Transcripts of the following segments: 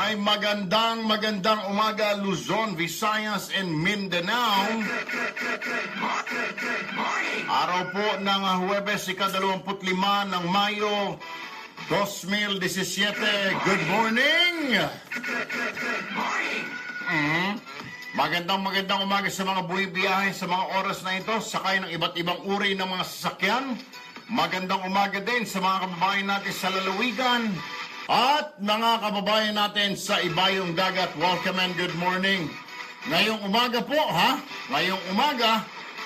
Ay magandang umaga Luzon, Visayas, and Mindanao. Araw po ng Huwebes, ika-25 ng Mayo, 2017. Good morning! Magandang umaga sa mga buwibiyahe sa mga oras na ito, sakay ng iba't ibang uri ng mga sasakyan. Magandang umaga din sa mga kababayan natin sa lalawigan at mga kababayan natin sa ibayong dagat. Welcome and good morning. Ngayong umaga po, Ngayong umaga,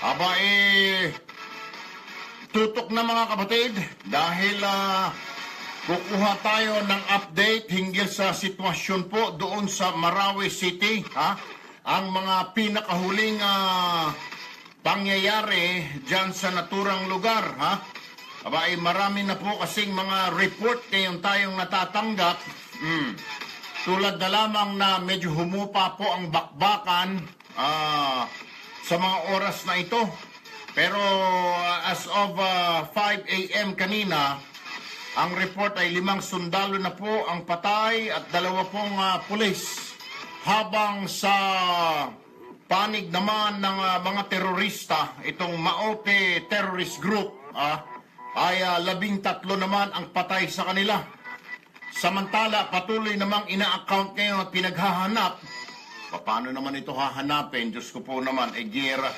tutok na mga kapatid dahil kukuha tayo ng update hinggil sa sitwasyon po doon sa Marawi City, ang mga pinakahuling pangyayari dyan sa naturang lugar, marami na po kasing mga report ngayon tayong natatanggap. Tulad na lamang na medyo humupa po ang bakbakan sa mga oras na ito. Pero as of 5 a.m. kanina, ang report ay 5 sundalo na po ang patay at 2 pong pulis. Habang sa panig naman ng mga terorista, itong Maote Terrorist Group, ay 13 naman ang patay sa kanila. Samantala, patuloy namang ina-account ngayon at pinaghahanap. Paano naman ito hahanapin? Diyos ko po naman, gera.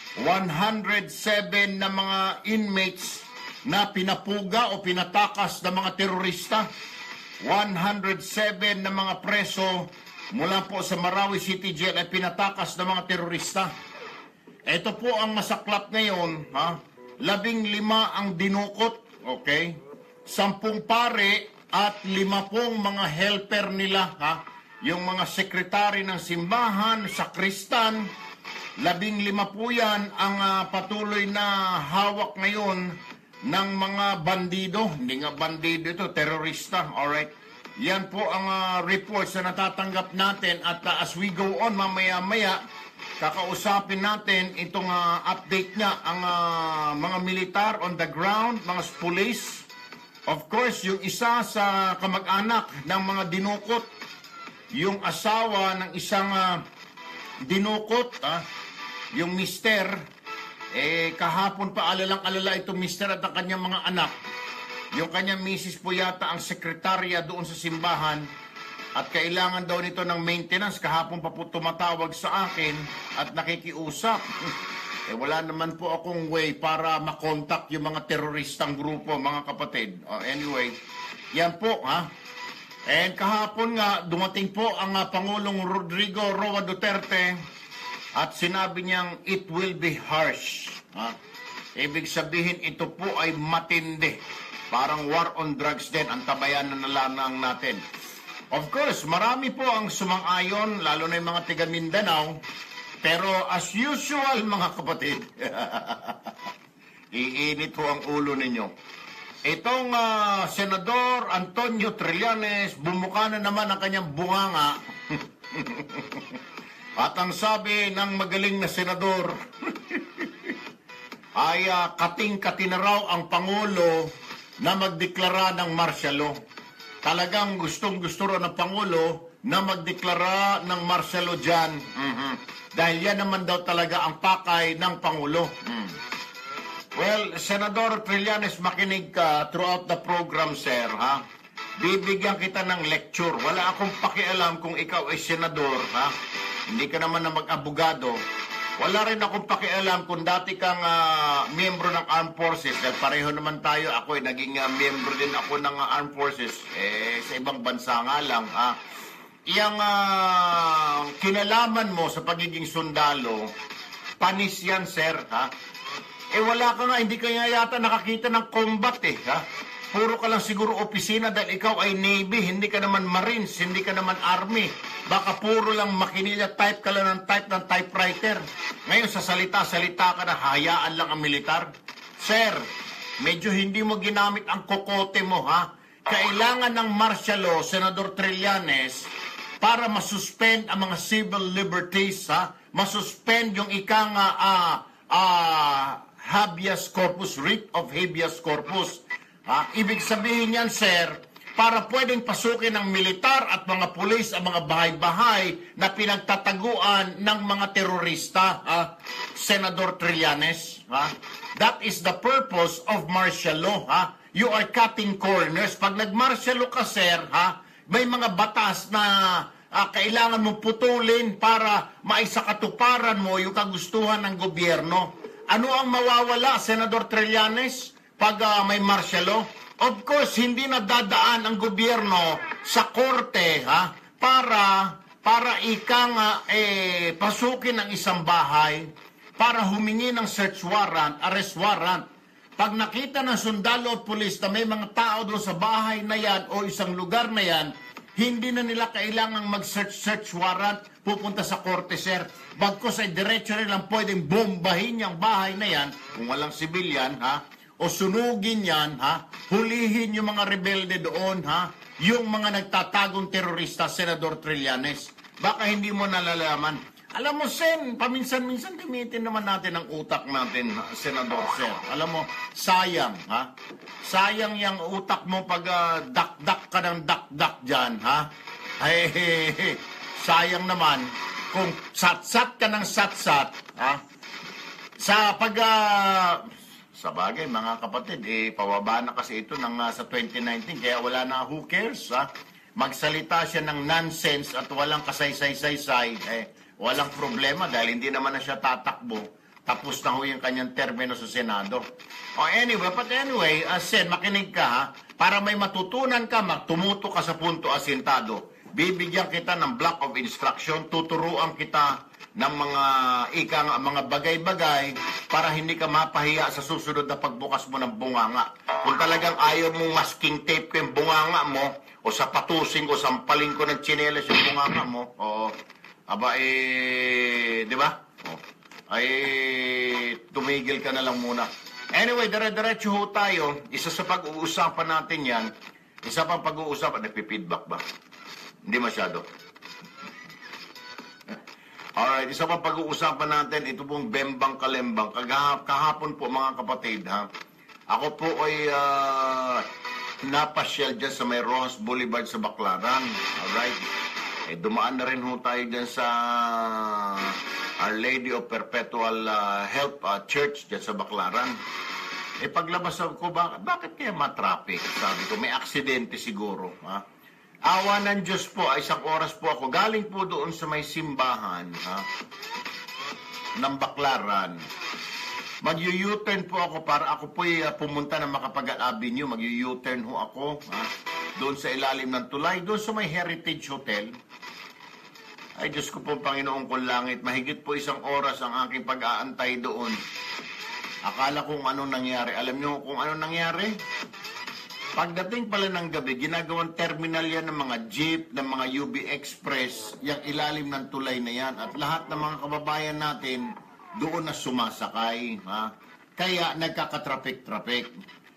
107 na mga inmates na pinapuga o pinatakas ng mga terorista. 107 na mga preso mula po sa Marawi City Jail ay pinatakas ng mga terorista. Ito po ang masaklap ngayon, 15 ang dinukot, okay? 10 pare at 5 pong mga helper nila, yung mga sekretary ng simbahan, sakristan, 15 po yan ang patuloy na hawak ngayon ng mga bandido. Hindi nga bandido ito, terorista, alright? Yan po ang reports na natatanggap natin at as we go on mamaya-maya, kakausapin natin itong update niya, ang mga militar on the ground, mga police. Of course, yung isa sa kamag-anak ng mga dinukot, yung asawa ng isang dinukot, yung mister, kahapon pa alalang-alala itong mister at ang kanyang mga anak. Yung kanyang misis po yata ang sekretarya doon sa simbahan at kailangan daw nito ng maintenance. Kahapon pa po tumatawag sa akin at nakikiusap. Wala naman po akong way para makontak yung mga teroristang grupo, mga kapatid. Anyway, yan po, And kahapon nga, dumating po ang Pangulong Rodrigo Roa Duterte at sinabi niyang it will be harsh. Ibig sabihin, ito po ay matindi. Parang war on drugs din, ang tabayanan na lanang natin. Of course, marami po ang sumang-ayon, lalo na yung mga tiga Mindanao. Pero as usual, mga kapatid, iinit po ang ulo ninyo. Itong Senador Antonio Trillanes, bumuka na naman ang kanyang bunganga. At ang sabi ng magaling na senador, ay kating-kati na raw ang Pangulo na magdeklara ng martial law. Talagang gustong-gusto rin ng Pangulo na magdeklara ng martial law dyan. Dahil yan naman daw talaga ang pakay ng Pangulo. Well, Senador Trillanes, makinig ka throughout the program, sir, Bibigyan kita ng lecture. Wala akong pakialam kung ikaw ay senador, Hindi ka naman na mag-abogado. Wala rin akong pakialam kung dati kang miyembro ng Armed Forces. Dahil pareho naman tayo. Ako ay naging miyembro din ako ng Armed Forces. Sa ibang bansa nga lang. Iyang kinalaman mo sa pagiging sundalo, panis yan, sir. Wala ka nga. Hindi ka nga yata nakakita ng combat, Puro ka lang siguro opisina dahil ikaw ay Navy, hindi ka naman Marines, hindi ka naman Army. Baka puro lang makinilya, type ka lang ng typewriter. Ngayon sa salita-salita ka na, hayaan lang ang militar. Sir, medyo hindi mo ginamit ang kokote mo, Kailangan ng martial law, Senador Trillanes, para masuspend ang mga civil liberties, masuspend yung ikang habeas corpus, writ of habeas corpus. Ibig sabihin yan, sir, para pwedeng pasukin ng militar at mga pulis ang mga bahay-bahay na pinagtataguan ng mga terorista, Senador Trillanes. That is the purpose of martial law. You are cutting corners. Pag nag-martial law ka, sir, may mga batas na kailangan mong putulin para maisakatuparan mo yung kagustuhan ng gobyerno. Ano ang mawawala, Senador Trillanes, pag may martial law? Of course, hindi na dadaan ang gobyerno sa korte para pasukin ang isang bahay, para humingi ng search warrant, arrest warrant. Pag nakita ng sundalo at pulis na may mga tao doon sa bahay na yan o isang lugar na yan, hindi na nila kailangang mag-search warrant, pupunta sa korte, sir. Bagkos ay diretso nilang pwedeng bombahin yung bahay na yan, kung walang sibilyan, o sunugin yan, hulihin yung mga rebelde doon, yung mga nagtatagong terorista, Senador Trillanes. Baka hindi mo nalalaman. Alam mo, Sen, paminsan-minsan gamitin naman natin ang utak natin, Senador, Sir. Alam mo, sayang, sayang yung utak mo pag dak-dak ka ng dak-dak dyan, Ay, sayang naman kung sat-sat ka ng sat-sat, sa pag... Sa bagay, mga kapatid, pababa na kasi ito sa 2019, kaya wala na who cares, Magsalita siya ng nonsense at walang kasaysay-saysay, walang problema dahil hindi naman na siya tatakbo. Tapos na ho yung kanyang termino sa Senado. Anyway, Sen, makinig ka, para may matutunan ka, tumuto ka sa punto asintado. Bibigyan kita ng block of instruction, tuturuan kita ng mga bagay-bagay para hindi ka mapahiya sa susunod na pagbukas mo ng bunganga. Kung talagang ayaw mong masking tape ko yung bunganga mo, o sa patusing ko, sampaling ko ng tsinelas yung bunganga mo, di ba? Tumigil ka na lang muna. Anyway, dire-diretso ho tayo. Isa sa pag-uusapan natin yan, isa pang pag-uusapan, nagpi-feedback ba? Hindi masyado. Alright, isa pang pag-uusapan natin, ito pong Bembang Kalembang. Kahapon po mga kapatid, ako po ay napasyal dyan sa may Rojas Boulevard sa Baclaran. Alright. Dumaan na rin ho tayo dyan sa Our Lady of Perpetual Help Church dyan sa Baclaran. Paglabas ko, bakit kaya matraffic? Sabi ko, may aksidente siguro. Awa ng Diyos po, isang oras po ako. Galing po doon sa may simbahan ng Baclaran. Mag-u-turn po ako para ako po'y pumunta ng Macapagal Avenue. Mag-u-turn ho ako doon sa ilalim ng tulay, doon sa may Heritage Hotel. Ay, Diyos ko po, Panginoon kong langit, mahigit po isang oras ang aking pag-aantay doon. Akala kong anong nangyari. Alam niyo kung anong nangyari? Pagdating pala ng gabi, ginagawang terminal yan ng mga jeep, ng mga UB Express, yung ilalim ng tulay na yan. At lahat ng mga kababayan natin, doon na sumasakay. Kaya nagkakatrafik-trafik.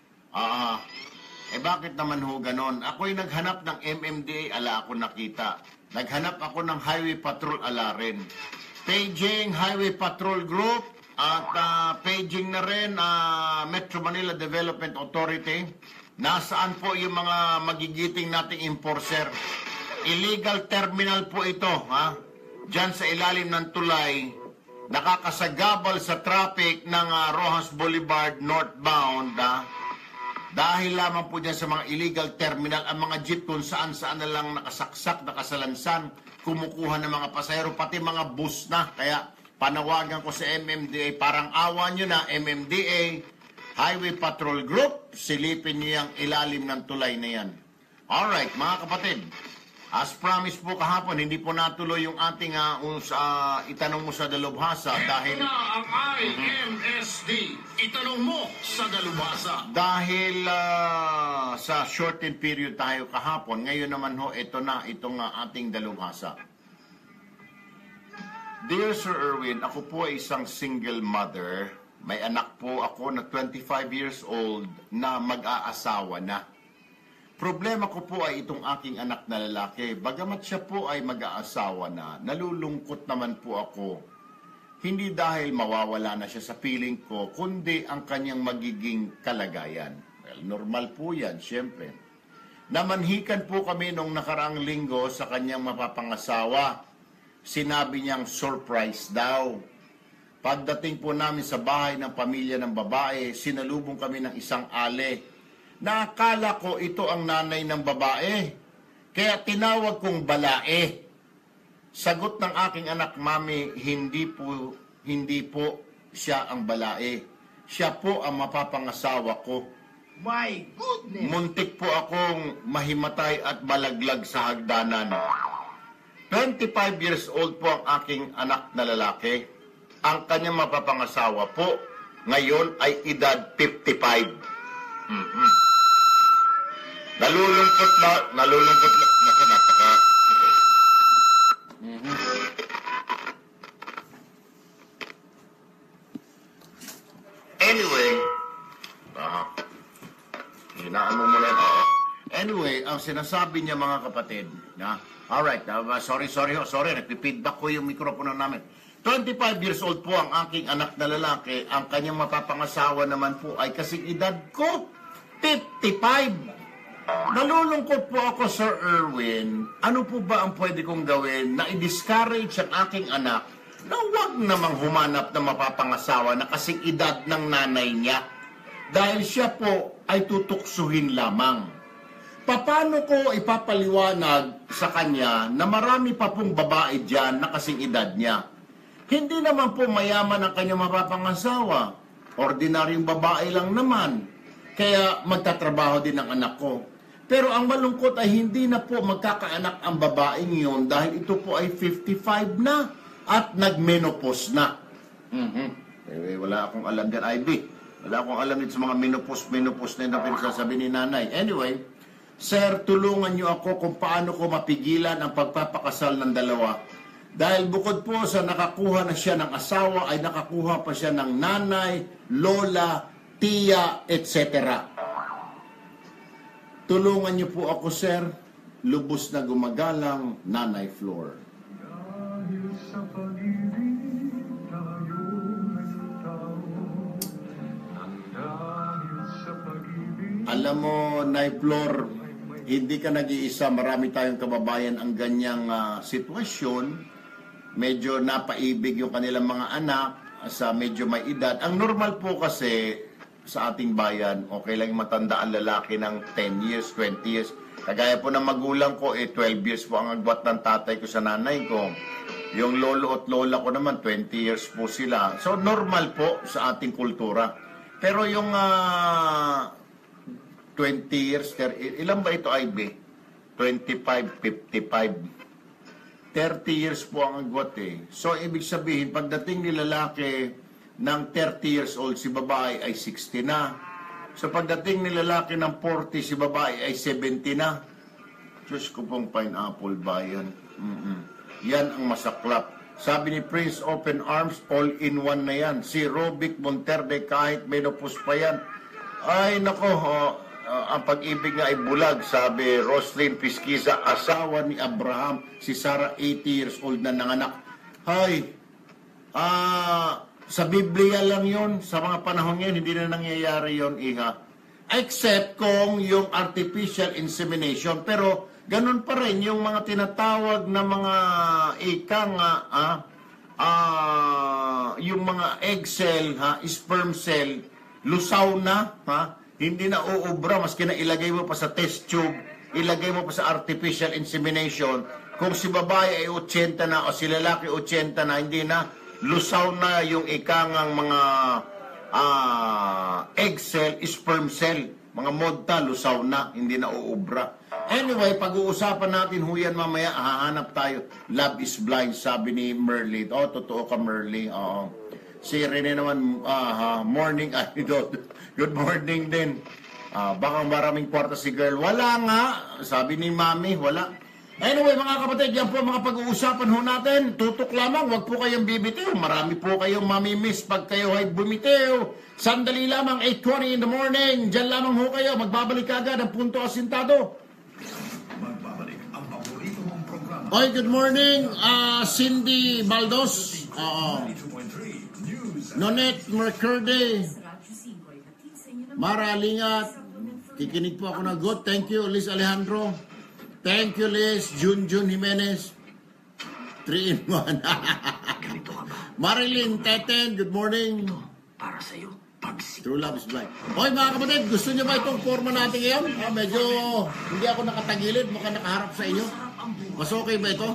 Bakit naman ho ganon? Ako'y naghanap ng MMDA, ala ako nakita. Naghanap ako ng Highway Patrol, ala rin. Paging Highway Patrol Group at paging na rin Metro Manila Development Authority. Nasaan po yung mga magigiting nating enforcer? Illegal terminal po ito, Diyan sa ilalim ng tulay, nakakasagabal sa traffic ng Rojas Boulevard northbound, dahil lamang po dyan sa mga illegal terminal, ang mga jeep kung saan-saan na lang nakasaksak, nakasalansan, kumukuha ng mga pasahero, pati mga bus na. Kaya panawagan ko sa MMDA, parang awa nyo na, MMDA, Highway Patrol Group, silipin niyo yung ilalim ng tulay na yan. Alright, mga kapatid, as promised po kahapon, hindi po natuloy yung ating itanong mo sa dalubhasa dahil... ang IMSD, itanong mo sa dalubhasa. Dahil sa shortened period tayo kahapon, ngayon naman ho, itong ating dalubhasa. Dear Sir Erwin, ako po ay isang single mother. May anak po ako na 25 years old na mag-aasawa na. Problema ko po ay itong aking anak na lalaki. Bagamat siya po ay mag-aasawa na, nalulungkot naman po ako. Hindi dahil mawawala na siya sa piling ko, kundi ang kanyang magiging kalagayan. Well, normal po yan, siyempre. Namanhikan po kami nung nakaraang linggo sa kanyang mapapangasawa. Sinabi niyang surprise daw. Pagdating po namin sa bahay ng pamilya ng babae, sinalubong kami ng isang ale. Nakakala ko ito ang nanay ng babae. Kaya tinawag kong balae. Sagot ng aking anak, Mami, hindi po siya ang balae. Siya po ang mapapangasawa ko. My goodness! Muntik po akong mahimatay at malaglag sa hagdanan. 25 years old po ang aking anak na lalaki. Ang kanyang mapapangasawa po, ngayon ay edad 55. Nalulungkot na, nakanataka. Anyway, hinaan mo muna ito. Anyway, ang sinasabi niya mga kapatid, alright, sorry, nagpipeedback ko yung mikropono namin. 25 years old po ang aking anak na lalaki, ang kanyang mapapangasawa naman po ay kasing edad ko, 55. Nalulungkot po ako, Sir Erwin. Ano po ba ang pwede kong gawin na i-discourage ang aking anak na huwag namang humanap ng mapapangasawa na kasing edad ng nanay niya? Dahil siya po ay tutuksuhin lamang. Paano ko ipapaliwanag sa kanya na marami pa pong babae dyan na kasing edad niya? Hindi naman po mayaman ang kanyang mapapangasawa. Ordinaryong babae lang naman. Kaya magtatrabaho din ang anak ko. Pero ang malungkot ay hindi na po magkakaanak ang babaeng yun dahil ito po ay 55 na at nagmenopause na. Wala akong alam dyan, Ivy. Wala akong alam dito sa mga menopause na yun na pinagsasabi ni nanay. Anyway, Sir, tulungan niyo ako kung paano ko mapigilan ang pagpapakasal ng dalawa. Dahil bukod po sa nakakuha na siya ng asawa, ay nakakuha pa siya ng nanay, lola, tiya, etc. Tulungan niyo po ako, Sir. Lubos na gumagalang, Nanay Flor. Dahil sa pag-ibig tayo nagtao, dahil sa pag-ibig. Alam mo, Nay Flor, hindi ka nag-iisa. Marami tayong kababayan ang ganyang sitwasyon. Medyo napaibig yung kanilang mga anak sa medyo may edad. Ang normal po kasi sa ating bayan, okay lang yung matanda ang lalaki ng 10 years, 20 years. Kagaya po ng magulang ko, 12 years po ang agwat ng tatay ko sa nanay ko. Yung lolo at lola ko naman, 20 years po sila. So, normal po sa ating kultura. Pero yung 20 years, ilan ba ito, IB? 25, 55. 30 years po ang agwat eh. So, ibig sabihin, pagdating ni lalaki ng 30 years old, si babae ay 60 na. So, pagdating ni lalaki ng 40, si babae ay 70 na. Diyos ko pong pineapple ba yan? Yan ang masaklap. Sabi ni Prince Open Arms, all-in-one na yan. Si Robic Monterde, kahit menopause pa yan. Ay, nako, ang pag-ibig nga ay bulag, sabi Roslyn Pisquiza, asawa ni Abraham, si Sarah, 80 years old na nanganak. Hay, sa Biblia lang yon, sa mga panahon ngayon, hindi na nangyayari yon, iha. Except kung yung artificial insemination, pero ganun pa rin yung mga tinatawag na mga yung mga egg cell, sperm cell, lusaw na, hindi na uubra, maski na ilagay mo pa sa test tube, ilagay mo pa sa artificial insemination. Kung si babae ay 80 na o si lalaki 80 na, hindi na, lusaw na yung ikangang mga egg cell, sperm cell, mga modta, lusaw na, hindi na uubra. Anyway, pag-uusapan natin huyan mamaya, hahanap tayo. Love is blind, sabi ni Merly. Totoo ka, Merly. Si Rene naman, morning idol. Good morning din. Baka maraming kwarta si girl. Wala nga. Sabi ni Mami, wala. Anyway, mga kapatid, yan po mga pag-uusapan ho natin. Tutok lamang, wag po kayong bibitiw. Marami po kayong mamimiss pag kayo ay bumitiw. Sandali lamang, 8:20 in the morning. Diyan lamang ho kayo. Magbabalik agad ang Punto Asintado. Magbabalik ang paborito mong programa. Oy, good morning, Cindy Baldos. 92.3 News. Nonet Mercurde. Maralingat. Nakikinig po ako ng good. Thank you, Liz Alejandro. Thank you, Liz. Junjun Jimenez. 3 in 1. Marilyn Teten, good morning. Para sa'yo, pagsik. True love is blind. Hoy mga kapatid, gusto niyo ba itong forma natin ngayon? Medyo hindi ako nakatagilid, mukhang nakaharap sa inyo. Mas okay ba ito?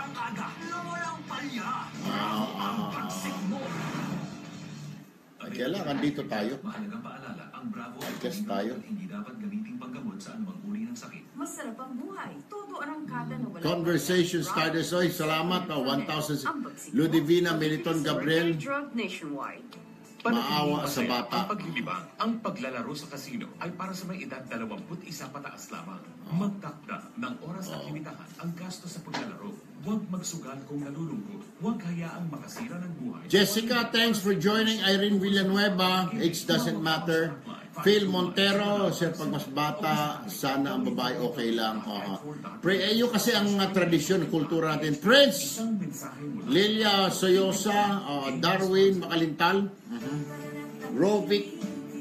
Kailangan dito tayo. Mahalagang paalala, ang Bravo Adjust tayo. hindi dapat gamiting panggamot sa anumang uri ng sakit. Masarap ang buhay. Todo arangkada na wala. Conversation starters. Oy, salamat. 1,000. Ludivina Militon Gabriel. Drug nationwide. Maawa sa bata. Ang paglilibang, ang paglalaro sa kasino ay para sa may edad 21 pataas lamang. Magtakda ng oras at limitahan ang gasto sa paglalaro. Huwag magsugal kung nalulungkot. Huwag hayaang makasira ng buhay. Jessica, thanks for joining. Irene Villanueva, age doesn't matter. Phil Montero, sir, pag mas bata, sana ang babae okay lang. Yung kasi ang tradisyon, kultura natin. Prince, Isang mensahe mula Lilia Soyosa, Darwin Makalintal, Rovic,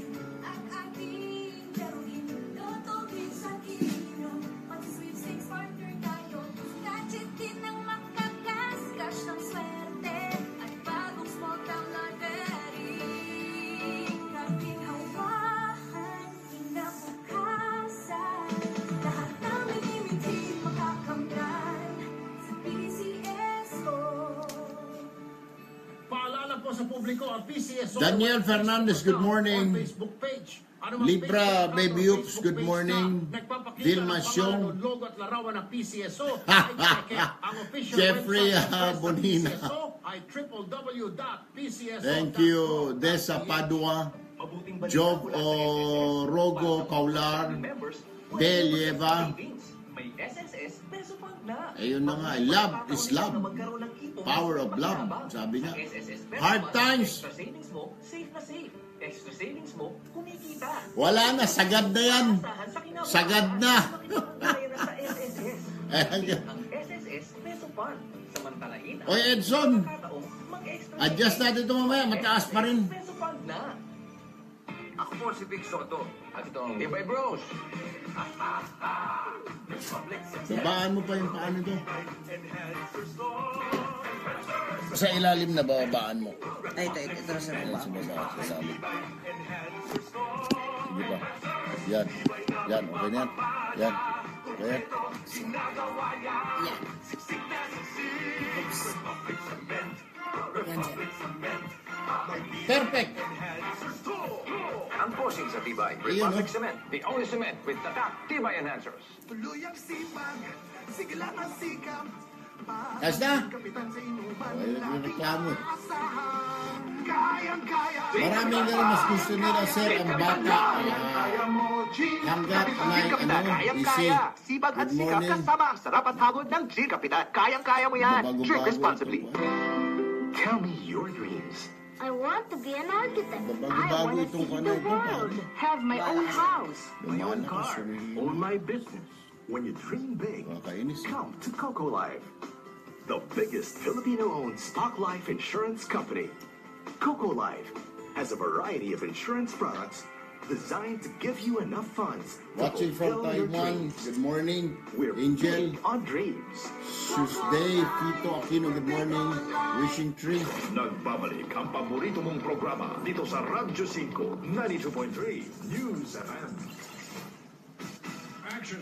Paalala po sa publiko ang PCSO. Daniel Fernandez, good morning. Facebook page. Libra Baby Oops, good morning. Vilma Xiong. Logo at larawan ng PCSO. Ang official Jeffrey website ng Bonina. PCSO ay www.pcso.com. Thank you, Desa Padua, Job Orogo Paular, Del Yeva. May SSS, peso pang na. Ayun na nga, love is love. Power of love, sabi niya. Hard times. Extra savings mo, safe na safe. Extra savings mo, kumikita. Wala na, sagad na yan. Sagad na. Sa SSS. Ayan. Ang SSS, peso pan. Samantalain. Oy, Edson, Kataong, mag-extra adjust natin ito mamaya, mataas pa rin. peso pan na. Ako po si Big Soto. At itong Ibay Bros. Babaan mo pa yung paano ito. Sa ilalim na babaan mo. Ay, ito na sa Ayan, baba. sa baba, sa salit. Sige pa. Yan. Yan, okay na yan. Yan. Okay. Yan. Yan dyan. Perfect. Ang posing sa Tibay. Ayun, Republic oh. Cement. The only cement with tatak Tibay enhancers. Tuluyang sipag, sigla ang sikap. Ayos na. Ay, nagreklamo. Maraming nga mas gusto nila, sir, ang bata. Hanggat may easy. Sipag at Good sikap morning. kasama ang sarap at hagod ng G Kapitan. Kayang-kaya mo yan. Bago-bago Drink ito responsibly. pa. Tell me your dreams. I want to be an architect. Bago-bago itong kanay ito pa. Have my own house. Lumana ka, sir. Own my business. When you dream big, Kakainis. come to Coco Life, the biggest Filipino-owned stock life insurance company. Coco Life has a variety of insurance products designed to give you enough funds to Watching from fulfill your Taiwan. dreams. Good morning. We're Angel. big on dreams. Tuesday. Tito Aquino. Good morning. Wishing tree. Nagbabalik ang paborito mong programa dito sa Radyo 5, 92.3 News FM. Action!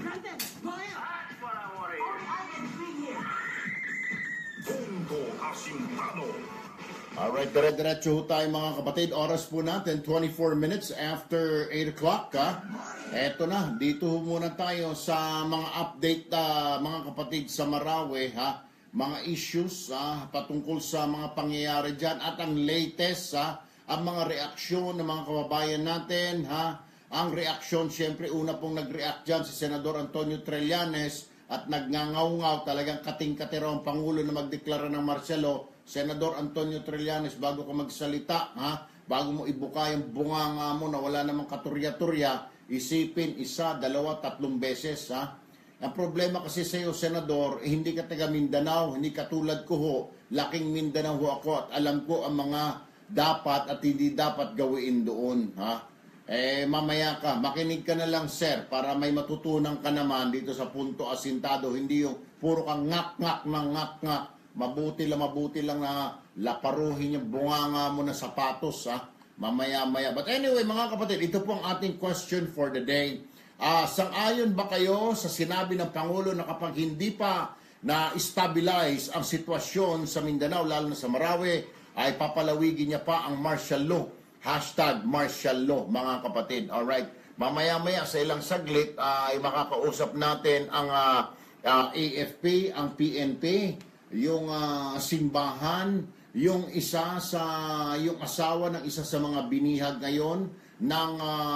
Bongo Asintado. Alright, dire-diretso ho tayo mga kapatid. Oras po natin, 24 minutes after 8 o'clock. Eto na, dito ho muna tayo sa mga update, mga kapatid sa Marawi. Mga issues patungkol sa mga pangyayari dyan at ang latest, ang mga reaksyon ng mga kababayan natin. Ang reaksyon, siyempre, una pong nag-react dyan si Senador Antonio Trillanes at nagngangaw-ngaw, talagang kating-katero ang Pangulo na magdeklara ng martial law. Senador Antonio Trillanes, bago ka magsalita, bago mo ibuka yung bunganga mo na wala namang katurya-turya, isipin 1, 2, 3 beses. Ang problema kasi sa iyo, Senador, hindi ka taga Mindanao, hindi katulad ko ho, laking Mindanao ho ako at alam ko ang mga dapat at hindi dapat gawin doon. mamaya ka, makinig ka na lang, sir, para may matutunan ka naman dito sa punto asintado. Hindi yung puro kang ngak-ngak ng ngak-ngak. Mabuti lang na laparuhin yung bunganga mo na sapatos, ha? Mamaya-maya. But anyway, mga kapatid, ito po ang ating question for the day. Sang-ayon ba kayo sa sinabi ng Pangulo na kapag hindi pa na-stabilize ang sitwasyon sa Mindanao, lalo na sa Marawi, ay papalawigin niya pa ang martial law? Hashtag martial law, mga kapatid. Alright. Mamaya-maya sa ilang saglit ay makakausap natin ang AFP, ang PNP, yung simbahan, yung yung asawa ng isa sa mga binihag ngayon ng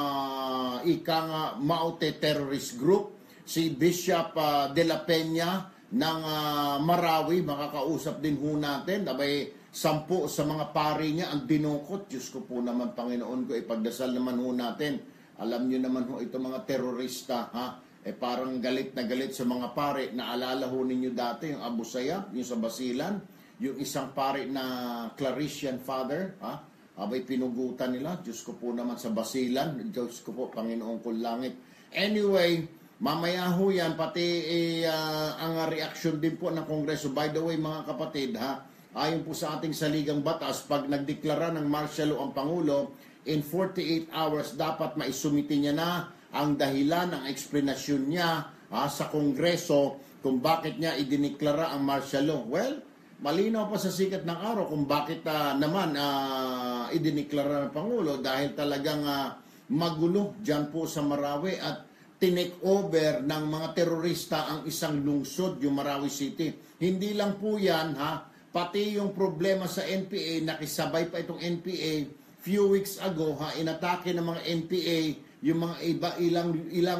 Maute Terrorist Group, si Bishop de la Peña ng Marawi. Makakausap din ho natin. Abay, 10 sa mga pari niya ang dinukot. Diyos ko po naman, Panginoon ko, ipagdasal naman ho natin. Alam niyo naman ho, ito mga terorista, ha? Parang galit na galit sa mga pari. Naalala ho ninyo dati yung Abu Sayyaf, yung sa Basilan, yung isang pari na Clarician Father, ha? Abay, pinugutan nila. Diyos ko po naman sa Basilan. Diyos ko po, Panginoon ko langit. Anyway, mamaya ho yan, pati ang reaksyon din po ng Kongreso. By the way, mga kapatid, ha? Ayon po sa ating saligang batas, pag nagdeklara ng martial law ang Pangulo, in 48 hours dapat maisumiti niya na ang dahilan, ang eksplanasyon niya sa Kongreso kung bakit niya idineklara ang martial law. Well, malinaw pa sa sikat ng araw kung bakit naman idineklara ng Pangulo, dahil talagang magulo dyan po sa Marawi at tinake over ng mga terorista ang isang lungsod, yung Marawi City. Hindi lang po yan, ha? Pati yung problema sa NPA, nakisabay pa itong NPA few weeks ago, ha, inatake ng mga NPA yung mga ilang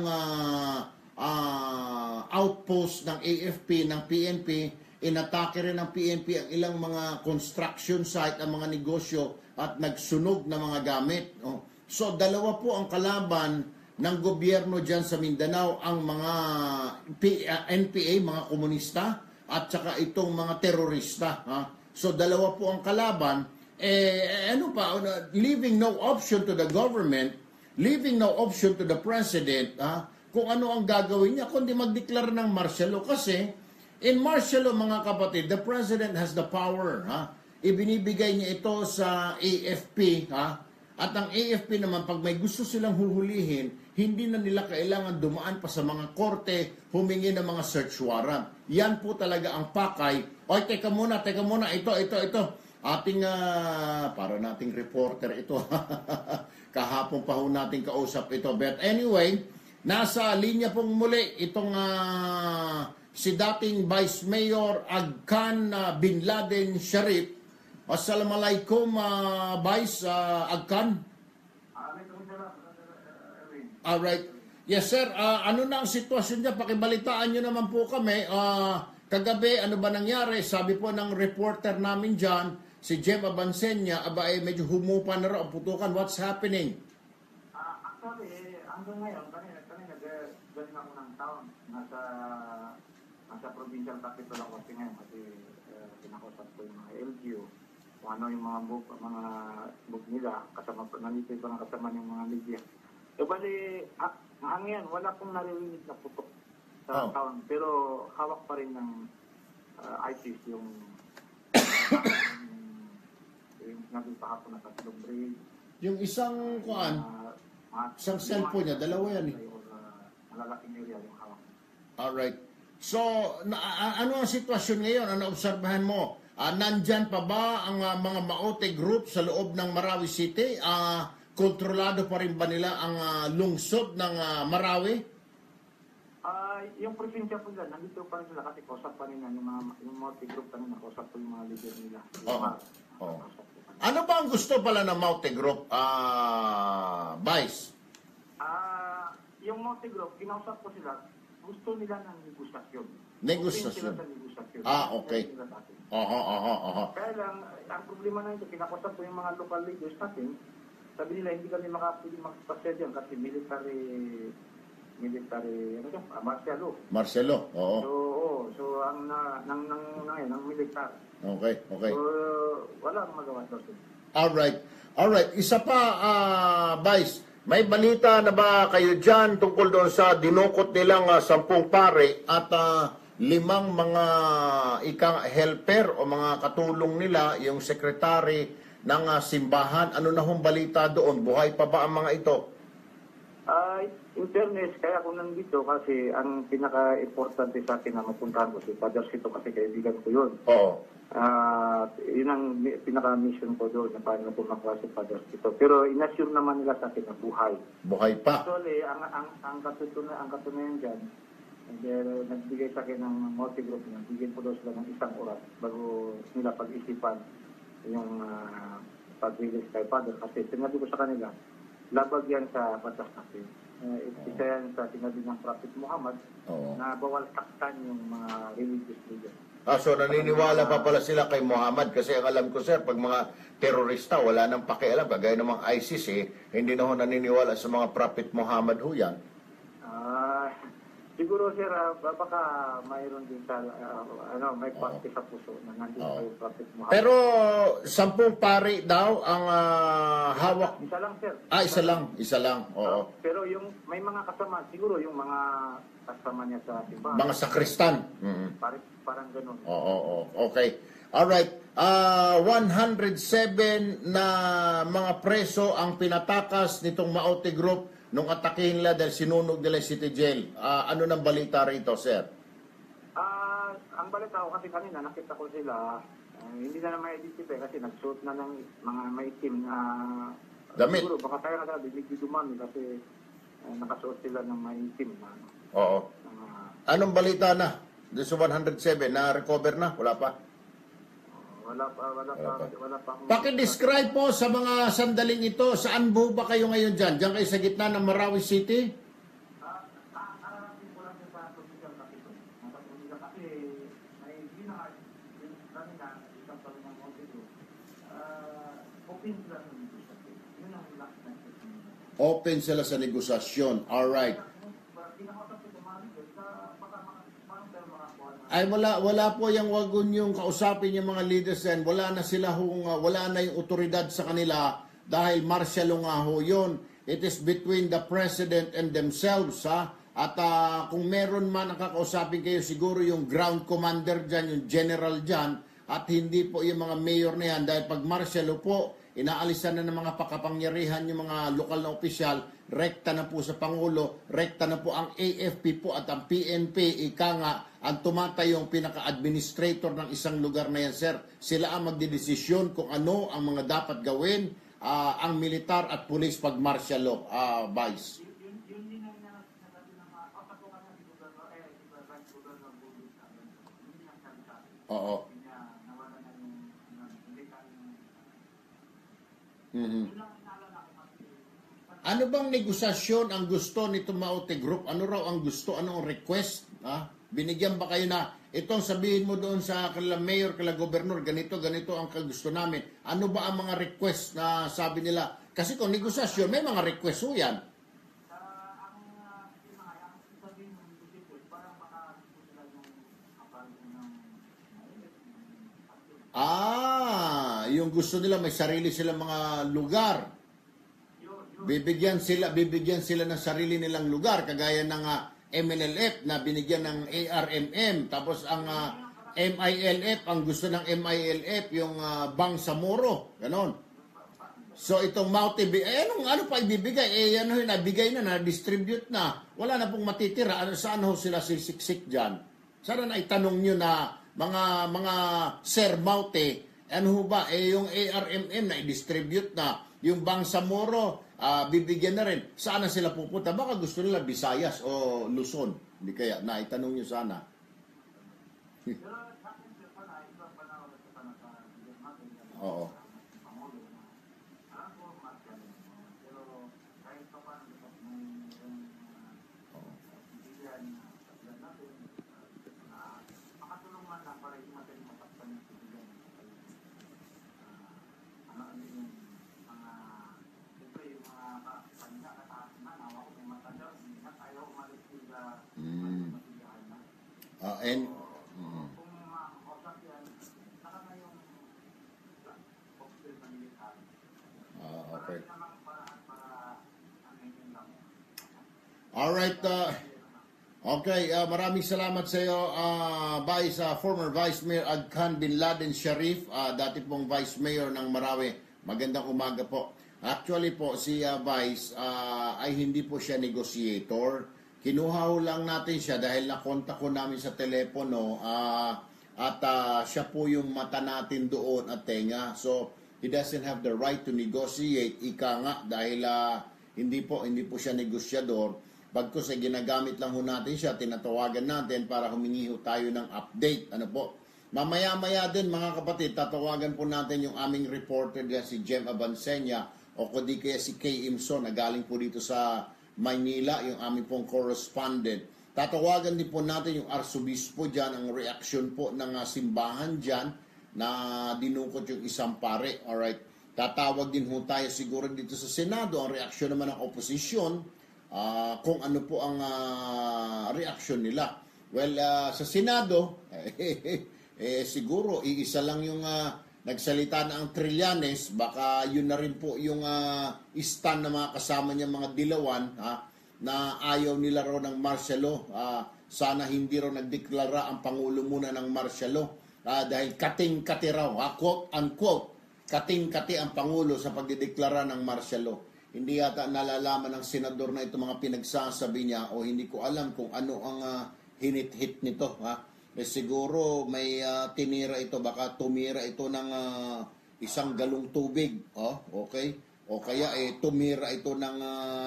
outpost ng AFP, ng PNP. Inatake rin ng PNP ang ilang mga construction site, ang mga negosyo, at nagsunog ng mga gamit. So, dalawa po ang kalaban ng gobyerno dyan sa Mindanao, ang mga NPA, mga komunista, at saka itong mga terorista. Ha? So, dalawa po ang kalaban. Leaving no option to the government, leaving no option to the president, kung ano ang gagawin niya, kundi magdeklara ng martial law. Kasi, in martial law, mga kapatid, the president has the power. Ibinibigay niya ito sa AFP, at ang AFP naman, pag may gusto silang huhulihin, hindi na nila kailangan dumaan pa sa mga korte, humingi ng mga search warrant. Yan po talaga ang pakay. Oy, teka muna, ito. Ating, para nating reporter ito. Kahapon pa ho nating kausap ito. But anyway, nasa linya pong muli itong si dating Vice Mayor Agkan Bin Laden Sharif. Assalamualaikum, Vice Agkan. Alright. Yes, sir. Ano na ang sitwasyon niya? Pakibalitaan niyo naman po kami. Kagabi, ano ba nangyari? Sabi po ng reporter namin dyan, si Jem Abansenya, medyo humupa na raw ang putukan. What's happening? Actually, hanggang ngayon, kanina galing ako ng town. Nasa provincial capital ako kasi ngayon kasi pinakausap ko yung mga LGU. Kung ano yung mga book nila, nandito ito ng kasama yung mga media. Bali, hanggang wala pong naririnig na putok sa town. Pero hawak pa rin ng ISIS yung natin pa hapon na tatlong bridge. Yung isang isang cellphone niya, dalawa yan eh. Malalaking area yung hawak. Alright. So, ano ang sitwasyon ngayon? Ano obserbahan mo? Nandyan pa ba ang mga Maute group sa loob ng Marawi City? Kontrolado pa rin ba nila ang lungsod ng Marawi? Yung probinsya po dyan, nandito pa rin sila kasi kausap pa rin yung Maute group kanina, kausap po yung mga leader nila. Ano ba ang gusto pala ng Maute group, Vice? Yung Maute group, kinausap ko sila, gusto nila ng negosasyon. Negosasyon? Okay. Kaya lang, ang problema na ito, kinakausap ko yung mga local leaders natin, sabi nila, hindi kami makapili magpasya dyan kasi military, martial law. Martial law, oo. So, ang military. Okay. So, wala akong magawa doon. Alright. Isa pa, Vice, May balita na ba kayo dyan tungkol doon sa dinukot nilang 10 pare at 5 mga ikang helper o mga katulong nila, yung sekretary ng simbahan? Ano na hong balita doon? Buhay pa ba ang mga ito? In fairness, kaya ako nandito kasi ang pinaka-importante sa akin na mapuntahan ko si Father Sito kasi kaibigan ko yun. Oo. Yun ang pinaka-mission ko doon na paano ko makuha si Father Sito. Pero in-assure naman nila sa akin na buhay. Buhay pa. Actually, ang katunayan dyan, nagbigay sa akin ng multi-group na bigyan ko daw sila ng 1 oras bago nila pag-isipan yung pag-release kay Father. Kasi sinabi ko sa kanila, labag yan sa batas natin. Isa yan sa sinabi ng Prophet Muhammad na bawal taktan yung mga religious leaders. So naniniwala pa pala sila kay Muhammad kasi ang alam ko, sir, pag mga terorista, wala nang pakialam. Kagaya ng mga ISIS, hindi na ho naniniwala sa mga Prophet Muhammad ho yan. Siguro, sir, baka mayroon din sa, may parte sa puso na nandito yung Prophet Muhammad. Pero 10 pari daw ang hawak. Isa lang, sir. Isa lang. Oo. Pero yung may mga kasama, siguro yung mga kasama niya sa simbahan. Mga sakristan. Parang ganun. Oo. Okay. Alright. 107 na mga preso ang pinatakas nitong Maute Group nung atakihin nila dahil sinunog nila City Jail. Ano nang balita rito, sir? Ang balita ko kasi kanina, nakita ko sila, hindi na may identify kasi nagsuot na ng mga maitim na damit. Siguro, baka tayo na sabi, medyo dumami kasi nakasuot sila ng maitim na. Oo. Anong balita na? Doon sa 107, na-recover na? Wala pa? Wala pa. Paki-describe po sa mga sandaling ito, saan po ba kayo ngayon dyan? Diyan kayo sa gitna ng Marawi City? Nakarating ko lang sa provincial capital. Kasi may ginagawa yung kanina, isang pa rin ng Montego. Open sila sa negosasyon. Yun ang last na. Open sila sa negosasyon. Alright. Ay wala po yung wagon yung kausapin yung mga leaders yan. Wala na sila wala na yung otoridad sa kanila dahil martial law nga ho yun. It is between the president and themselves, ha? At kung meron man ang kakausapin kayo, siguro yung ground commander dyan, yung general dyan, at hindi po yung mga mayor na yan. Dahil pag martial law po, inaalisan na ng mga pakapangyarihan yung mga lokal na opisyal, rekta na po sa Pangulo, rekta na po ang AFP po at ang PNP, ika nga, ang tumatayong pinaka-administrator ng isang lugar na yan, sir. Sila ang magdidesisyon kung ano ang mga dapat gawin, ang militar at pulis pag martial law, Vice. Yun din ang nasabi ng mga kapatukan na si Gobernador, si Gobernador Bulbul sa akin. Yun din ang sabi. Oo. Nawala na yung hindi ka Ano bang negosasyon ang gusto nito Maute Group? Ano raw ang gusto? Ano ang request? Binigyan ba kayo na itong sabihin mo doon sa kala mayor, kala gobernador, ganito ang kagusto namin. Ano ba ang mga request na sabi nila? Kasi kung negosasyon, may mga request ho yan. Yung gusto nila may sarili silang mga lugar. Bibigyan sila ng sarili nilang lugar kagaya ng MNLF na binigyan ng ARMM, tapos ang MILF, ang gusto ng MILF yung Bangsamoro, ganon. So itong Maute, ano pa ibibigay? Ano yun, nabigay na, na-distribute na. Wala na pong matitira. Saan ho sila sisiksik dyan? Sana na itanong nyo na mga Sir Maute, ano ho ba? Yung ARMM na i-distribute na. Yung Bangsamoro, bibigyan na rin. Saan na sila pupunta? Baka gusto nila Visayas o Luzon. Hindi kaya, naitanong nyo sana. Oo. Okay. Alright, okay, maraming salamat sa iyo, former Vice Mayor Agkan Bin Laden Sharif, dati pong Vice Mayor ng Marawi. Magandang umaga po. Actually po, si Vice ay hindi po siya negotiator. Kinuha ho lang natin siya dahil nakontak ko namin sa telepono at siya po yung mata natin doon at tenga. So, he doesn't have the right to negotiate, ika nga, dahil hindi po siya negosyador. Bagkus ay ginagamit lang ho natin siya, tinatawagan natin para humingi ho tayo ng update. Ano po? Mamaya-maya din mga kapatid, tatawagan po natin yung aming reporter na si Jem Abansenya o kundi kaya si Kay Imson na galing po dito sa Maynila, yung aming pong correspondent. Tatawagan din po natin yung arsobispo dyan, ang reaksyon po ng simbahan dyan na dinukot yung isang pare. Alright, tatawag din ho tayo siguro dito sa Senado, ang reaksyon naman ng oposisyon, kung ano po ang reaksyon nila. Well, sa Senado, siguro, iisa lang yung nagsalita na ang Trillanes, baka yun na rin po yung stand na mga kasama niya mga dilawan, na ayaw nila raw ng martial law. Sana hindi raw nagdeklara ang Pangulo muna ng martial law. Dahil kating-kati raw, quote-unquote, kating-kati ang Pangulo sa pagdideklara ng martial law. Hindi yata nalalaman ng senador na ito mga pinagsasabi niya o hindi ko alam kung ano ang hinit-hit nito. Siguro may tinira ito, baka tumira ito ng isang galong tubig. Okay? O kaya tumira ito ng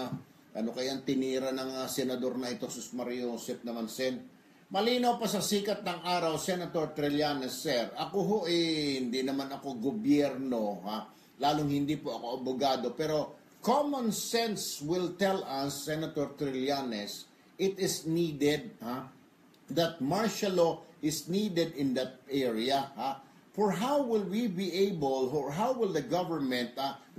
ano kaya tinira ng senador na ito, Sus Mario Josep naman sen. Malinaw pa sa sikat ng araw, Senator Trillanes, sir. Ako ho hindi naman ako gobyerno, lalong hindi po ako abogado, pero common sense will tell us, Senator Trillanes, it is needed, that martial law is needed in that area. For how will we be able, or how will the government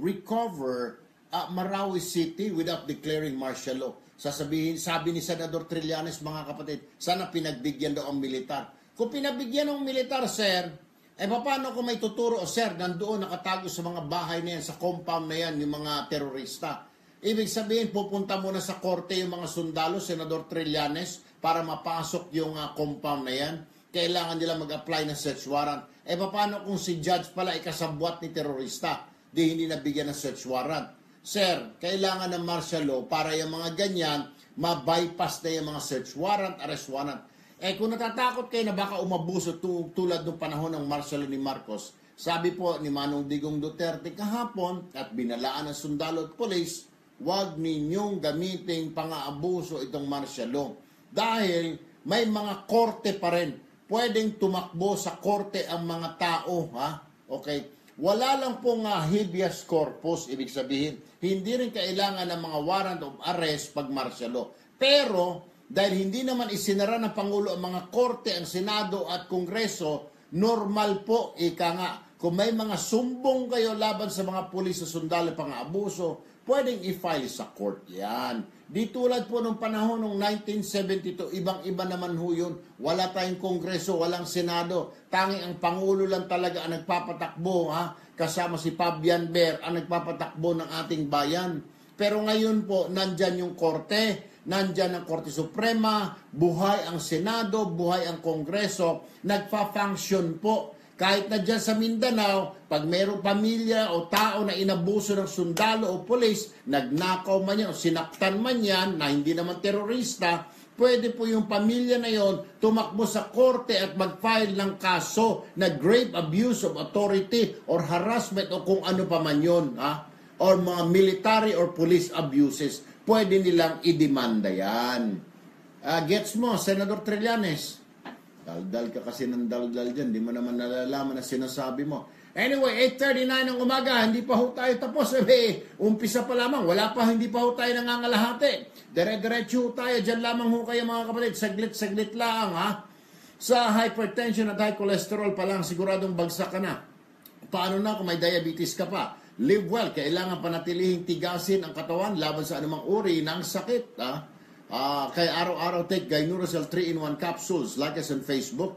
recover Marawi City without declaring martial law? Sabi ni Senador Trillanes, mga kapatid, sana pinagbigyan daw ang militar. Kung pinabigyan ng militar, sir, paano kung may tuturo, sir, nandoon nakatago sa mga bahay na yan, sa compound na yan, yung mga terorista. Ibig sabihin, pupunta muna sa korte yung mga sundalo, Senador Trillanes, para mapasok yung compound na yan. Kailangan nila mag-apply ng search warrant. Paano kung si judge pala ikasabwat ni terorista, di hindi nabigyan ng search warrant? Sir, kailangan ng martial law para yung mga ganyan, ma-bypass na yung mga search warrant, arrest warrant. Kung natatakot kayo na baka umabuso tulad ng panahon ng martial law ni Marcos, sabi po ni Manong Digong Duterte kahapon at binalaan ng sundalo at polis, huwag ninyong gamiting pang-aabuso itong martial law. Dahil may mga korte pa rin. Pwedeng tumakbo sa korte ang mga tao. Okay? Wala lang pong habeas corpus, ibig sabihin, hindi rin kailangan ng mga warrant of arrest pag martial law. Pero, dahil hindi naman isinara ng Pangulo ang mga korte, ang Senado at Kongreso, normal po, ika nga, kung may mga sumbong kayo laban sa mga pulis sa sundalo pang-aabuso, pwedeng i-file sa court yan. Di tulad po nung panahon ng 1972, ibang-iba naman ho yun. Wala tayong Kongreso, walang Senado. Tanging ang Pangulo lang talaga ang nagpapatakbo, kasama si Fabian Ber ang nagpapatakbo ng ating bayan. Pero ngayon po, nandyan yung korte, nandyan ang Korte Suprema, buhay ang Senado, buhay ang Kongreso, nagpa-function po. Kahit na dyan sa Mindanao, pag mayroong pamilya o tao na inabuso ng sundalo o polis, nagnakaw man yan o sinaktan man yan na hindi naman terorista, pwede po yung pamilya na yon tumakbo sa korte at mag-file ng kaso na grave abuse of authority or harassment o kung ano pa man yun, or mga military or police abuses. Pwede nilang idemanda yan. Gets mo, Senador Trillanes? Daldal ka kasi ng daldal dyan. Di mo naman nalalaman na sinasabi mo. Anyway, 8:39 ng umaga. Hindi pa ho tayo tapos. Umpisa pa lamang. Wala pa, hindi pa ho tayo nangangalahati. Dire-diretso tayo. Diyan lamang ho kayo mga kapatid. Saglit-saglit lang Sa hypertension at high cholesterol pa lang, siguradong bagsak ka na. Paano na kung may diabetes ka pa? Live well. Kailangan panatilihing tigasin ang katawan laban sa anumang uri ng sakit. Kaya araw-araw take Gainuracell 3-in-1 capsules. Like us on Facebook,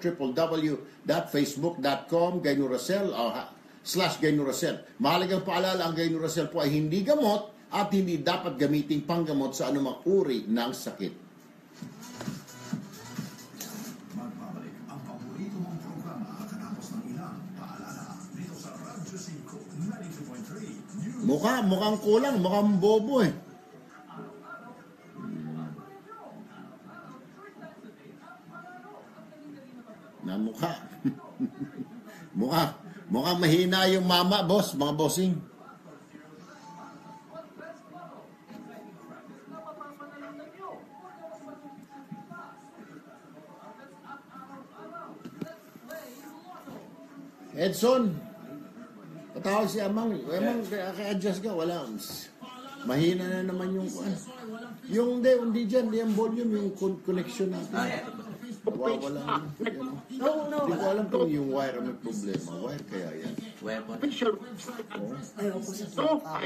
www.facebook.com Gainuracell /Gainuracell. Mahalagang paalala, ang Gainuracell po ay hindi gamot at hindi dapat gamiting panggamot sa anumang uri ng sakit. Magbabalik ang paborito mong programa katapos ng ilang paalala dito sa Radyo 5 92.3 News. Mukhang kulang, mukhang bobo eh. Na mukha. mukhang mahina yung mama, boss, mga bossing. Edson, patawag si Amang, kaka-adjust ka, wala. Mahina na naman yung, hindi dyan, yung volume, yung connection natin. Wala. Hindi ko alam kung yung wire may problema. Wire kaya yan. Official website ay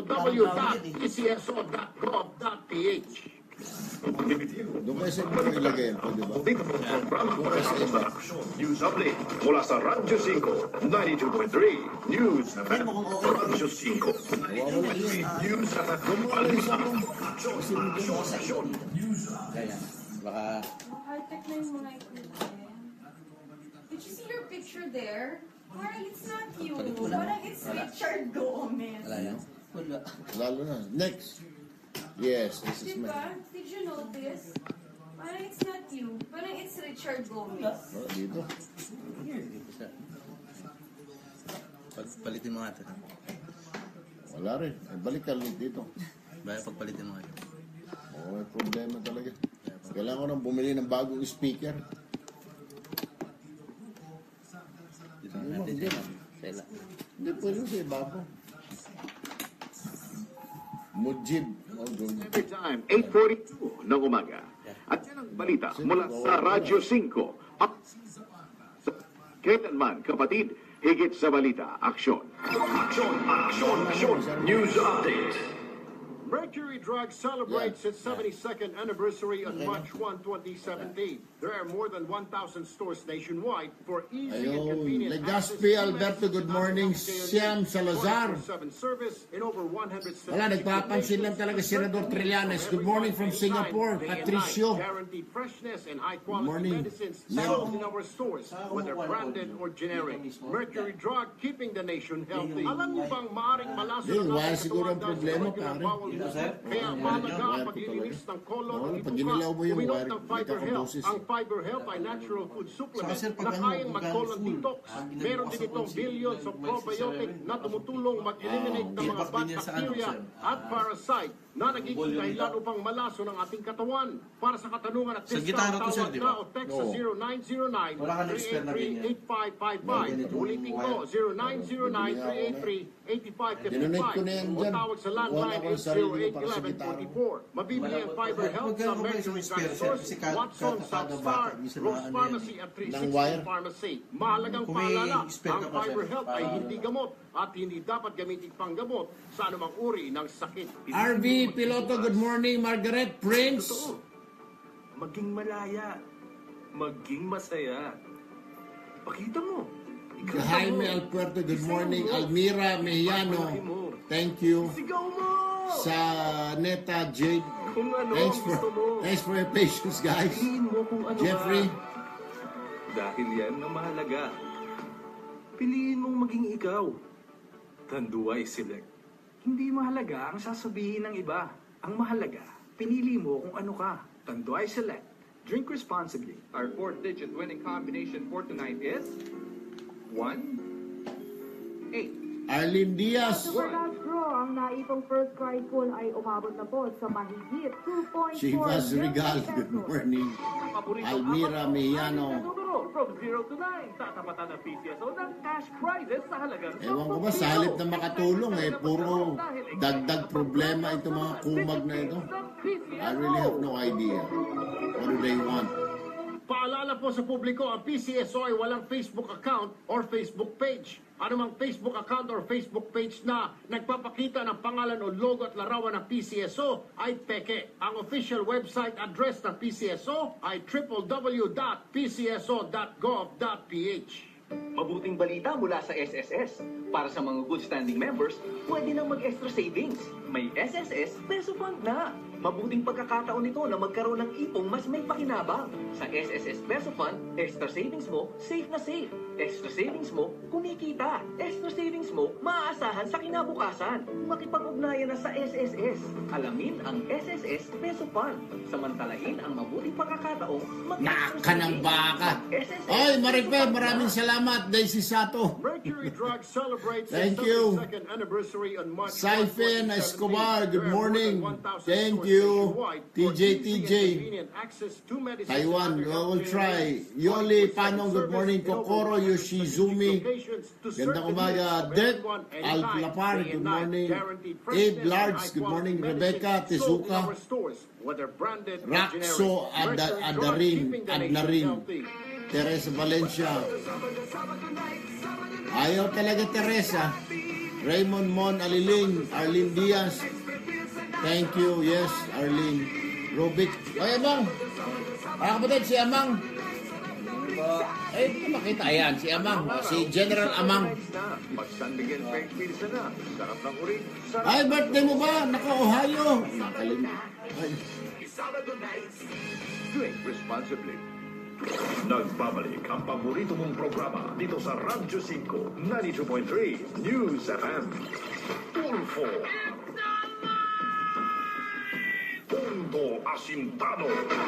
www.pcso.gov.ph. Doon kayo sa inyo ilagay yan po, di ba? Doon kayo sa inyo. News update mula sa Radyo 5 92.3 News FM. Radyo 5 92.3 News FM. Kaya, baka... High-tech na yung mga equipment. Did you see your picture there? Parang it's not you. Parang it's Richard Gomez. Wala yan? Wala. Lalo na. Next. Yes, this is Diba? my... Did you notice? Parang it's not you. Parang it's Richard Gomez. Oh, dito. Dito siya. Pagpalitin mo nga ito. Wala rin. Balik ka ulit dito. Baya pagpalitin mo nga ito. Oo, may problema talaga. Kailangan ko nang bumili ng bagong speaker. Dito natin siya. Sela. Hindi pwede sa ibabaw. Mujib. Oh, good. Every time, 8:42 ng umaga. At yan ang balita mula sa Radyo 5. At kailanman, kapatid, higit sa balita, aksyon. Aksyon, aksyon, aksyon. News update. Mercury Drug celebrates its 72nd anniversary on March 1, 2017. There are more than 1,000 stores nationwide for easy and Ayun, convenient Legazpi access to Alberto, good morning. Siam Salazar. 24/7 service in over 100 states. Wala, nagpapansin lang talaga si Senador Trillanes. Good morning from Singapore, Patricio. Guaranteed freshness and high Good quality morning. medicines Mel. sold in our stores, whether branded or generic. Mercury Drug, keeping the nation healthy. Alam niyo bang maaring malaso Yun, ng wala ating siguro ang katawan dahil sa problema, regular pare. bowel movement? Kaya mahalaga ang paglilinis ng colon Oo, at pag ituka. ginalaw mo yung Uminom wire, ng may Fiber Health. kakabusis. Ang Fiber Health ay natural food supplement Saka, sir, pag na ano, kayang pag mag-colon full, detox. Meron din itong billions of probiotic na tumutulong mag-eliminate ng mga bad bacteria at parasite na nagiging dahilan upang malaso ng ating katawan. Para sa katanungan at Sa discount, gitara to, sir, tawag di na ba? o text sa Oo. 0909 Wala ka na-expert na ganyan. 383-8555. Ulitin ko, 0909-383-8555. Dinonate ko na yan O dyan. tawag sa Wala landline ko ng sarili ko para sa gitara. 808-1144. Mabibili ang Fiber Health sa Mercury Drug Stores, Watson, Southstar, Rose Pharmacy at Ng 360 wire? Pharmacy. Mahalagang Kung may paalala, expert ang ka pa, Fiber sir, Health ay para- hindi gamot at hindi dapat gamitin panggamot sa anumang uri ng sakit. RV Piloto, good morning. Margaret Prince. Totoo. Maging malaya. Maging masaya. Pakita mo. Ikanta Jaime mo. Alberto, good Isayaw morning. mo. Almira Mejano, thank you. Sigaw mo! Sa Neta Jade, Kung ano thanks ang gusto mo. for your patience, guys. Piliin mo kung ano Jeffrey, ka. Dahil yan ang mahalaga. Piliin mong maging ikaw. Tanduay Select. Hindi mahalaga ang sasabihin ng iba. Ang mahalaga, pinili mo kung ano ka. Tanduay Select. Drink responsibly. Our fourth-digit winning combination for tonight is 1, 8. Arlene Diaz, Super last draw, ang naipong first prize pool ay umabot na po sa mahigit 2.4 Chivas million Regal, good pesos. morning. Almira Mejano, Numero from 0 to 9. Tatapatan ng PCSO ng cash prizes sa halagang ewan ko ba, sa halip na makatulong puro dagdag problema itong mga kumag na ito. I really have no idea. What do they want? Paalala po sa publiko, ang PCSO ay walang Facebook account or Facebook page. Anumang Facebook account or Facebook page na nagpapakita ng pangalan o logo at larawan ng PCSO ay peke. Ang official website address ng PCSO ay www.pcso.gov.ph. Mabuting balita mula sa SSS. Para sa mga good standing members, pwede nang mag-extra savings. May SSS Peso Fund na. Mabuting pagkakataon ito na magkaroon ng ipong mas may pakinabang. Sa SSS Peso Fund, extra savings mo, safe na safe. Extra savings mo, kumikita. Extra savings mo, maaasahan sa kinabukasan. Makipag-ugnayan na sa SSS. Alamin ang SSS Peso Fund. Samantalain ang mabuting pagkakataong mag-extra Naka ng baka. Oy, Marife, maraming salamat. Daisy Sato. Mercury Drug celebrates Thank its you. 72nd anniversary on March 1, Saifen 2017, Escobar, good where more morning. than 1,000 Thank stores you. nationwide for TJ, easy and TJ. convenient access to medicines Taiwan, and we other will healthcare try. needs. Yoli 24/7 Panong, good morning. service in over Kokoro 100 Yoshizumi. locations to serve Gandang the umaga. needs of Dirk everyone Al anytime, Lapar, day and good night. morning. Guaranteed Abe freshness and Large, good high-quality morning. medicines Rebecca sold in Tezuka. our stores, whether branded or Raxo generic. Mercury Drug, Adarin, keeping the nation Adnarin. healthy. Teresa Valencia. Ayaw talaga Teresa. Raymond Mon Aliling. Arlene Diaz. Thank you. Yes, Arlene. Rubik. Ay, Amang. Mga kapatid, si Amang. Eh, hindi makita. Ayan, si Amang. Si General Amang. Magsandigan fake pizza na. Sarap ng uring. Ay, birthday mo ba? Naka, Ohio. Nakalimutan. Ay. Drink responsibly. Nagbabalik ang paborito mong programa dito sa Radyo 5, 92.3 News FM. Tulfo. Punto Asintado.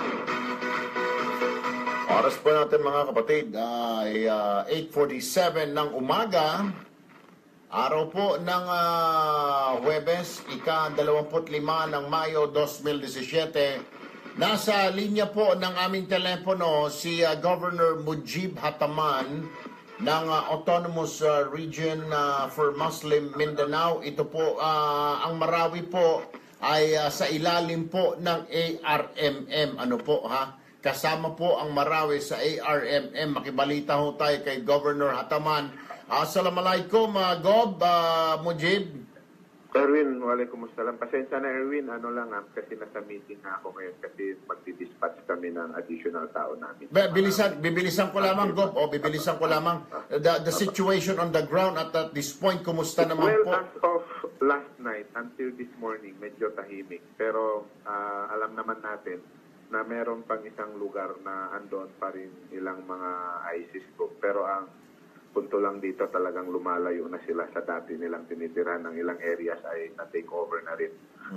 Oras po natin mga kapatid ay 8:47 ng umaga. Araw po ng Huwebes, ika-25 ng Mayo 2017. Nasa linya po ng aming telepono si Governor Mujib Hataman ng Autonomous Region for Muslim Mindanao. Ito po, ang Marawi po ay sa ilalim po ng ARMM. Ano po ha? Kasama po ang Marawi sa ARMM. Makibalita ho tayo kay Governor Hataman. Assalamualaikum, Gob, Mujib. Erwin, waalaikumsalam. Pasensya na Erwin, kasi nasa meeting na ako ngayon kasi magdi-dispatch kami ng additional tao namin. Bibilisan ko lamang, Gob. Bibilisan ko lamang. The situation on the ground at this point, kumusta naman po? Well, as of last night until this morning, medyo tahimik. Pero alam naman natin na meron pang isang lugar na andon pa rin ilang mga ISIS group. Pero ang punto lang dito talagang lumalayo na sila sa dati nilang tinitirahan ng ilang areas ay na-take over na rin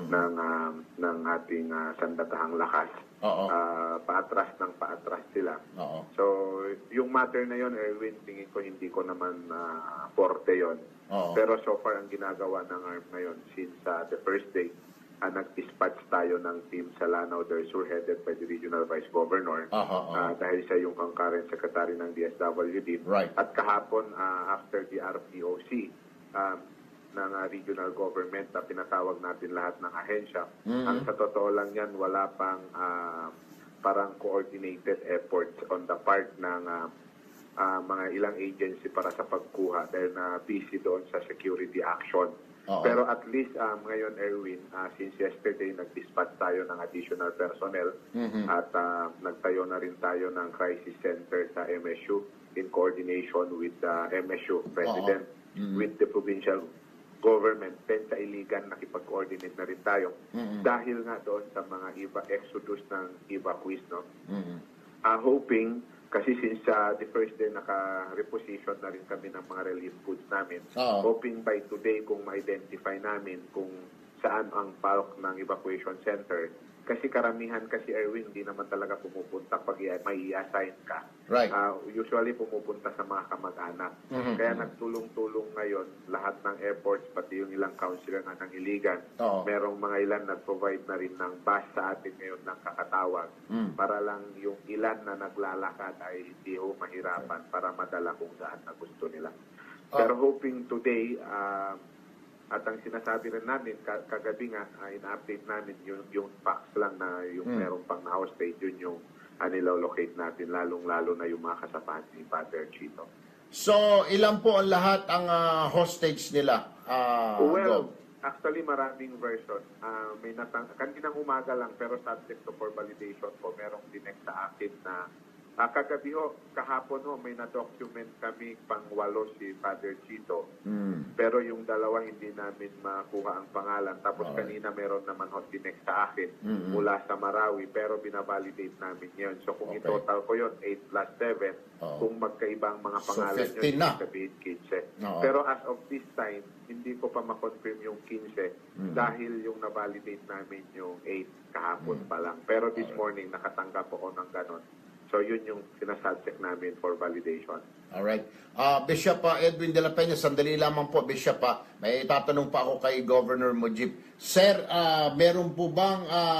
ng ating sandatahang lakas. Paatras sila. So, yung matter na yon, Erwin, tingin ko hindi ko naman forte yon. Pero so far, ang ginagawa ng ARM ngayon since the first day, nag-dispatch tayo ng team sa Lanao del Sur headed by the Regional Vice Governor dahil siya yung concurrent secretary ng DSWD. Right. At kahapon, after the RPOC ng regional government, pinatawag natin lahat ng ahensya. Ang sa totoo lang yan, wala pang parang coordinated efforts on the part ng mga ilang agency para sa pagkuha dahil na busy doon sa security action. Pero at least ngayon, Erwin, since yesterday, nag-dispatch tayo ng additional personnel at nagtayo na rin tayo ng crisis center sa MSU in coordination with the MSU President, with the provincial government. Then sa Iligan, nakipag-coordinate na rin tayo dahil nga doon sa mga exodus ng evacuees, no? Hoping, kasi since the first day naka-reposition na rin kami ng mga relief goods namin, hoping by today kung ma-identify namin kung saan ang bulk ng evacuation center. Kasi karamihan kasi, Erwin, hindi naman talaga pumupunta pag may i-assign ka. Right. Usually pumupunta sa mga kamag-anak. Kaya nagtulong-tulong ngayon lahat ng efforts, pati yung ilang councilor na ng Iligan. Merong mga ilan nag-provide na rin ng bus sa atin ngayon ng kakatawag para lang yung ilan na naglalakad ay hindi ho mahirapan para madala kung saan na gusto nila. Pero hoping today, at ang sinasabi rin namin, kagabi nga, ina-update namin yung facts lang na yung merong pang hostage, yun yung nilolocate natin, lalong-lalo na yung mga kasapahan ni Father Chito. So, ilan po ang lahat ang hostage nila? Actually, maraming version. Kaninang umaga lang, pero subject to for validation po, merong dinext sa akin na Kagabi ho, kahapon ho, may na-document kami pang-walo si Father Chito. Pero yung dalawa hindi namin makuha ang pangalan. Tapos kanina meron naman ho tinext sa akin mula sa Marawi, pero binavalidate namin yun. So kung i-total ko yun, 8 plus 7, kung magkaibang mga pangalan So, 15 yun, na. sabihin 15. Pero as of this time, hindi ko pa makonfirm yung 15 dahil yung na-validate namin yung 8 kahapon pa lang. Pero this morning, nakatanggap ako ng ganon. So yun yung sinasubject namin for validation. Alright. Bishop Edwin de la Peña, sandali lamang po, Bishop. May tatanong pa ako kay Governor Mujib. Sir, meron po bang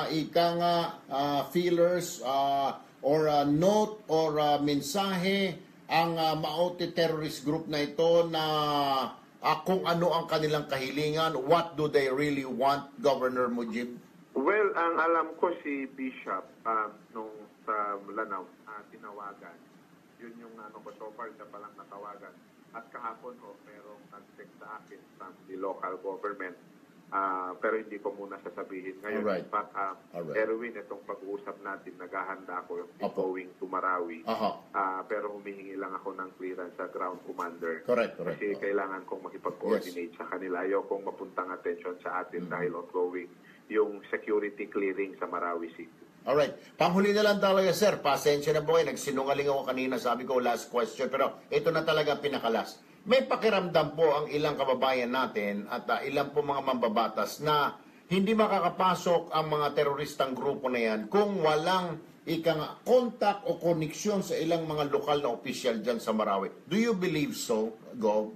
feelers or note or mensahe ang Maote terrorist group na ito na kung ano ang kanilang kahilingan? What do they really want, Governor Mujib? Well, ang alam ko si Bishop nung sa Lanao, tinawagan. Yun yung ko so far, siya palang natawagan. At kahapon ho, merong nag-text sa akin from the local government. Pero hindi ko muna sasabihin. Ngayon, in fact, Erwin, itong pag-uusap natin, naghahanda ako going to Marawi. Pero humihingi lang ako ng clearance sa ground commander. Correct. Kasi kailangan kong makipag-coordinate sa kanila. Ayaw kong mapuntang attention sa atin dahil ongoing yung security clearing sa Marawi City. Alright. Panghuli na lang talaga, sir. Pasensya na po kayo. Nagsinungaling ako kanina. Sabi ko, last question. Pero ito na talaga pinakalas. May pakiramdam po ang ilang kababayan natin at ilang po mga mambabatas na hindi makakapasok ang mga teroristang grupo na yan kung walang contact o koneksyon sa ilang mga lokal na opisyal dyan sa Marawi. Do you believe so, Gov?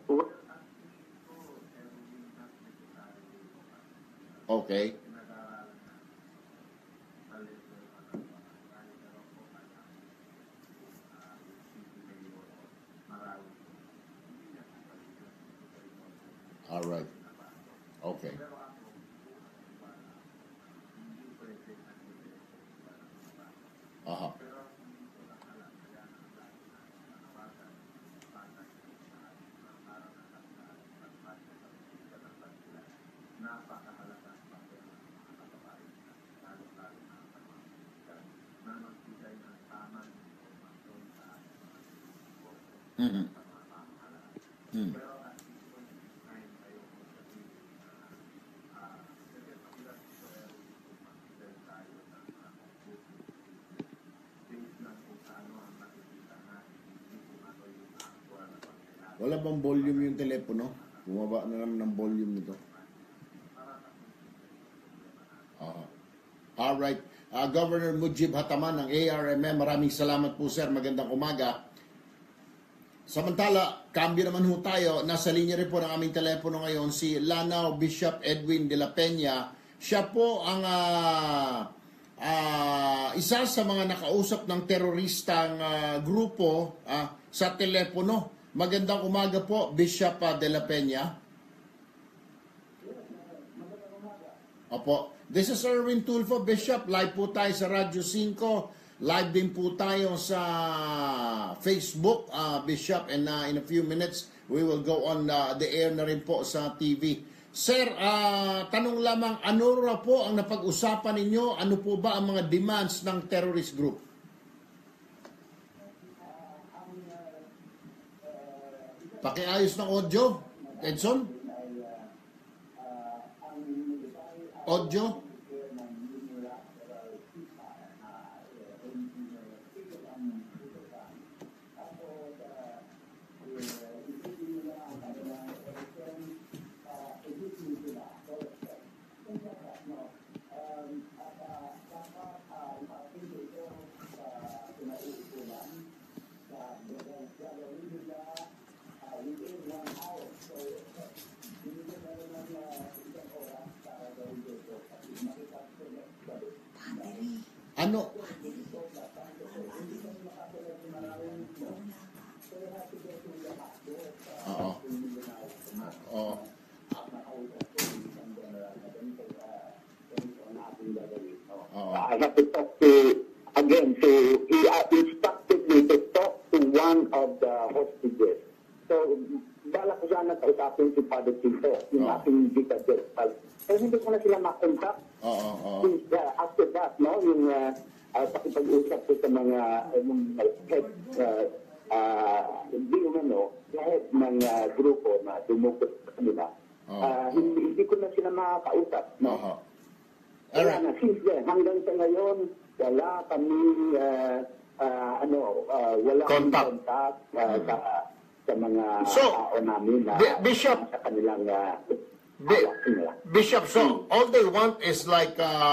Okay. All right. Okay. Wala bang volume yung telepono? Bumaba na naman ng volume nito. Alright. Governor Mujib Hataman ng ARMM, maraming salamat po, sir. Magandang umaga. Samantala, kambyo naman ho tayo. Nasa linya rin po ng aming telepono ngayon si Lanao Bishop Edwin de la Peña. Siya po ang isa sa mga nakausap ng teroristang grupo sa telepono. Magandang umaga po, Bishop de la Peña. Opo. This is Erwin Tulfo, Bishop. Live po tayo sa Radyo 5. Live din po tayo sa Facebook, Bishop. And in a few minutes, we will go on the air na rin po sa TV. Sir, tanong lamang, ano ra po ang napag-usapan ninyo? Ano po ba ang mga demands ng terrorist group? Pakiayos ng audio, Edson? Audio? Ano? I have to talk to, again, he instructed me to talk to one of the hostages. So, bala ko sana kausapin si Father Tito, yung ating vicar. Pero hindi ko na sila makontak. After that, no, yung pakipag-usap ko sa mga head, head ng grupo na dumukot sa kanila. Hindi ko na sila makakausap. No? Kaya na, since then, hanggang sa ngayon, wala kaming wala kaming contact sa mga tao namin na Bishop, sa kanilang Bishop, so all they want is like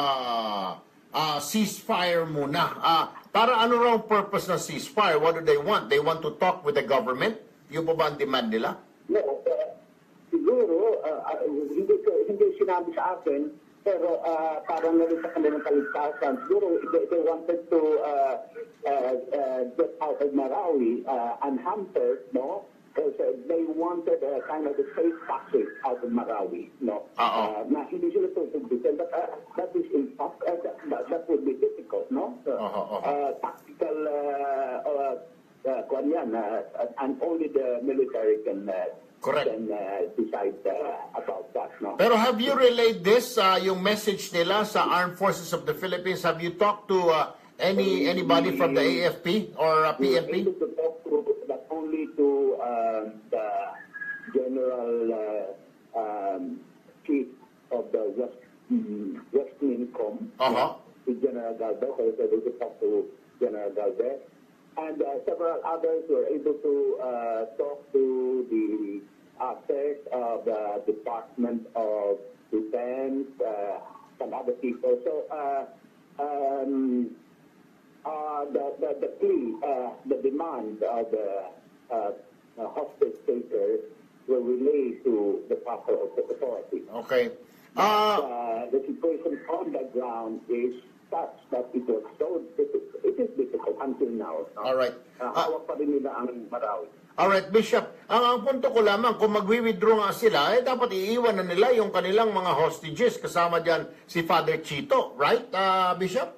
ceasefire muna. Para ano raw purpose ng ceasefire? What do they want? They want to talk with the government? Yung pa ba ang demand nila? No, siguro, hindi sinabi sa akin, pero parang narin sa kanilang kaligtasan. Siguro, they wanted to get out of Marawi unhampered, no? Because they wanted kind of a safe passage out of Marawi, no? Na hindi sila tutugbitin. But that is in fact, that would be difficult, no? Tactical, and only the military can decide about that, no? Pero have you relayed this, yung message nila sa Armed Forces of the Philippines? Have you talked to anybody from the AFP or PNP? To talk to, not only to the General Chief of the West Mincom, to General Galvez. I was able to talk to General Galvez. And several others were able to talk to the affairs of the Department of Defense, some other people. So the plea, the demand of the hostage takers were relayed to the proper authority. Okay. The situation on the ground is such that it was so difficult. It is difficult until now. All right. Hawak pa rin nila ang Marawi. Alright, Bishop. Ang punto ko lamang, kung magwi-withdraw nga sila, dapat iiwan na nila yung kanilang mga hostages. Kasama dyan si Father Chito. Right, Bishop?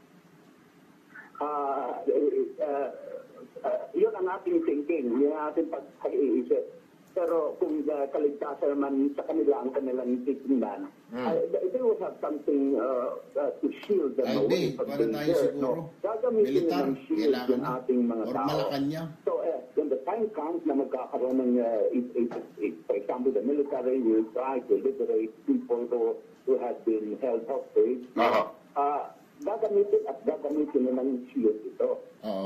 Yun ang ating thinking. Yun ang ating pag-iisip. Pero kung kaligtasan naman sa kanila ang kanilang titingnan, they will have something to shield them away from danger. No? Gagamitin nila ng shield yung ating mga tao. So, when the time comes na magkakaroon ng, for example, the military will try to liberate people who have been held hostage, gagamitin nila ng shield ito.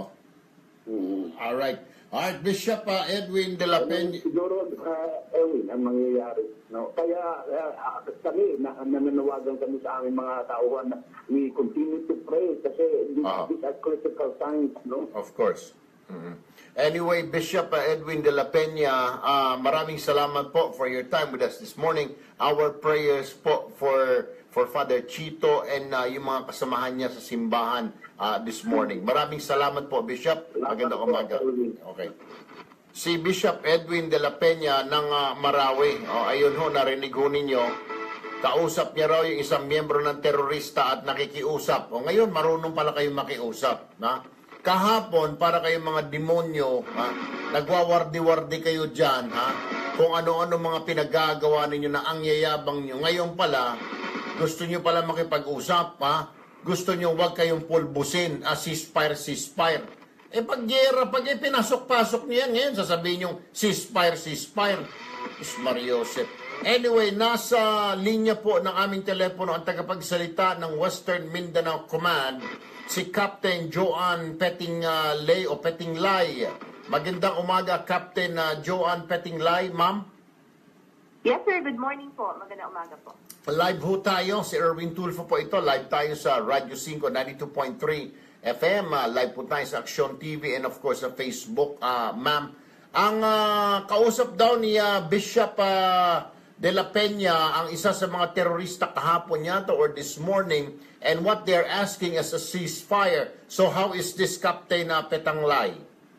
Alright. Alright, Bishop Edwin de la Peña. Siguro, Erwin, ang mangyayari. No? Kaya kami, nananawagan kami sa aming mga tauhan na we continue to pray kasi these are critical times. No? Of course. Anyway, Bishop Edwin de la Peña, maraming salamat po for your time with us this morning. Our prayers po for Father Chito and yung mga kasamahan niya sa simbahan this morning. Maraming salamat po, Bishop. Magandang umaga. Okay. Si Bishop Edwin de la Peña ng Marawi. Ayun ho, narinig ho ninyo. Kausap niya raw yung isang miyembro ng terorista at nakikiusap. Ngayon, marunong pala kayong makiusap. Kahapon, para kayong mga demonyo, nagwawardi-wardi kayo dyan, kung ano-ano mga pinagagawa ninyo na ang yayabang nyo. Ngayon pala, gusto nyo pala makipag-usap, gusto nyo wag kayong pulbusin, ceasefire. Pag gera, pag pinasok-pasok nyo yan, ngayon sasabihin nyo, ceasefire. Mariosep. Anyway, nasa linya po ng aming telepono ang tagapagsalita ng Western Mindanao Command, si Captain Joan Petinglay o Petinglay. Magandang umaga, Captain Joan Petinglay, ma'am. Yes, sir. Good morning po. Magandang umaga po. Live ho tayo. Si Erwin Tulfo po ito. Live tayo sa Radyo 5, 92.3 FM. Live po tayo sa Action TV and of course sa Facebook, ma'am. Ang kausap daw ni Bishop de la Peña, ang isa sa mga terorista kahapon yata or this morning, and what they're asking is a ceasefire. So how is this, Captain Petinglay?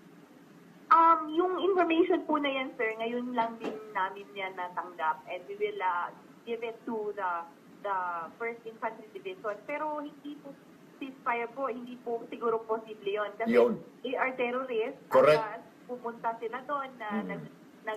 Yung information po na yan, sir, ngayon lang din namin yan natanggap and we will give it to the 1st Infantry Division. Pero hindi po ceasefire po, hindi po siguro posible yun. Kasi they are terrorists. Correct. Pumunta sila doon na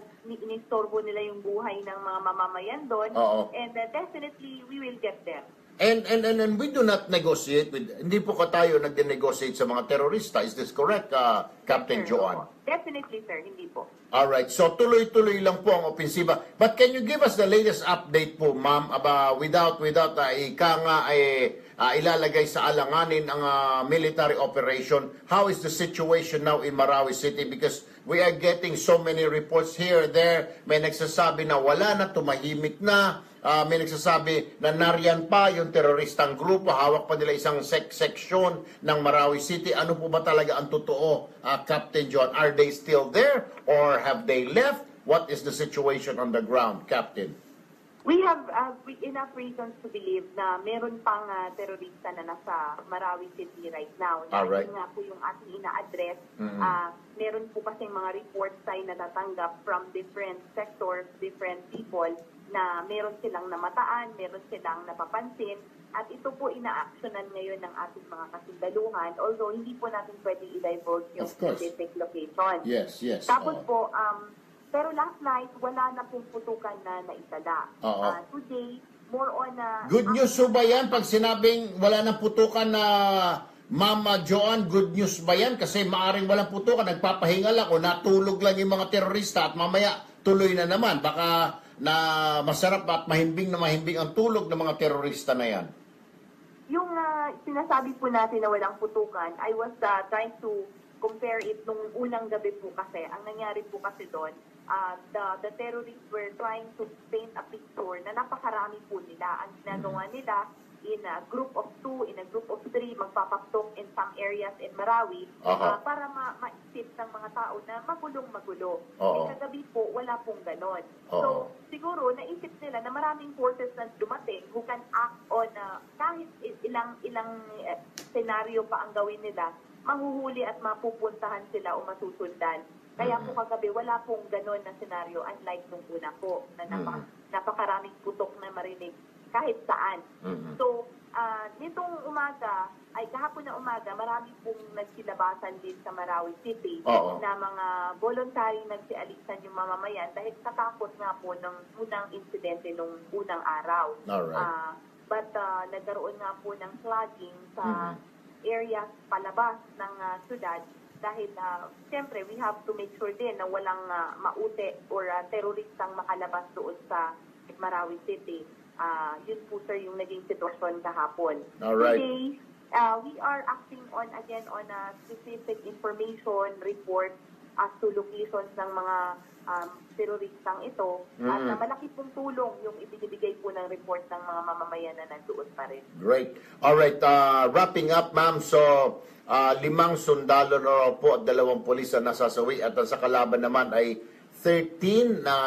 inistorbo nila yung buhay ng mga mamamayan doon. And definitely, we will get there. And we do not negotiate with, hindi po tayo nag-negotiate sa mga terorista. Is this correct, Captain Sir, Joanne? opo. Definitely, sir. Hindi po. Alright, so tuloy-tuloy lang po ang opensiba. But can you give us the latest update po, ma'am, without ika nga ilalagay sa alanganin ang military operation? How is the situation now in Marawi City? Because we are getting so many reports here, there. May nagsasabi na wala na, tumahimik na. May nagsasabi na nariyan pa yung teroristang grupo, hawak pa nila isang section ng Marawi City. Ano po ba talaga ang totoo, Captain John? Are they still there or have they left? What is the situation on the ground, Captain? We have enough reasons to believe na meron pang terorista na nasa Marawi City right now. Alright. Yun nga po yung ating ina-address. Mhm. Meron po kasing mga reports tayo natatanggap from different sectors, different people, na meron silang namataan, meron silang napapansin, at ito po ina-actionan ngayon ng ating mga kasundaluhan, although hindi po natin pwede i-divulge yung Of course. specific location. Yes. Tapos po, pero last night, wala na pong putukan na naitala. Oo. Today, more on Good news so ba yan? Pag sinabing wala nang putukan na Mama Joanne, good news ba yan? Kasi maaring walang putukan, nagpapahinga lang o natulog lang yung mga terorista at mamaya tuloy na naman. Baka na masarap at mahimbing ang tulog ng mga terorista na yan. Yung sinasabi po natin na walang putukan, I was trying to compare it nung unang gabi po kasi. Ang nangyari po kasi doon, the terrorists were trying to paint a picture na napakarami po nila. Ang ginagawa nila, in a group of 2, in a group of 3, magpapasok in some areas in Marawi para maisip ng mga tao na magulong-magulo. Oo. Kagabi po, wala pong ganon. Oo. So, siguro, naisip nila na maraming forces na dumating who can act on kahit ilang senaryo pa ang gawin nila, mahuhuli at mapupuntahan sila o masusundan. Kaya po kagabi, wala pong ganon na senaryo unlike nung una po, na napakaraming putok na marinig kahit saan. So, nitong umaga, kahapon na umaga, marami pong nagsilabasan din sa Marawi City na mga voluntary nagsialisan yung mamamayan dahil katakot nga po ng unang insidente nung unang araw. Alright. But nagkaroon nga po ng flagging sa areas palabas ng syudad dahil siyempre we have to make sure din na walang maute or teroristang makalabas doon sa Marawi City. Yun po sir yung naging sitwasyon kahapon. Alright. Today, we are acting on specific information report as to locations ng mga teroristang ito at malaki pong tulong yung ibinibigay po ng report ng mga mamamayan na nandoon pa rin. Great. Alright, wrapping up ma'am, so 5 sundalo na po at 2 pulis na nasasawi at sa kalaban naman ay 13 na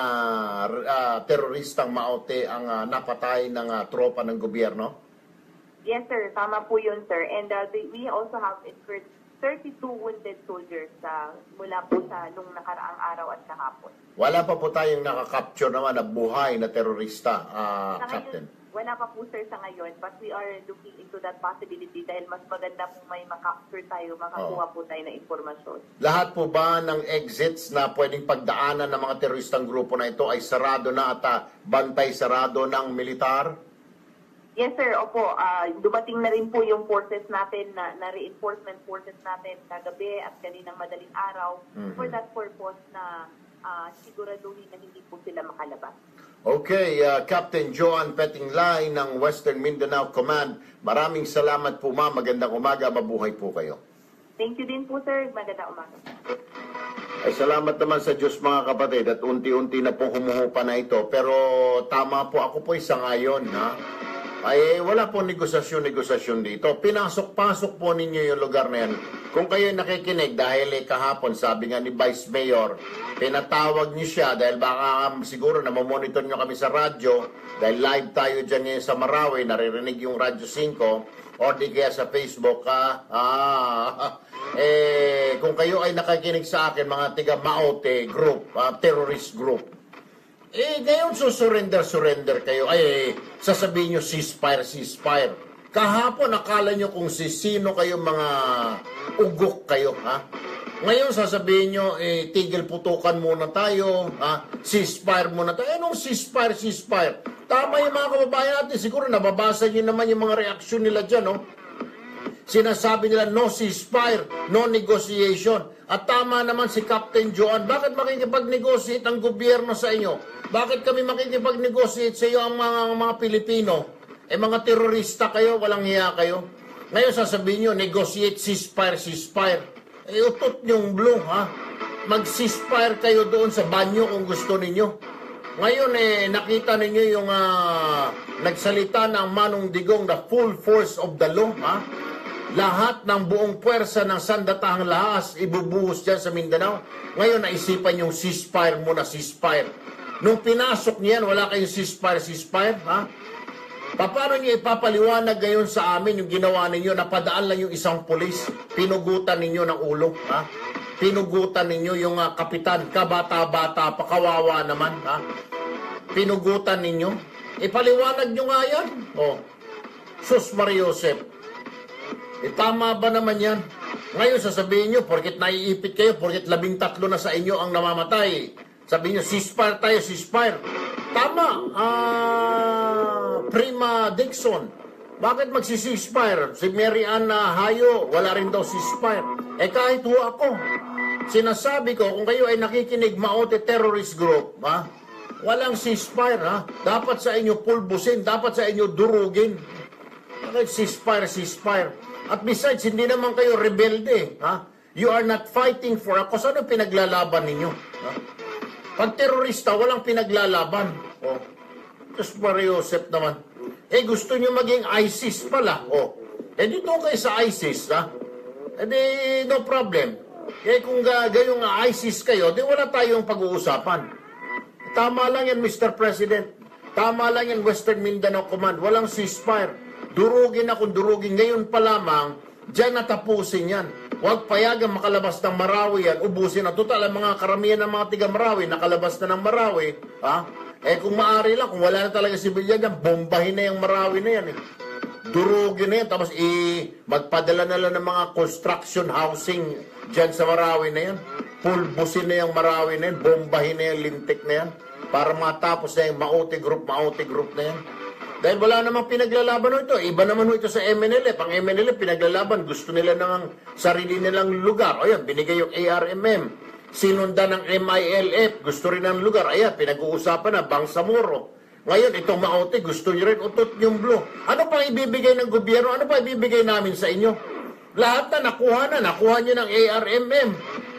teroristang maote ang napatay ng tropa ng gobyerno? Yes, sir. Tama po yun, sir. And we also have incurred 32 wounded soldiers mula po sa nung nakaraang araw at kahapon. Wala pa po tayong nakakapture naman na buhay na terorista, Captain? Wala pa po, sir, sa ngayon. But we are looking into that possibility dahil mas maganda po may makapture tayo, makakuha po tayo ng informasyon. Lahat po ba ng exits na pwedeng pagdaanan ng mga teroristang grupo na ito ay sarado na at bantay sarado ng militar? Yes, sir. Opo. Dumating na rin po yung forces natin, na reinforcement forces natin kagabi at kaninang madaling araw for that purpose na siguraduhin na hindi po sila makalabas. Okay, Captain Joanne Petinglay ng Western Mindanao Command. Maraming salamat po ma'am. Magandang umaga. Mabuhay po kayo. Thank you din po, sir. Magandang umaga. Ay salamat naman sa Diyos mga kapatid at unti-unti na po humuhupa na ito. Pero tama po, ako po isangayon ha. Ay wala po negosasyon dito. Pinasok-pasok po ninyo yung lugar na yan. Kung kayo nakikinig dahil kahapon sabi nga ni Vice Mayor, pinatawag niyo siya dahil baka siguro na mamonitor niyo kami sa radyo dahil live tayo dyan ngayon sa Marawi, naririnig yung Radyo 5 or di kaya sa Facebook kung kayo ay nakikinig sa akin mga tiga Maote group, terrorist group, ngayon surrender kayo. Sasabihin nyo ceasefire. Kahapon, akala nyo kung sino kayo mga ugok kayo, ha? Ngayon, sasabihin nyo, tigil putukan muna tayo, ceasefire muna tayo. Anong ceasefire? Tama yung mga kababayan natin. Siguro nababasa nyo naman yung mga reaksyon nila dyan, no? Sinasabi nila, no ceasefire, no negotiation. At tama naman si Captain Joan. Bakit makikipag-negotiate ang gobyerno sa inyo? Bakit kami makikipag-negotiate sa iyo ang mga Pilipino? Mga terorista kayo, walang hiya kayo. Ngayon sasabihin nyo, negotiate, ceasefire. Utot nyong blue, ha? Mag-ceasefire kayo doon sa banyo kung gusto ninyo. Ngayon, nakita ninyo yung nagsalita ng Manong Digong, the full force of the law, ha? Lahat ng buong puwersa ng sandatahang lahas, ibubuhos dyan sa Mindanao. Ngayon, naisipan yung ceasefire muna, ceasefire. Nung pinasok niyan, wala kayong ceasefire, ha? Paano niyo ipapaliwanag ngayon sa amin yung ginawa ninyo, napadaan lang yung isang pulis, pinugutan ninyo ng ulo, ha? Pinugutan ninyo yung kapitan, kabata-bata, pakawawa naman, ha? Pinugutan ninyo. Ipaliwanag nyo nga yan. Sus Maria Josep. Tama ba naman yan? Ngayon sasabihin nyo, porkit naiipit kayo, porkit 13 na sa inyo ang namamatay. Sabihin nyo, ceasefire tayo, ceasefire. Tama. Prima Dixon. Bakit magsi-ceasefire? Si Mary Ann Hayo, wala rin daw ceasefire. Kahit ho ako, sinasabi ko, kung kayo ay nakikinig, Maote Terrorist Group, ha? Walang ceasefire, ha? Dapat sa inyo pulbusin, dapat sa inyo durugin. Bakit ceasefire? At besides, hindi naman kayo rebelde, ha? You are not fighting for a cause. Ano pinaglalaban ninyo? Ha? Pag terorista, walang pinaglalaban. Diyos Maria Josep naman. Gusto nyo maging ISIS pala. Dito kayo sa ISIS, ha? No problem. Kung gayong ISIS kayo, di wala tayong pag-uusapan. Tama lang yan, Mr. President. Tama lang yan, Western Mindanao Command. Walang ceasefire. Durugin na kung durugin. Ngayon pa lamang, dyan natapusin yan. Huwag payagang makalabas ng Marawi yan. Ubusin na. Total, ang mga karamihan ng mga tiga-Marawi, nakalabas na ng Marawi. Ha? Kung maaari lang, kung wala na talaga sibilyan yan, bombahin na yung Marawi na yan. Durugin na yan. Tapos magpadala na lang ng mga construction housing dyan sa Marawi na yan. Pulbusin na yung Marawi na yan. Bombahin na yung lintik na yan. Para matapos na yung Maote Group na yan. Dahil wala namang pinaglalaban ito. Iba naman ito sa MNLF. Ang MNLF pinaglalaban. Gusto nila ng sarili nilang lugar. Ayan, binigay yung ARMM. Sinundan ng MILF. Gusto rin ng lugar. Ayan, pinag-uusapan na Bangsamoro. Ngayon, itong Maote, gusto nyo rin utot yung blue. Ano pa ibibigay ng gobyerno? Ano pa ibibigay namin sa inyo? Lahat na nakuha nyo ng ARMM.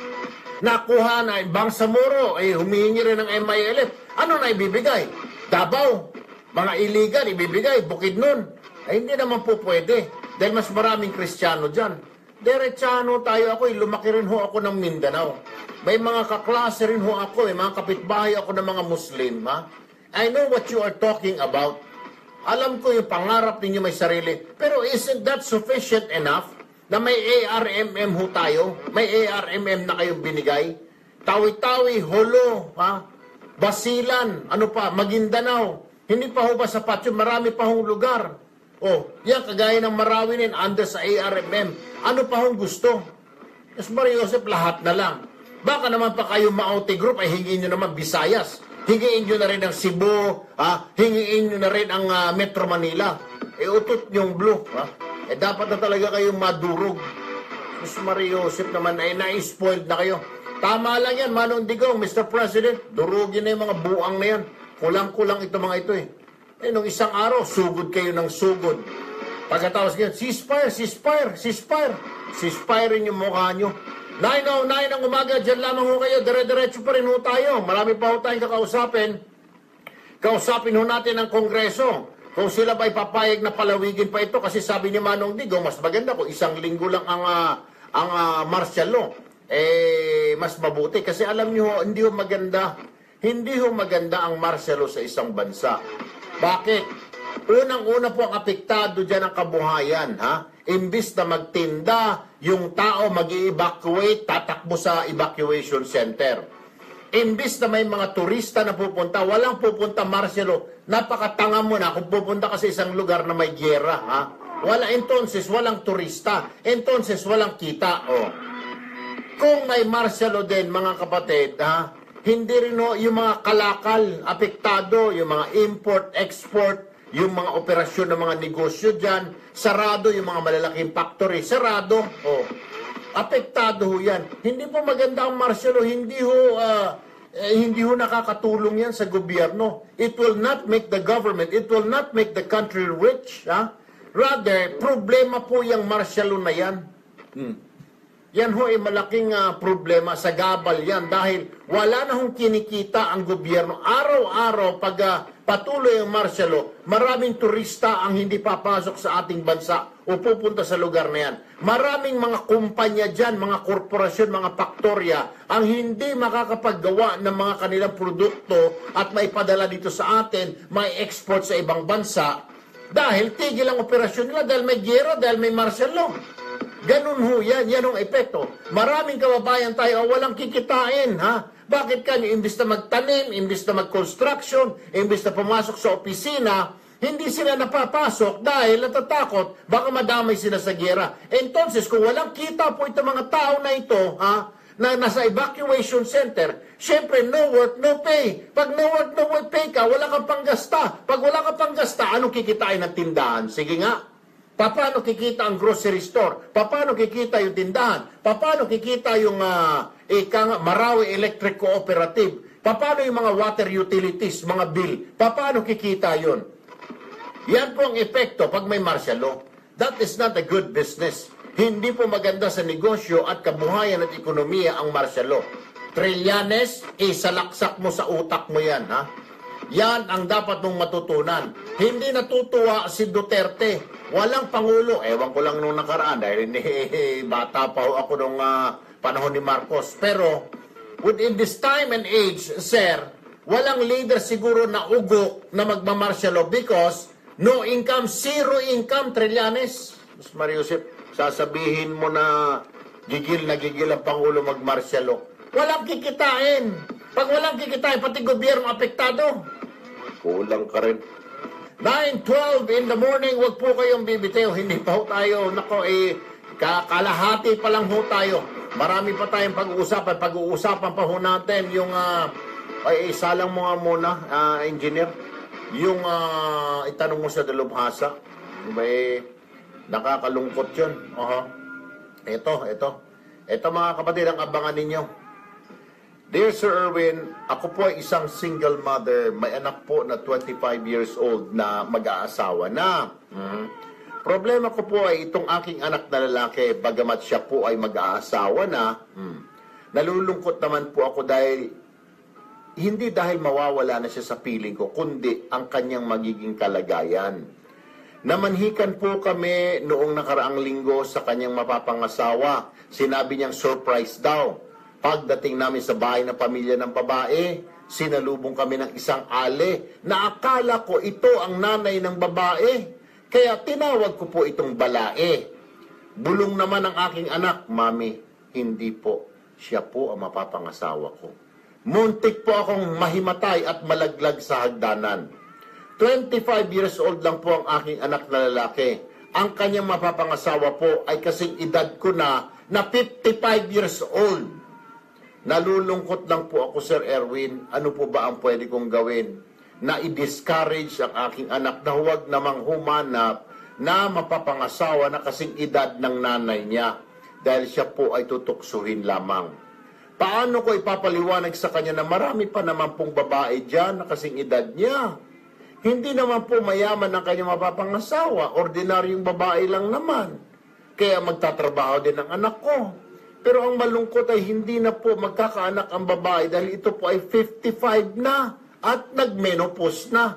Nakuha na Bangsamoro. Humihingi rin ng MILF. Ano na ibibigay? Davao. Mga illegal, ibibigay, Bukidnon. Hindi naman po pwede. Dahil mas maraming Kristiyano dyan. Derechano tayo ako, lumaki rin ho ako ng Mindanao. May mga kaklase rin ho ako, may mga kapitbahay ako ng mga Muslim. Ha? I know what you are talking about. Alam ko yung pangarap ninyo may sarili. Pero isn't that sufficient enough na may ARMM ho tayo? May ARMM na kayong binigay? Tawi-tawi, Holo, ha? Basilan, ano pa, Maguindanao. Hindi pa ho ba sapat yun? Marami pa hong lugar. Yan, kagaya ng Marawi rin, under sa ARMM. Ano pa hong gusto? Yes, Maria Josep, lahat na lang. Baka naman pa kayo Maote Group, ay hingiin nyo naman Visayas. Hingiin nyo na rin ang Cebu, hingiin nyo na rin ang Metro Manila. Utot yung blue. Dapat na talaga kayong madurog. Yes, Maria Josep naman, na-spoiled na kayo. Tama lang yan, Manong Digong, Mr. President. Durugin na yung mga buang na yan. Kulang-kulang ito mga ito nung isang araw, sugod kayo ng sugod. Pagkatapos ngayon, ceasefire. Ceasefire yung mukha nyo. 9:09 ang umaga, dyan lamang ho kayo. Dire-diretso pa rin ho tayo. Marami pa ho tayong kakausapin. Kausapin ho natin ang Kongreso. Kung sila ba ipapayag na palawigin pa ito, kasi sabi ni Manong Digong, mas maganda kung 1 linggo lang ang martial law. Mas mabuti. Kasi alam nyo, hindi ho maganda ang martial law sa isang bansa. Bakit? Unang-una po ang apektado dyan ang kabuhayan. Imbis na magtinda, yung tao mag-i-evacuate, tatakbo sa evacuation center. Imbis na may mga turista na pupunta, walang pupunta martial law. Napakatanga mo na kung pupunta ka sa isang lugar na may gyera. Entonces, walang turista. Entonces, walang kita. kung may martial law din, mga kapatid, ha, hindi rin ho, yung mga kalakal, apektado, yung mga import, export, yung mga operasyon ng mga negosyo dyan, sarado yung mga malalaking factory, sarado. Oh. Apektado ho yan. Hindi po maganda ang martial law, hindi ho nakakatulong yan sa gobyerno. It will not make the government, it will not make the country rich. Ha? Rather, problema po yung martial law na yan. Yan ho ay malaking problema sa gabal yan dahil wala na hong kinikita ang gobyerno. Araw-araw pag patuloy ang martial law, maraming turista ang hindi papasok sa ating bansa o pupunta sa lugar na yan. Maraming mga kumpanya dyan, mga korporasyon, mga faktorya ang hindi makakapaggawa ng mga kanilang produkto at maipadala dito sa atin, may export sa ibang bansa dahil tigil ang operasyon nila dahil may gera, dahil may martial law. Ganun ho yan, yan ang epekto. Maraming kababayan tayo walang kikitain, ha? Bakit kanya, imbis na magtanim, imbis na mag-construction, imbis na pumasok sa opisina, hindi sila napapasok dahil natatakot, baka madamay sila sa gera. Entonces, kung walang kita po itong mga tao na ito, ha, na nasa evacuation center, syempre, no work, no pay. Pag no work, no pay ka, wala kang panggasta. Pag wala kang panggasta, anong kikitain ng tindahan? Sige nga. Paano kikita ang grocery store? Paano kikita yung tindahan? Paano kikita yung Marawi Electric Cooperative? Paano yung mga water utilities, mga bill? Paano kikita yun? Yan po ang epekto pag may martial law. That is not a good business. Hindi po maganda sa negosyo at kabuhayan at ekonomiya ang martial law. Trillanes, isalaksak mo sa utak mo yan, ha? Yan ang dapat mong matutunan. Hindi natutuwa si Duterte. Walang Pangulo. Ewan ko lang nung nakaraan dahil bata pa ako nung panahon ni Marcos. Pero within this time and age, sir, walang leader siguro na ugok na magmamartial law because no income, zero income, Trillanes. Mas Mariusip, sasabihin mo na gigil ang Pangulo magmartial law. Walang kikitain. Pag walang kikitain, pati gobyerno apektado. Kulang ka rin. 9:12 in the morning, wag po kayong bibitaw. Hindi pa ho tayo, kalahati pa lang ho tayo. Marami pa tayong pag-uusapan. Pag-uusapan pa ho natin yung, isa lang mo nga muna, engineer. Yung, itanong mo sa dalubhasa. Nakakalungkot yun. Ito mga kapatid, ang abangan ninyo. Dear Sir Erwin, ako po ay isang single mother. May anak po na 25 years old na mag-aasawa na. Problema ko po ay itong aking anak na lalaki, bagamat siya po ay mag-aasawa na. Nalulungkot naman po ako dahil, hindi dahil mawawala na siya sa piling ko, kundi ang kanyang magiging kalagayan. Namanhikan po kami noong nakaraang linggo sa kanyang mapapangasawa. Sinabi niyang surprise daw. Pagdating namin sa bahay ng pamilya ng babae, sinalubong kami ng isang ale na akala ko ito ang nanay ng babae. Kaya tinawag ko po itong balae. Bulong naman ang aking anak, Mami, hindi po. Siya po ang mapapangasawa ko. Muntik po akong mahimatay at malaglag sa hagdanan. 25 years old lang po ang aking anak na lalaki. Ang kanyang mapapangasawa po ay kasing edad ko na 55 years old. Nalulungkot lang po ako, Sir Erwin. Ano po ba ang pwede kong gawin? Na i-discourage ang aking anak na huwag namang humanap na mapapangasawa na kasing edad ng nanay niya dahil siya po ay tutuksuhin lamang. Paano ko ipapaliwanag sa kanya na marami pa naman pong babae dyan na kasing edad niya? Hindi naman po mayaman ang kanyang mapapangasawa. Ordinaryong babae lang naman. Kaya magtatrabaho din ang anak ko. Pero ang malungkot ay hindi na po magkakaanak ang babae dahil ito po ay 55 na at nagmenopause na.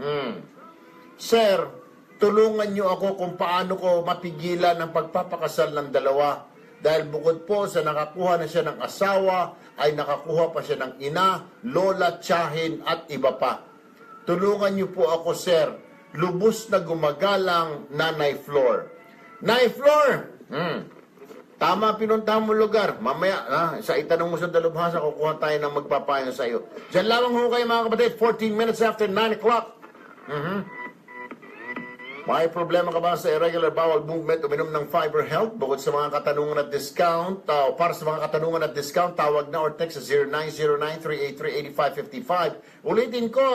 Sir, tulungan niyo ako kung paano ko mapigilan ang pagpapakasal ng dalawa. Dahil bukod po sa nakakuha na siya ng asawa, ay nakakuha pa siya ng ina, lola, tiyahin at iba pa. Tulungan niyo po ako, sir. Lubos na gumagalang Nanay Flor. Nanay Flor! Tama pinuntahan mo lugar. Mamaya, sa itanong mo sa dalubhasa, kukuha tayo ng magpapayo sa iyo. Diyan lamang ho kayo mga kapatid, 14 minutes after 9 o'clock. May problema ka ba sa irregular bowel movement, uminom ng Fiber Health? Bukod sa mga katanungan at discount, o para sa mga katanungan at discount, tawag na or text sa 0909-383-8555. Ulitin ko,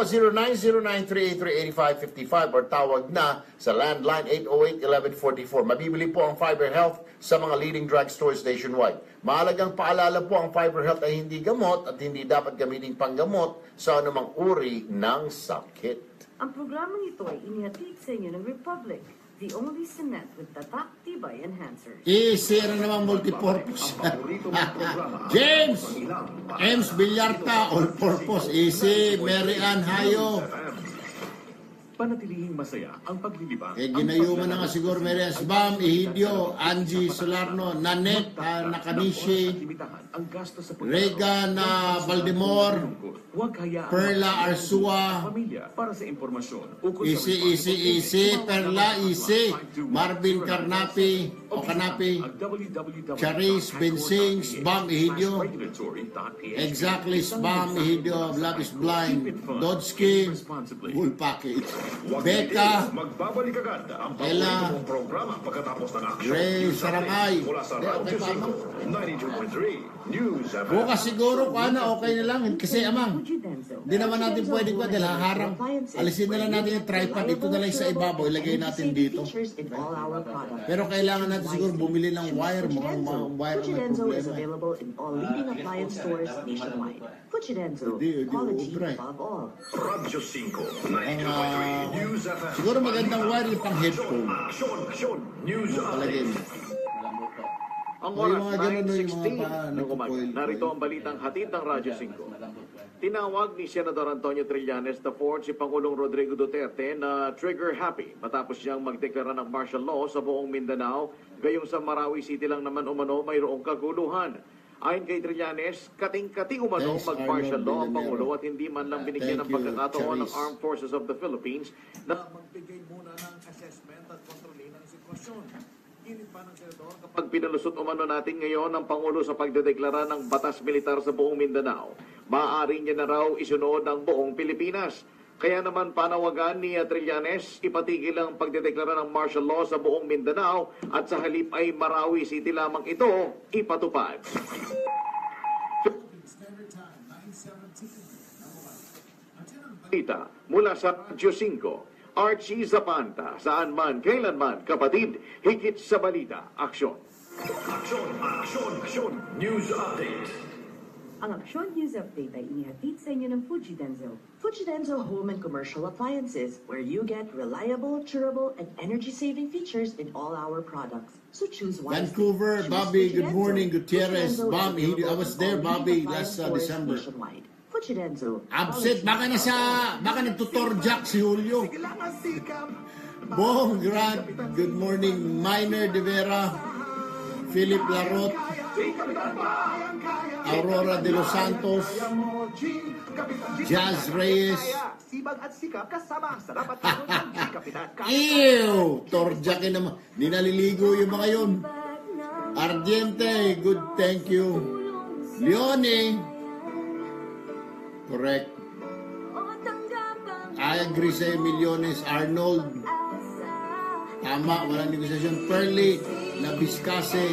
0909-383-8555 or tawag na sa landline 808-1144. Mabibili po ang Fiber Health sa mga leading drugstores nationwide. Mahalagang paalala po, ang Fiber Health ay hindi gamot at hindi dapat gamitin panggamot sa anumang uri ng sakit. Ang programang ito ay inihatid sa inyo ng Republic, the only cement with tatak tibay enhancers. Isira namang multipurpose. James! Ems Villarta, all-purpose. Easy, Mary Ann Hayo. Panatilihing masaya ang paglilibang. Ginayuman na nga siguro Mary Ann Sbam, Ehidio, Angie Solarno, Nanette Nakanishi, Regan Baldemor, Perla Arsua, para sa impormasyon. Easy, Perla, Easy, Marvin Carnapi, o Kanapi, Charis, Bensing, Sbam, Ehidio, exactly, Sbam, Ehidio, Love is Blind, Dodski, full package. Becca, Magbabalik agad ang Ella, paboritong programa pagkatapos ng aksyon. Ray Sarangay. Mula sa Radyo 5, 92.3 News FM. Bukas siguro kung okay na lang. Kasi amang, hindi naman natin pwede pa dahil haharang. Alisin na lang natin yung tripod. Ito na lang sa ibabaw. Ilagay natin dito. Pero kailangan natin siguro bumili ng wire. Mukhang wire ang may Fujidenzo is problema. available in all leading appliance stores nationwide. Fujidenzo, quality above all. Radyo 5, 92.3 News FM. Siguro magandang wire yung pang headphone. Aksyon, News Palagay mo. Ang May oras mga ganun, yung 9:16 mga ng umaga. Narito ang balitang hatid ng Radyo 5. Tinawag ni Senador Antonio Trillanes IV si Pangulong Rodrigo Duterte na trigger happy matapos siyang magdeklara ng martial law sa buong Mindanao, gayong sa Marawi City lang naman umano mayroong kaguluhan. Ayon kay Trillanes, kating-kating umano mag-martial law ang Pangulo at hindi man lang binigyan ng pagkakataon ng Armed Forces of the Philippines na magbigay muna ng assessment at kontrolin ang sitwasyon. Init pa ng Senador kapag pinalusot umano natin ngayon ang Pangulo sa pagdedeklara ng batas militar sa buong Mindanao, maaari niya na raw isunod ang buong Pilipinas. Kaya naman panawagan ni Trillanes, ipatigil ang pagdedeklara ng martial law sa buong Mindanao at sa halip ay Marawi City lamang ito ipatupad. Ita mula sa Radyo 5, Archie Zapanta, saan man, kailanman, kapatid, higit sa balita, aksyon. Aksyon, News Update. Ang Aksyon News Update ay inihatid sa inyo ng Fujidenzo. Fujidenzo Home and Commercial Appliances, where you get reliable, durable, and energy-saving features in all our products. So choose wisely. Vancouver, Choose Bobby, good Fujidenzo. morning. Gutierrez, Fujidenzo Bam, is available I was in there, all Bobby, leading last appliance stores December. nationwide. Fujidenzo. Absent, baka nagtutorjak si Julio. Bong Grant, good morning. Minor De Vera, Philip Larot, Aurora de los Santos, Jazz Reyes. Sibag at sikap kasama ang sarap at tulong ng Kapitan. Ew! Torjakin naman. Di naliligo yung mga yun. Ardiente, good, thank you. Leone. Correct. I agree sa Millones. Arnold. Tama, walang negosasyon. Perly, Nabiscase.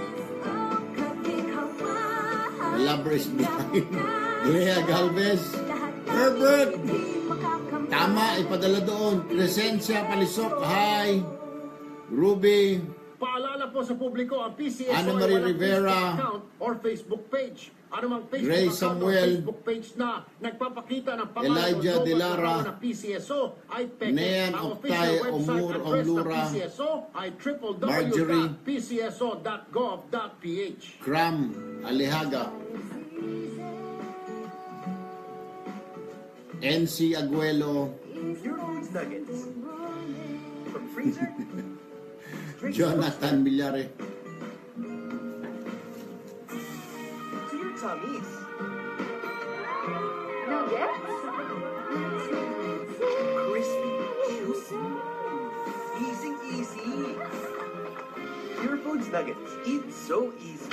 Lover is blind. Lea Galvez. Herbert. Tama, ipadala doon. Crescencia Palisok. Hi. Ruby. Paalala po sa publiko, ang PCSO Ana Marie ay walang Rivera. Facebook account or Facebook page. Anumang Facebook Ray account Samuel. or Facebook page na nagpapakita ng pangalan Elijah o logo De at Lara. larawan ng PCSO ay peke. Nean Ang Octay official website Omur address ng Omlura. PCSO ay Marjorie. www.pcso.gov.ph. Cram Alihaga. NC Aguelo. Your Foods Nuggets. From freezer. Jonathan Millare. To your tummies. Crispy, juicy, easy. Your Foods Nuggets. Eat so easy.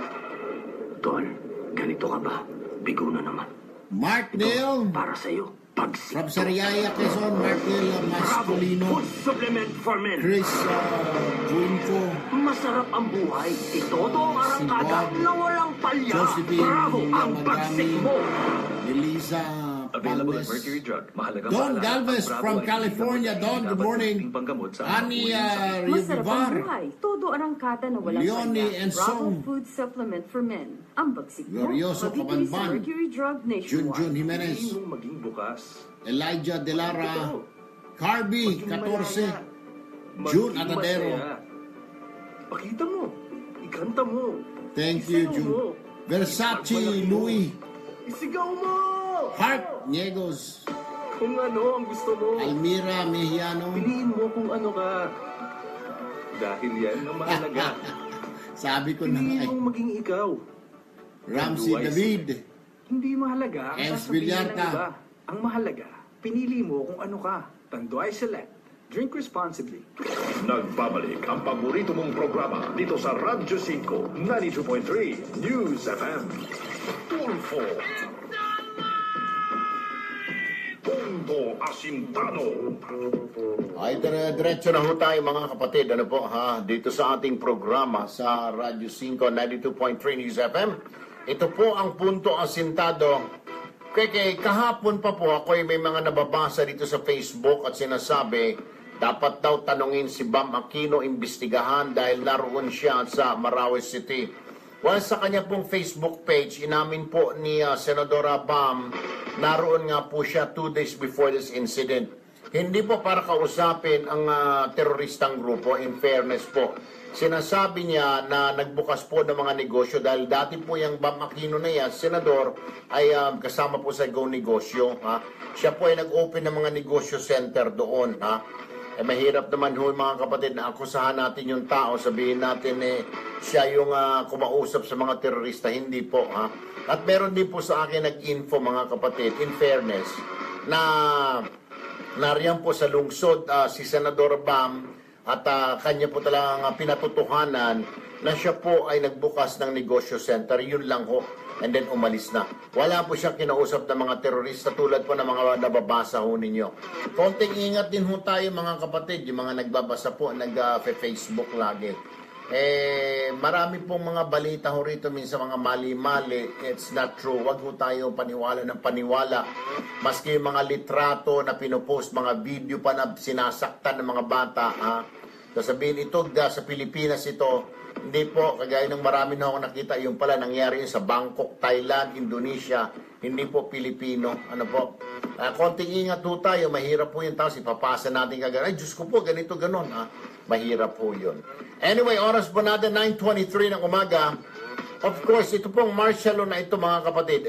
Tol, ganito ka ba? Bigo na naman. Mark Neal. Para sa'yo. From Sariaya, Quezon, Markel Masculino. Food supplement for men. Chris Junco. Masarap ang buhay. Ito ang arangkada na walang palya. Josephine Bravo ang pagsik mo. Elisa Available at Palmes. Mercury Drug. Mahalagang Don paalala, Galvez ang Bravo from ay California. hindi Don, good dapat morning. gamiting panggamot sa Ani Masarap ang Rivar. buhay. Todo arangkada na walang Leonie palya. and Bravo Song. Food Supplement for Men. Ang bagsik mo. Glorioso Mabibili sa Kabanban. Mercury Drug Nationwide. Junjun Jimenez. Hindi mo maging bukas. Elijah Delara. Carby, 14. June Maging Atadero. masaya. Pakita mo. Ikanta mo. Thank you, June. Versace Louis. Isigaw mo! Heart Niegos. Kung ano ang gusto mo. Almira Mejiano. Piliin mo kung ano ka. Dahil yan ang mahalaga. Sabi ko na Piliin nga mong maging ikaw. Ramsey Tanduay David. Hindi mahalaga ang Els sasabihin ng Villarta. iba. Ang mahalaga, pinili mo kung ano ka. Tanduay Select. Drink responsibly. Nagbabalik ang paborito mong programa dito sa Radyo 5, 92.3 News FM. Tulfo. Punto Asintado. Ay, diretso na ho tayo mga kapatid. Ano po ha? Dito sa ating programa sa Radyo 5, 92.3 News FM. Ito po ang Punto Asintado. Kaya kahapon pa po ako may mga nababasa dito sa Facebook at sinasabi dapat daw tanungin si Bam Aquino imbestigahan dahil naroon siya sa Marawi City. Well, sa kanya pong Facebook page, inamin po ni Senadora Bam, naroon nga po siya 2 days before this incident. Hindi po para kausapin ang teroristang grupo, in fairness po. Sinasabi niya na nagbukas po ng mga negosyo dahil dati po yung Bam Aquino na yan, senador, ay kasama po sa Go Negosyo. Ha? Siya po ay nag-open ng mga negosyo center doon. Ha? Mahirap naman ho mga kapatid na akusahan natin yung tao, sabihin natin siya yung kumausap sa mga terorista. Hindi po. Ha? At meron din po sa akin nag-info mga kapatid, in fairness, na nariyan po sa lungsod si Senador Bam at kanya po talagang pinatutuhanan na siya po ay nagbukas ng negosyo center. Yun lang ho. And then umalis na. Wala po siyang kinausap ng mga terorista tulad po ng mga nababasa ho ninyo. Konting ingat din ho tayo mga kapatid, yung mga nagbabasa po, nag-Facebook lagi. Marami pong mga balita ho rito, minsan mga mali-mali. It's not true. Wag ho tayo paniwala ng paniwala. Maski yung mga litrato na pinopost, mga video pa na sinasaktan ng mga bata, sasabihin ito sa Pilipinas ito. Hindi po, kagaya ng marami na ako nakita, yung pala nangyari yun sa Bangkok, Thailand, Indonesia, hindi po Pilipino. Ano po? Konting ingat po tayo, mahirap po yun. Tapos ipapasa natin kagaya, ay Diyos ko po, ganito, ganon. Mahirap po yun. Anyway, oras po natin, 9:23 ng umaga. Of course, ito pong martial law na ito mga kapatid,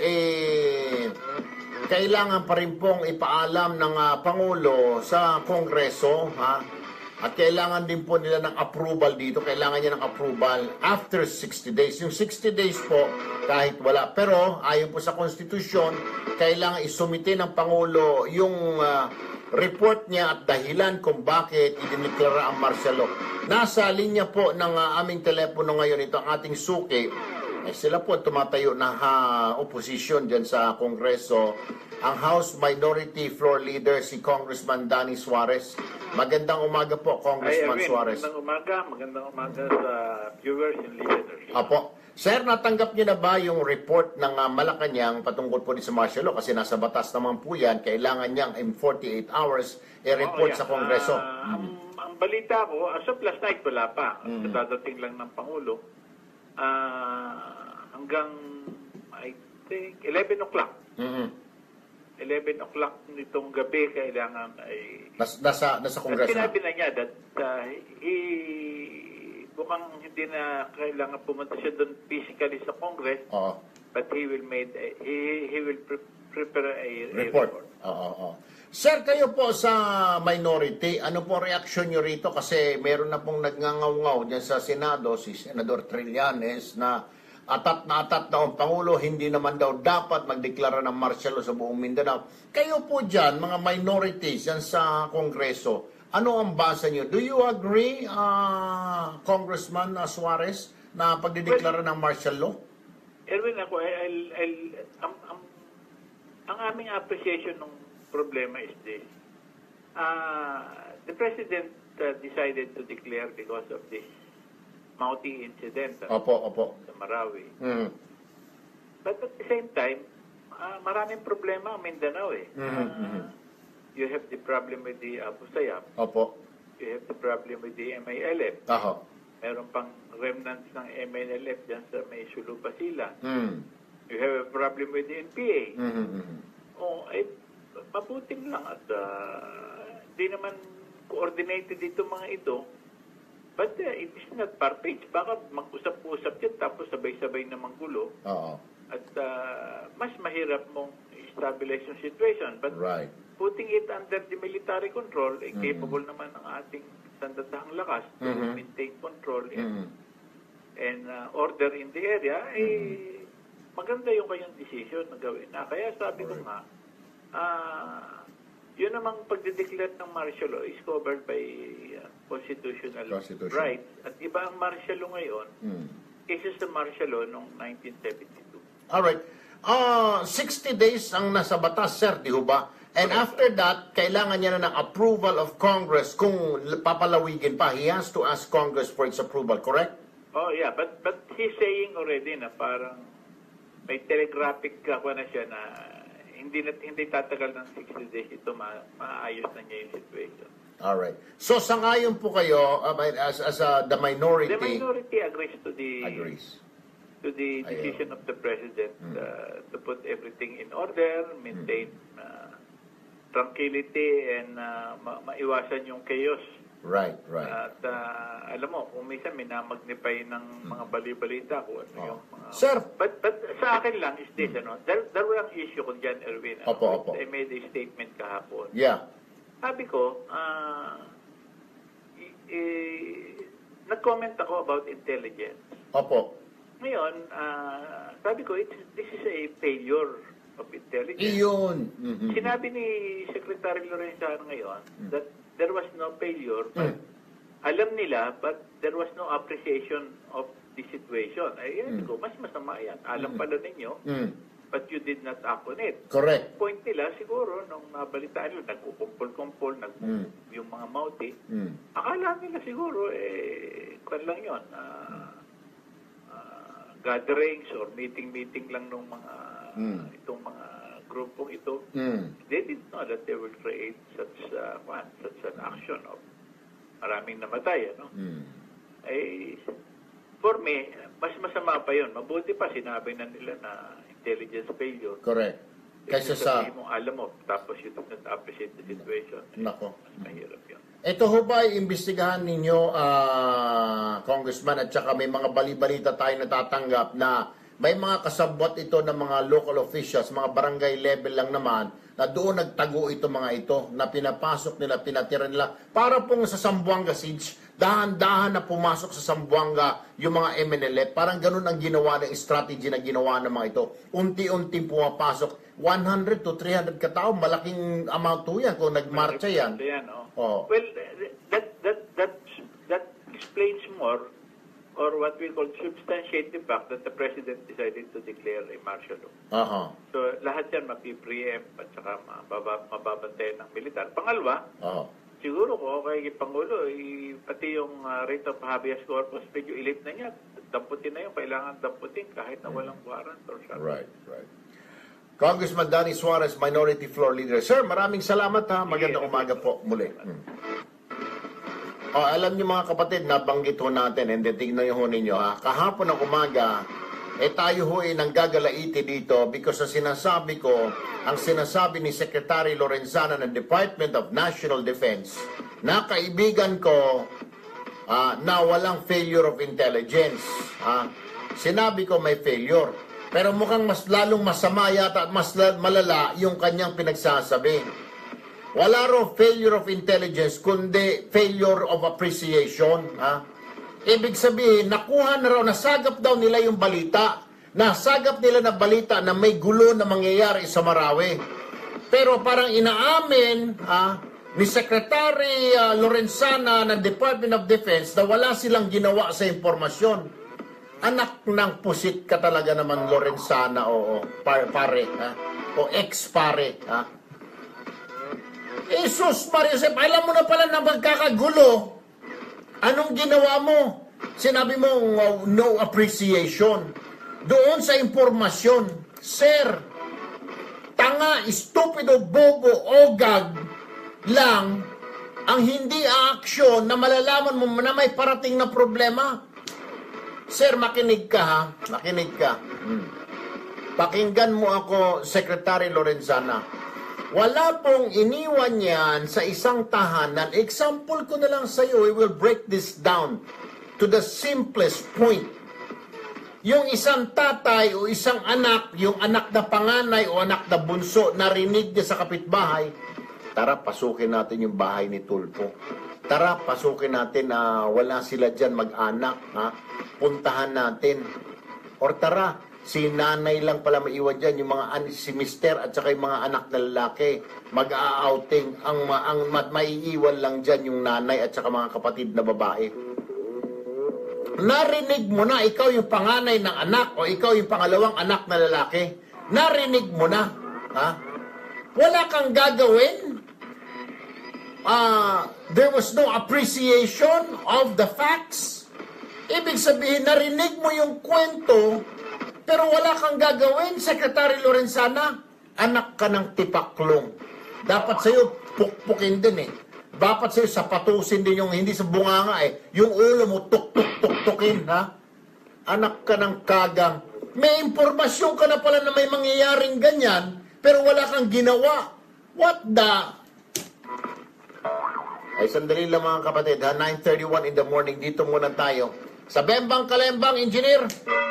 kailangan pa rin pong ipaalam ng Pangulo sa Kongreso, at kailangan din po nila ng approval dito. Kailangan niya ng approval after 60 days. Yung 60 days po, kahit wala. Pero, ayon po sa konstitusyon, kailangan isumite ng Pangulo yung report niya at dahilan kung bakit idineklara ang martial law. Nasa linya po ng aming telepono ngayon, ito ang ating suki. Sila po tumatayo na opposition dyan sa Kongreso. Ang House Minority Floor Leader, si Congressman Danny Suarez. Magandang umaga po, Congressman Suarez. Magandang umaga sa viewers and listeners. Apo. Sir, natanggap niyo na ba yung report ng Malacanang patungkol po sa martial law? Kasi nasa batas naman po yan, kailangan niyang in 48 hours i-report sa Kongreso. Ang balita ko, as of last night, wala pa. Dadating lang ng Pangulo. Hanggang, I think, 11 o'clock. 11 o'clock nitong gabi, kailangan ay... Nasa Kongreso na. Sinabi na niya that mukhang hindi na kailangan pumunta siya doon physically sa Congress, but he will prepare a report. Sir, kayo po sa minority, ano po reaksyon nyo rito? Kasi meron na pong nagngangaw-ngaw dyan sa Senado, si Senador Trillanes, na atat na ang Pangulo, hindi naman daw dapat magdeklara ng martial law sa buong Mindanao. Kayo po dyan, mga minorities dyan sa Kongreso, ano ang basa nyo? Do you agree, Congressman Suarez, na pagdideklara ng martial law? Erwin, ako, ang aming appreciation ng problema is this. The President decided to declare because of this Mauti incident Opo. sa Marawi. Mm. But at the same time, maraming problema ang Mindanao eh. You have the problem with the Abu Sayyaf. Opo. You have the problem with the MILF. Aha. Meron pang remnants ng MILF dyan sa may Sulu Basilan. Mm. You have a problem with the NPA. Mm-hmm. Mabuting lang at di naman coordinated dito mga ito. But it is not far-fetched. Baka mag-usap-usap yan tapos sabay-sabay na manggulo. Oo. At mas mahirap mong stabilize yung situation. But Right. putting it under the military control, capable naman ng ating sandatahang lakas to maintain control and order in the area, maganda yung kanyang decision na gawin. Kaya sabi ko nga, yun namang pagdideclare ng martial law is covered by constitutional rights. At iba ang martial law ngayon, kaysa sa martial law noong 1972. Alright. 60 days ang nasa batas, sir, di ho ba? And after that, kailangan niya na ng approval of Congress kung papalawigin pa. He has to ask Congress for its approval, correct? Oh, yeah. But he's saying already na parang may telegraphic na siya na hindi tatagal ng 60 days ito, maayos na niya yung situation. Alright. So, sangayon po kayo as the minority. The minority agrees to the Ayun. decision of the president to put everything in order, maintain tranquility, and maiwasan yung chaos. Right. At alam mo, kung minsan minamagnify ng mga bali-balita ko ano yung mga... Sir! But sa akin lang is this, there were ang issue ko dyan, Erwin. Opo. I made a statement kahapon. Yeah. Sabi ko, nag-comment ako about intelligence. Opo. Ngayon, sabi ko, this is a failure of intelligence. Iyon. Sinabi ni Secretary Lorenzana ngayon that there was no failure, but alam nila, but there was no appreciation of the situation. Ayan ko, mas masama yan. Alam pala ninyo, but you did not act on it. Correct. Point nila, siguro, nung nabalitaan nila, nagkukumpol-kumpol, yung mga Mauti, akala nila siguro, kwan lang yun, gatherings or meeting lang ng mga itong mga grupong ito. They didn't know that they will create such an action of maraming namatay, ano? For me, mas masama pa yun. Mabuti pa sinabi na nila na intelligence failure. Correct. Kaysa sa... mo, alam mo, tapos you did not appreciate the situation. Nako. Mas mahirap yun. Ito ho ba ay imbestigahan ninyo, Congressman, at saka may mga bali-balita tayo natatanggap na may mga kasabwat ito ng mga local officials, mga barangay level lang naman, na doon nagtago ito mga ito, na pinapasok nila, pinatira nila, para pong sa Zamboanga siege, dahan-dahan na pumasok sa Zamboanga yung mga MNLF, parang ganun ang ginawa ng strategy na ginawa ng mga ito. Unti-unti pumapasok, 100 to 300 katao, malaking amount to yan kung nagmarcha yan. Well, that explains more, or what we call substantiate the fact that the President decided to declare a martial law. So, lahat yan mapipreempt at saka mababantayan ng militar. Pangalawa, siguro ko kay Pangulo, pati yung rate of habeas corpus, medyo ilit na niya. Damputin na yung kailangan damputin kahit na walang warrant or something. Right. Congressman Danny Suarez, Minority Floor Leader. Sir, maraming salamat ha. Magandang umaga po muli. Alam niyo mga kapatid, nabanggit ho natin, and tignan ho ninyo ha. Kahapon ng umaga, tayo ho ay nanggagalaiti dito because sa sinasabi ko, ang sinasabi ni Secretary Lorenzana ng Department of National Defense, na kaibigan ko na walang failure of intelligence. Sinabi ko may failure. Pero mukhang mas lalong masama yata at mas malala yung kanyang pinagsasabi. Wala raw failure of intelligence, kundi failure of appreciation. Ibig sabihin, nakuha na raw, nasagap daw nila yung balita. Nasagap nila na balita na may gulo na mangyayari sa Marawi. Pero parang inaamin ni Secretary Lorenzana ng Department of Defense na wala silang ginawa sa impormasyon. Anak ng pusit ka talaga naman, Lorenzana, o pare, o ex-pare. Jesus Mariusep, alam mo na pala na magkakagulo. Anong ginawa mo? Sinabi mo, no appreciation. Doon sa impormasyon, sir, tanga, stupido, bobo, ogag lang ang hindi aaksyon na malalaman mo na may parating na problema. Sir, makinig ka ha. Makinig ka. Pakinggan mo ako, Secretary Lorenzana. Wala pong iniwan yan sa isang tahanan. Example ko na lang sa iyo, we will break this down to the simplest point. Yung isang tatay o isang anak, yung anak na panganay o anak na bunso, narinig niya sa kapitbahay, tara, pasukin natin yung bahay ni Tulpo. Tara, pasukin natin na wala sila dyan mag-anak. Ha? Puntahan natin. Or tara, si nanay lang pala maiwan dyan, yung mga si mister at saka yung mga anak na lalaki, mag-a-outing. Ang maiiwan lang dyan yung nanay at saka mga kapatid na babae. Narinig mo na, ikaw yung panganay ng anak o ikaw yung pangalawang anak na lalaki. Narinig mo na. Ha? Wala kang gagawin. There was no appreciation of the facts. Ibig sabihin, narinig mo yung kwento, pero wala kang gagawin, Secretary Lorenzana. Anak ka ng tipaklong. Dapat sa'yo, pukpukin din eh. Dapat sa'yo, sapatusin din yung hindi sa bunganga eh. Yung ulo mo, tuk-tuk-tuk-tukin, ha? Anak ka ng kagang. May impormasyon ka na pala na may mangyayaring ganyan, pero wala kang ginawa. What the... Ay, sandali lang mga kapatid, ha? 9:31 in the morning, dito muna tayo. Sa Bembang Kalembang, Engineer.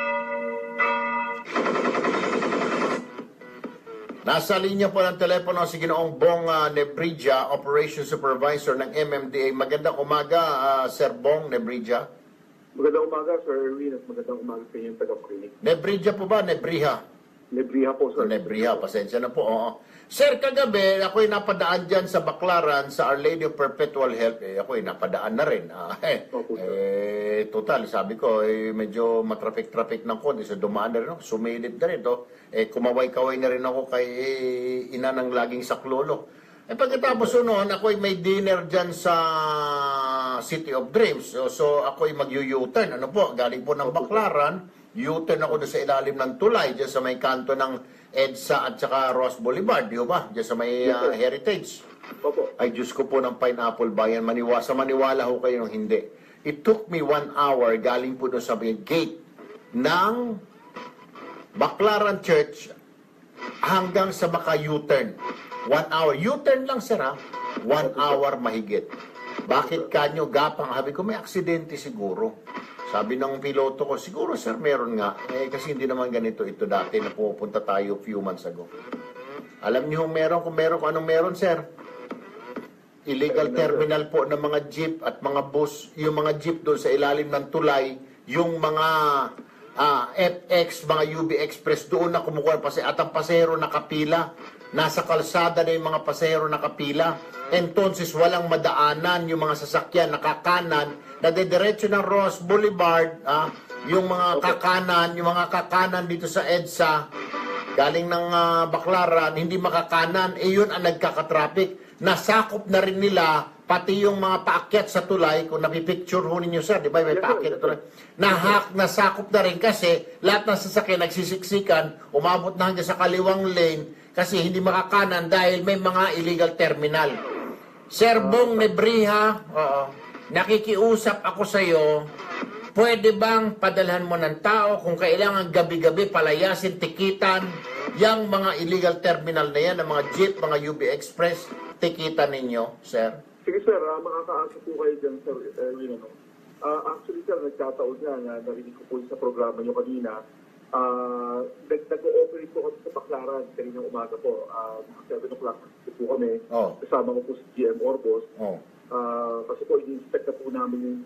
Nasa linya po ng telepono si Ginoong Bong Nebrija, Operation Supervisor ng MMDA. Magandang umaga, Sir Bong Nebrija. Magandang umaga, Sir Erwin, at magandang umaga sa inyong taga-clinic. Nebrija po ba? Nebriha? Nebriha po, Sir. Nebriha, pasensya na po. Oo. Sir, kagabi, ako'y napadaan dyan sa Baclaran, sa Our Lady of Perpetual Help. Ako'y napadaan na rin. Total, sabi ko, medyo matraffic-traffic ng konti. So, dumaan na rin ako. Sumilid na rin. Kumaway-kaway na rin ako kay ina ng laging saklolo. Pagkatapos noon, ako'y may dinner dyan sa City of Dreams. So ako'y mag-U-turn. Ano po, galing po ng Baclaran, U-turn ako doon sa ilalim ng tulay, dyan sa may kanto ng EDSA at saka Ross Boulevard, di ba? Dyan sa may Heritage. Ay, Diyos ko po ng Pineapple Bayan. Maniwala ho kayo ng hindi. It took me 1 hour galing po doon sa gate ng Baclaran Church hanggang sa maka U-turn. 1 hour. U-turn lang, sir, ha? 1 hour mahigit. Bakit kanyo gapang? Sabi ko, may aksidente siguro. Sabi ng piloto ko, siguro, sir, meron nga. Kasi hindi naman ganito ito dati na pupunta tayo few months ago. Alam niyo kung meron kung anong meron, sir? Illegal terminal po ng mga jeep at mga bus. Yung mga jeep doon sa ilalim ng tulay, yung mga FX, mga UB Express, doon na kumukuha at ang pasahero nakapila. Nasa kalsada na yung mga pasahero nakapila. Entonces, walang madaanan yung mga sasakyan nakakanan, nadediretso ng Ross Boulevard, yung mga kakanan dito sa EDSA, galing ng Baclaran, hindi makakanan, yun ang nagkakatraffic. Nasakop na rin nila, pati yung mga paakyat sa tulay, kung napipicture ho ninyo, sir, di ba, may paakyat na tulay, nasakop na rin kasi lahat ng sasakyan nagsisiksikan, umabot na hanggang sa kaliwang lane, kasi hindi makakanan dahil may mga illegal terminal. Sir Bong Nebriha, nakikiusap ako sa iyo, pwede bang padalhan mo ng tao kung kailangan gabi-gabi palayasin, tikitan, yung mga illegal terminal na yan, ng mga jeep, mga UB Express, tikitan ninyo, sir? Sige, sir, makakaasa po kayo dyan, Sir Erwin. Actually, sir, nagkataon nga na narinig ko po sa programa nyo kanina. Nag-ooperate po kami sa Baclaran kaninang umaga po. 7 o'clock po kami. Kasama ko po si GM Orbos. Kasi po, in-inspect na po namin yung...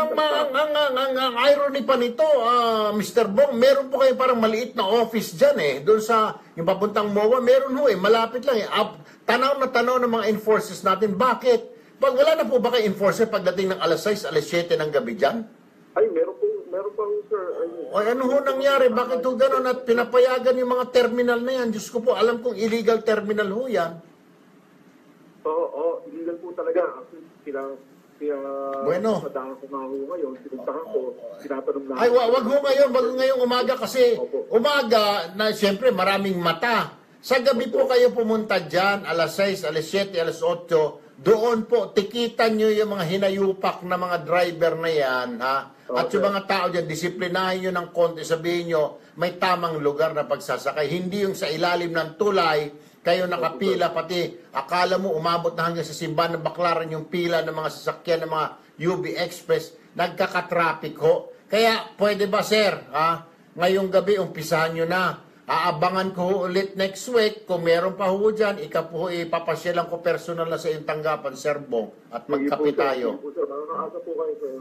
Ang irony pa nito, Mr. Bong, meron po kayo parang maliit na office dyan eh. Doon sa, yung papuntang MOA, meron ho eh. Malapit lang eh. Tanaw na tanaw ng mga enforcers natin. Bakit? Pag wala na po ba kayo enforcer pagdating ng alas 6, alas 7 ng gabi dyan? Ay, meron pa ho, sir. Ay, ano ho nangyari? Bakit ho gano'n at pinapayagan yung mga terminal na yan? Diyos ko po, alam kong illegal terminal ho yan. Oo, illegal po talaga. Kaya Bueno. Madahan ko nga ho ngayon, sinuntahan ko, tinatanong na. Ay, wag ho ngayong umaga kasi umaga na siyempre maraming mata. Sa gabi po kayo pumunta dyan, alas 6, alas 7, alas 8, doon po, tikitan nyo yung mga hinayupak na mga driver na yan, ha? At yung mga tao dyan, disiplinahin nyo ng konti, sabihin nyo, may tamang lugar na pagsasakay. Hindi yung sa ilalim ng tulay, kayo nakapila, pati akala mo umabot na hanggang sa simbahan ng Baclaran yung pila ng mga sasakyan ng mga UB Express, nagkakatraffic ho. Kaya pwede ba sir, ha? Ngayong gabi umpisahan nyo na. Aabangan ko ulit next week, kung meron pa ho dyan, ipapasyalan ko personal na sa iyong tanggapan, Sir Bong, at magkape tayo. Nakaka po kayo, sir.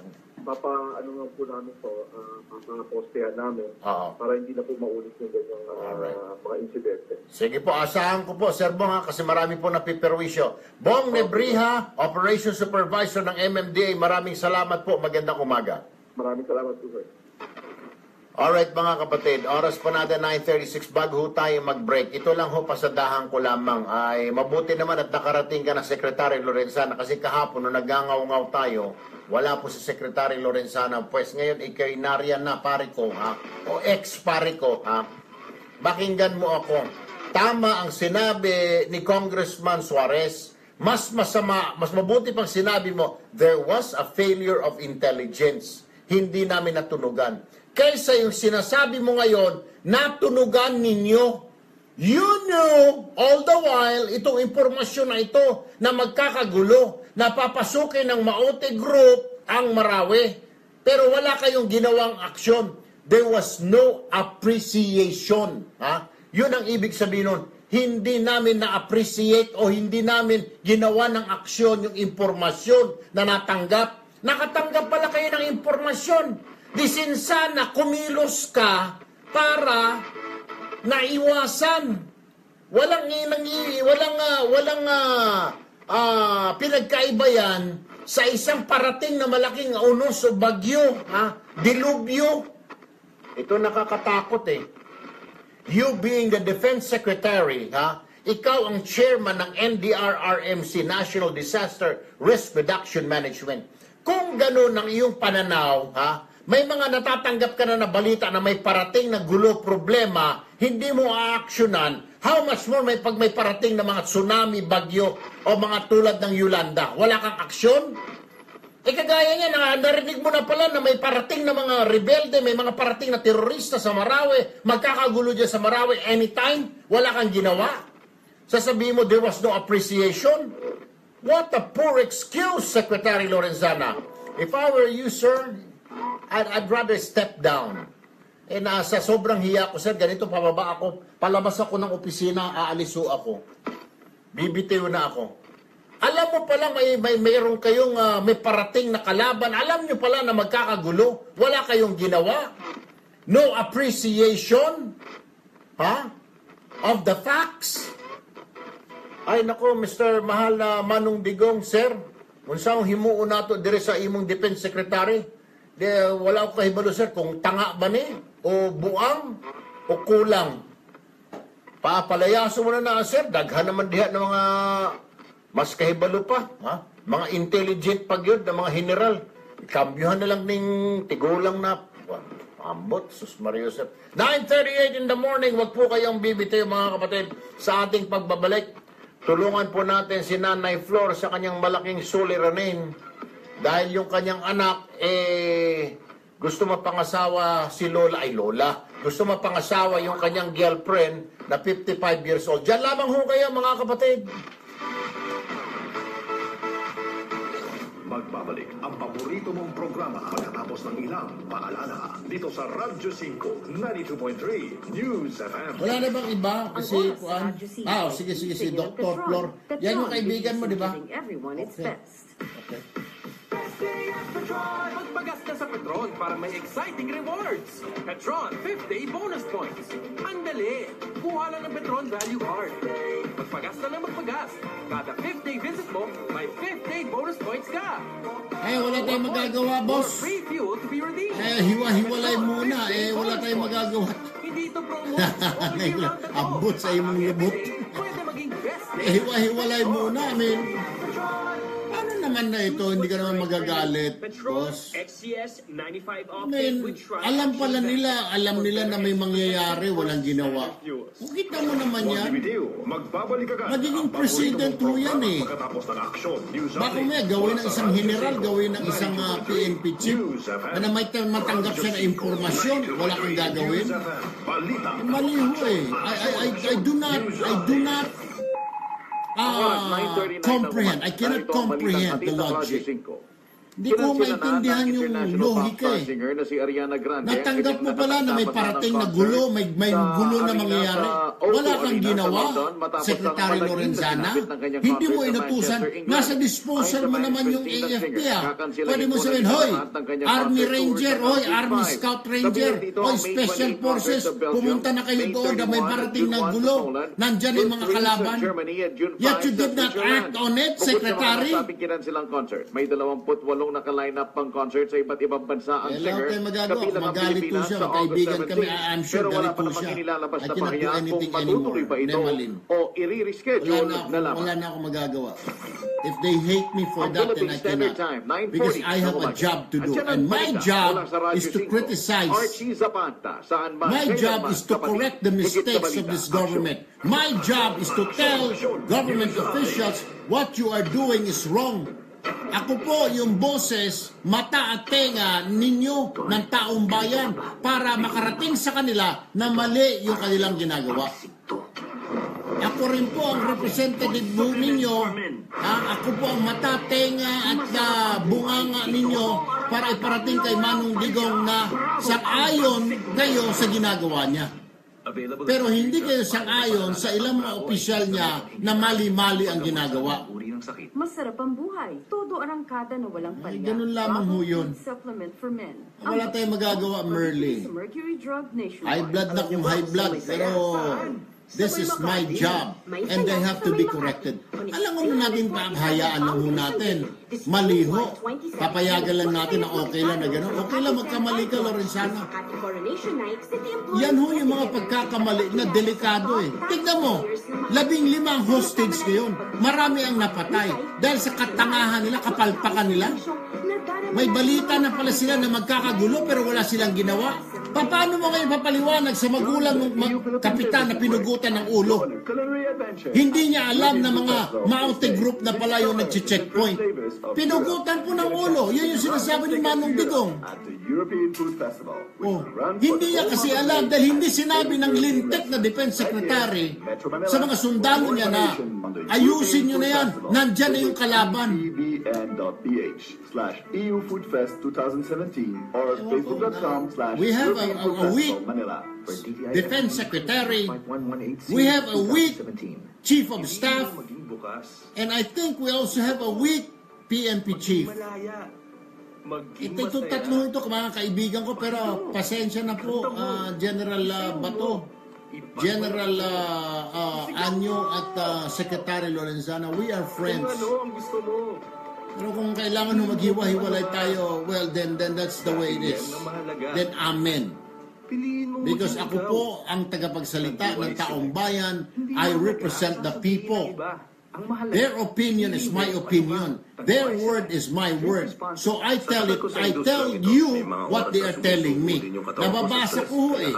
Ano nga po namin po, papapostehan namin para hindi na po maulit yung ganyang mga insidente. Sige po, asahan ko po, Sir Bong, ha, kasi marami po napiperwisyo. Bong Nebriha, Operation Supervisor ng MMDA, maraming salamat po, magandang umaga. Maraming salamat po, sir. Alright mga kapatid, oras pa natin 9:36 bago tayo mag-break. Ito lang ho, pasadahan ko lamang. Ay mabuti naman at nakarating ka na Secretary Lorenzana kasi kahapon nung nagangaw-ngaw tayo, wala po si Secretary Lorenzana. Pues ngayon ikay nariyan na pare ko, ha? O ex-pare ko, ha? Bakinggan mo ako. Tama ang sinabi ni Congressman Suarez. Mas mabuti pang sinabi mo, there was a failure of intelligence. Hindi namin natunugan. Kaysa yung sinasabi mo ngayon, natunugan ninyo. You knew all the while, itong impormasyon na ito na magkakagulo, na papasukin ng Maote Group ang Marawi. Pero wala kayong ginawang aksyon. There was no appreciation. Ha? Yun ang ibig sabihin nun. Hindi namin na-appreciate o hindi namin ginawa ng aksyon yung impormasyon na natanggap. Nakatanggap pala kayo ng impormasyon. Disinsa na kumilos ka para naiwasan. Walang pinagkaiba yan sa isang parating na malaking unos o bagyo, ha? Dilubyo. Ito nakakatakot eh. You being the Defense Secretary, ha? Ikaw ang chairman ng NDRRMC, National Disaster Risk Reduction Management. Kung ganun ang iyong pananaw, ha? May mga natatanggap ka na balita na may parating na gulo, problema, hindi mo aaksyonan. How much more pag may parating na mga tsunami, bagyo, o mga tulad ng Yolanda? Wala kang aksyon? Kagaya niya, narinig mo na pala na may parating na mga rebelde, may mga parating na terorista sa Marawi, magkakagulo dyan sa Marawi anytime, wala kang ginawa. Sasabihin mo, there was no appreciation? What a poor excuse, Secretary Lorenzana. If I were you, sir, I'd rather step down. Sa sobrang hiya ko, sir, ganito pababa ako, palabas ako ng opisina, aaliso ako. Bibitiw na ako. Alam mo pala mayroon kayong may parating na kalaban. Alam nyo pala na magkakagulo. Wala kayong ginawa. No appreciation of the facts. Ay nako, Mr. Mahal na Manong Digong, sir, unsang himuon nato dire sa imong Defense Secretary? Wala ko kahibalo, sir, kung tanga ba ni, o buang, o kulang. Papalayaso mo na sir, daghan naman diha ng mga mas kahibalo pa, ha? Mga intelligent pag yun, ng mga general. Ikambyuhan na lang ning tigulang na, ambot, sus Mario, sir. 9:38 in the morning, wag po kayong bibitaw mga kapatid sa ating pagbabalik. Tulungan po natin si Nanay Flor sa kanyang malaking suliranin. Dahil yung kanyang anak, gusto mapangasawa si Lola, gusto mapangasawa yung kanyang girlfriend na 55 years old. Diyan lamang ho kayo mga kapatid. Magbabalik ang paborito mong programa pagkatapos ng ilang paalala dito sa Radyo 5, 92.3 News FM. Wala na bang iba? Kasi, sige, si Dr. Flor. Yan yung kaibigan mo, di ba? Okay. Petron! Magpagas ka sa Petron para may exciting rewards. Petron 5-day bonus points. Ang dali! Kuha lang ng Petron Value Card. Magpagas na ng magpagas. Kada 5-day visit mo, may 5-day bonus points ka. Wala tayong magagawa, boss. Free fuel to be redeemed. Hiwa-hiwalay muna. Wala tayong magagawa. Hindi ito promo. Abot sa imong lubot. Pwede maging best hiwa-hiwalay muna. I mean, ano naman na ito? Hindi ka naman magagalit, boss. I mean, alam nila na may mangyayari, walang ginawa. Kita mo naman yan. Magiging president ho yan eh. Baka may gawin ng isang general, gawin ng isang PNP chief, na may matanggap siya na impormasyon, wala kang gagawin. Mali ho eh. I do not comprehend. I cannot comprehend the logic. Hindi ko maintindihan yung lohika eh. Natanggap mo pala na may parating na gulo, may gulo na mangyayari. Wala kang ginawa, Secretary Lorenzana. Hindi mo inutusan. Nasa disposal mo naman yung AFP ah. Pwede mo sabihin, hoy, Army Ranger, hoy, Army Scout Ranger, hoy, Special Forces, pumunta na kayo doon na may parating na gulo. Nandyan yung mga kalaban. Yet you did not act on it, Secretary. May 28 naka-line up pang concert sa iba't ibang bansa ang singer. Magalit po siya. Kaibigan kami. I'm sure galit po siya. I cannot do anything anymore. Nemalin. O i-reschedule na lamang. Wala na akong magagawa. If they hate me for that, then I cannot. Because I have a job to do. And my job is to criticize. My job is to correct the mistakes of this government. My job is to tell government officials what you are doing is wrong. Ako po yung boses, mata at tenga ninyo ng taong bayan para makarating sa kanila na mali yung kanilang ginagawa. Ako rin po ang representative ninyo. Ako po ang mata, tenga at bunganga ninyo para iparating kay Manong Digong na sang-ayon kayo sa ginagawa niya. Pero hindi kayo sang-ayon sa ilang mga opisyal niya na mali-mali ang ginagawa. Masarap ang buhay. Todo arangkada na walang palya. Ganun lamang ho yun. Supplement for men. Wala tayong magagawa, Merly. Mercury Drug Nationwide. High blood na kung high blood, pero this is my job and they have to be corrected. Alam mo natin hayaan lang ho natin. Maliho. Papayagan lang natin na okay lang na gano'n. Okay lang magkamali ka, Lorenzana. Yan ho yung mga pagkakamali na delikado eh. Tignan mo, 15 ang hostage ngayon. Marami ang napatay. Dahil sa katangahan nila, kapalpakan nila. May balita na pala sila na magkakagulo pero wala silang ginawa. Paano mo ngayon papaliwanag sa magulang ng kapitan na pinugutan ng ulo? Hindi niya alam na mga Maute group na pala yung nag-checkpoint. Pinugutan po ng ulo. Yan yung sinasabi ni Manong Digong. Hindi niya kasi alam dahil hindi sinabi ng lintek na Defense Secretary sa mga sundalo niya na ayusin nyo na yan. Nandyan na yung kalaban. EUFoodFest2017 or Facebook.com/. We have a weak Defense Secretary. We have a weak Chief of Staff. And I think we also have a weak PNP Chief. Ito tatlo ito, mga kaibigan ko, pero pasensya na po, General Bato, General Anyo at Secretary Lorenzana. We are friends. Pero kung kailangan maghiwa-hiwalay tayo, well, then that's the way it is. Then amen. Because ako po ang tagapagsalita ng taong bayan. I represent the people. Their opinion is my opinion. Their word is my word. So I tell you what they are telling me. Nababasa ko eh.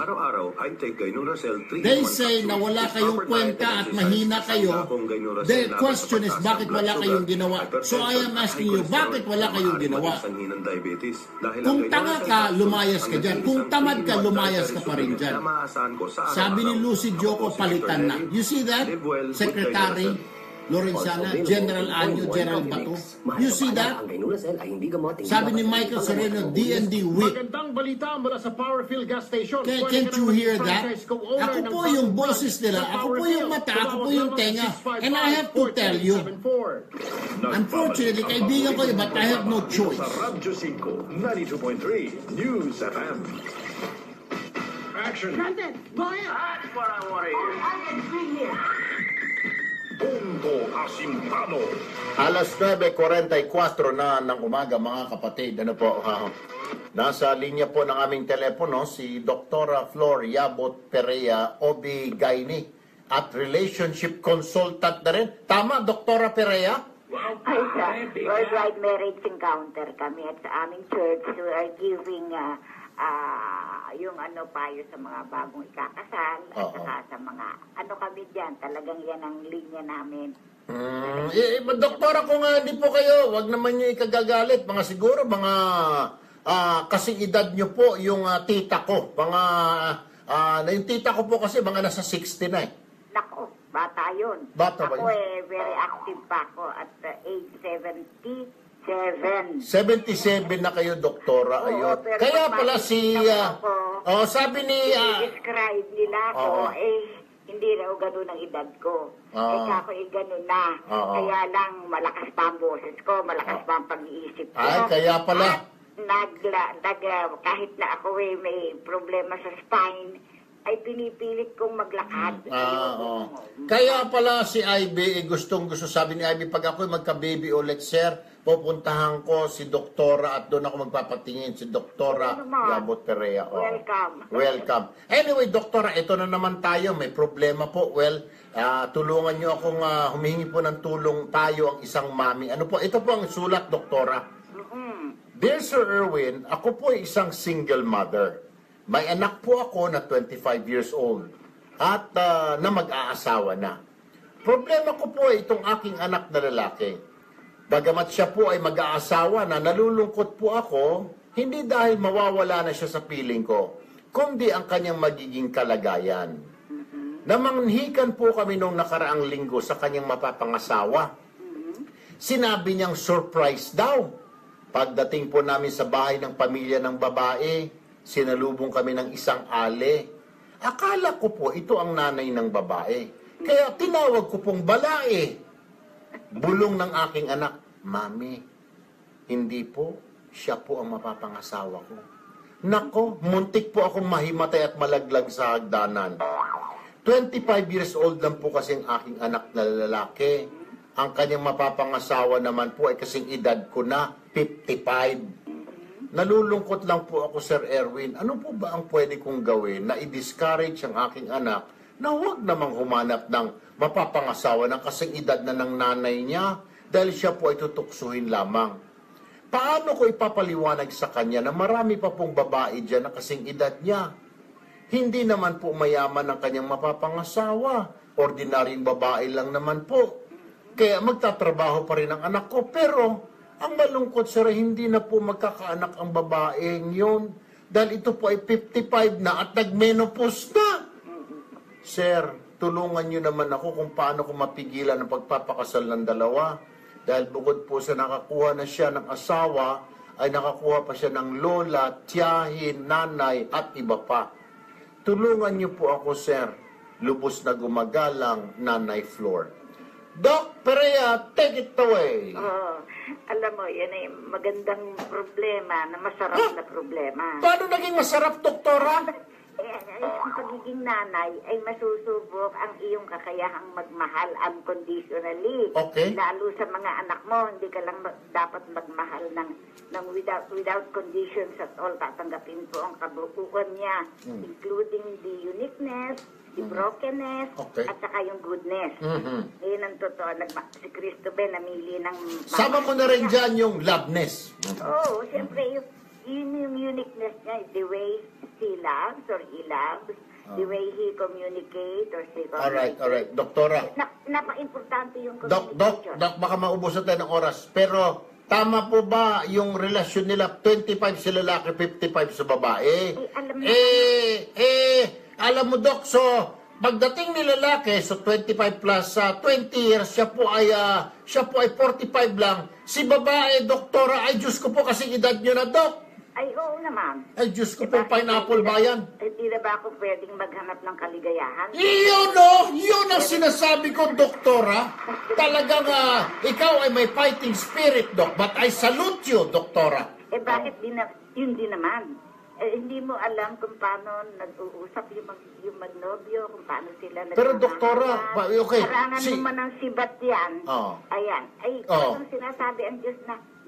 They say na wala kayong kwenta at mahina kayo. The question is bakit wala kayong ginawa. So I am asking you, bakit wala kayong ginawa? Kung tanga ka, lumayas ka dyan. Kung tamad ka, lumayas ka pa rin dyan. Sabi ni Lucy Joko, palitan na. You see that, Secretary Lorenzana, General Anyo, General Bato? You see that? Sabi ni Michael Sereno, DND weak. Magandang balita mula sa Powerfield gas station. Can't you hear that? Ako po yung boses nila. Ako po yung mata. Ako po yung tenga. And I have to tell you, unfortunately, kaibigan ko yun, but I have no choice. Radyo 5, 92.3 News FM. Action! Granted, go ahead. That's what I want to hear. I can see here. Bongo Asimpano. Alas 9:44 na ng umaga, mga kapatid. Ano po? Nasa linya po ng aming telepono si Dr. Flor Yabot Perea, OB-GYN. at relationship consultant na rin. Tama, Doktora Perea? Ay, sa Worldwide Marriage Encounter kami at sa aming church we are giving yung payo sa mga bagong ikakasal at saka sa mga kami dyan, talagang yan ang linya namin. Doktora, kung hindi po kayo, wag naman nyo ikagagalit. Mga siguro, mga kasing edad nyo po yung tita ko. Yung tita ko po kasi mga nasa 60 na eh. Nako, bata yun. Bata ba ako yun? Very active pa ako at age 77. 77 na kayo, Doktora. Ayun. pero Kaya pag pala si... sabi ni... describe nila ako, hindi raw ganun ang edad ko. Kako ganun na. Kaya lang, malakas pa ang boses ko, malakas pa ang pag-iisip ko. Ay, kaya pala. At kahit na ako may problema sa spine, ay pinipilit kong maglakad. Kaya pala si Ivy, gustong-gusto, sabi ni Ivy, pag ako magka-baby ulit, sir, pupuntahan ko si Doktora at doon ako magpapatingin si Doktora Yabot Perea. Welcome. Anyway, Doktora, ito na naman tayo. May problema po. Well, tulungan nyo akong humingi po ng tulong tayo ang isang mami. Ano po? Ito po ang sulat, Doktora. Dear Sir Erwin, ako po ay isang single mother. May anak po ako na 25 years old at na mag-aasawa na. Problema ko po ay itong aking anak na lalaki. Bagamat siya po ay mag-aasawa na, nalulungkot po ako, hindi dahil mawawala na siya sa piling ko, kundi ang kanyang magiging kalagayan. Namanghikan po kami nung nakaraang linggo sa kanyang mapapangasawa. Sinabi niyang surprise daw. Pagdating po namin sa bahay ng pamilya ng babae, sinalubong kami ng isang ale. Akala ko po ito ang nanay ng babae. Kaya tinawag ko pong balae. Bulong ng aking anak, Mami, hindi po, siya po ang mapapangasawa ko. Nako, muntik po akong mahimatay at malaglag sa hagdanan. 25 years old lang po kasi ang aking anak na lalaki. Ang kanyang mapapangasawa naman po ay kasing edad ko na, 55. Nalulungkot lang po ako, Sir Erwin. Ano po ba ang pwede kong gawin na i-discourage ang aking anak na huwag namang humanap ng mapapangasawa ng kasing edad na ng nanay niya dahil siya po ay tutuksuhin lamang? Paano ko ipapaliwanag sa kanya na marami pa pong babae dyan na kasing edad niya? Hindi naman po mayaman ang kanyang mapapangasawa. Ordinaryong babae lang naman po. Kaya magtatrabaho pa rin ang anak ko. Pero ang malungkot, sir, hindi na po magkakaanak ang babaeng yun. Dahil ito po ay 55 na at nag-menopause na. Sir, tulungan nyo naman ako kung paano ko mapigilan ang pagpapakasal ng dalawa. Dahil bukod po sa nakakuha na siya ng asawa, ay nakakuha pa siya ng lola, tiyahin, nanay, at iba pa. Tulungan niyo po ako, sir. Lubos na gumagalang, Nanay Flor. Doc Perea, take it away. Alam mo, yan ay magandang problema, na masarap na problema. Paano naging masarap, Doktora? Ang pagiging nanay ay masusubok ang iyong kakayahang magmahal unconditionally. Okay. Lalo sa mga anak mo, hindi ka lang dapat magmahal ng without conditions at all. Tatanggapin po ang kabuuan niya, including the uniqueness, the brokenness, at saka yung goodness. Ngayon ang totoo. Si Cristo ba namili ng... Sama mo na rin dyan yung loveness. Oo, siyempre yun yung uniqueness niya, the way he loves or he loves, the way he communicates or she communicates. Alright. Doktora. Napaka-importante yung Doc, communication. baka maubusan tayo ng oras. Pero, tama po ba yung relasyon nila, 25 sa lalaki, 55 sa babae? Alam mo, Doc, so, pagdating ni lalaki, so 25 plus 20 years, siya po ay 45 lang. Si babae, Doktora, ay Diyos ko po kasi edad nyo na, Doc. Ay, oo naman. Ay, Diyos ko po, pineapple ba yan? Hindi na ba ako pwedeng maghanap ng kaligayahan? Yun ang sinasabi ko, Doktora. Talagang ikaw ay may fighting spirit, Doc. But I salute you, Doktora. Bakit yun din naman? Hindi mo alam kung paano nag-uusap yung magnobyo, kung paano sila nag-uusap. Pero, Doktora, okay. Harangan mo man ang sibat yan. Oh. Ayan. Ay, anong sinasabi ang Diyos na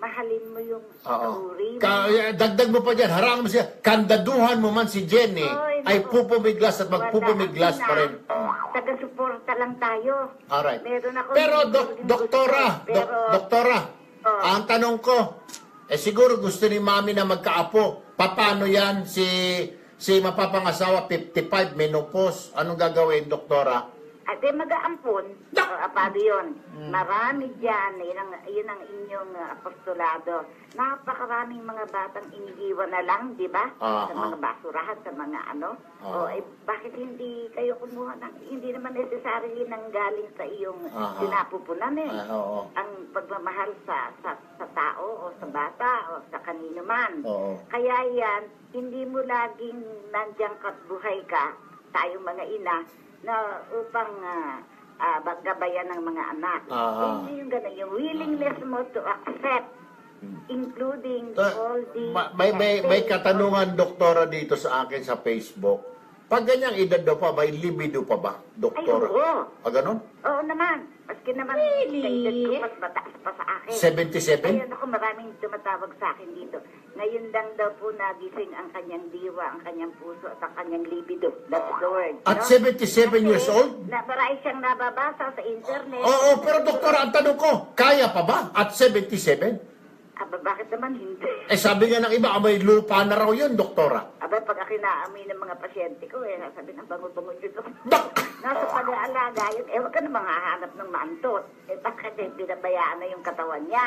mahalin mo yung Oo. sarili mo. Dagdag mo pa dyan, harangan mo siya, kandaduhan mo man si Jenny, ay pupumiglas at magpupumiglas pa rin. Taga-suporta lang tayo. Alright. Meron ako Pero, gusto, doktora, doktora, ang tanong ko, siguro gusto ni Mami na magkaapo. Paano yan si mapapangasawa, 55, menopause? Anong gagawin, doktora? Ate, mag-aampon. Paano yun? Marami dyan. Yun ang inyong apostolado. Napakaraming mga batang inigiwan na lang, di ba? Sa mga basurahan, sa mga ano. Bakit hindi kayo kumuha ng, hindi naman necessary nang galing sa iyong sinapupunan ang pagmamahal sa tao o sa bata o sa kanino man. Kaya yan, hindi mo laging nandiyan buhay ka, tayong mga ina, na upang gabayan ng mga anak. Hindi yung gano'n. Yung willingness mo to accept, including all the... May katanungan, doktora, dito sa akin sa Facebook. Pag ganyang edad daw pa, may libido pa ba, doktora? Ay, oo. Ganon? Oo naman. Maski naman, kaedad ko mas mataas pa sa akin. 77? Ayun ako, maraming tumatawag sa akin dito. Ngayon lang daw po nagising ang kanyang diwa, ang kanyang puso, at ang kanyang libido. That's the word. At 77 years old? Marami siyang nababasa sa internet. Oo, pero doktora, ang tanong ko, kaya pa ba at 77? Bakit naman hindi? Sabi nga ng iba, may lupa na raw yun, doktora. Pag ako inaamin ng mga pasyente ko, sabi ng bango-bango dito. Nasa pag-aalaga yun, huwag ka namang hahanap ng mantot. Bakit pinabayaan na yung katawan niya?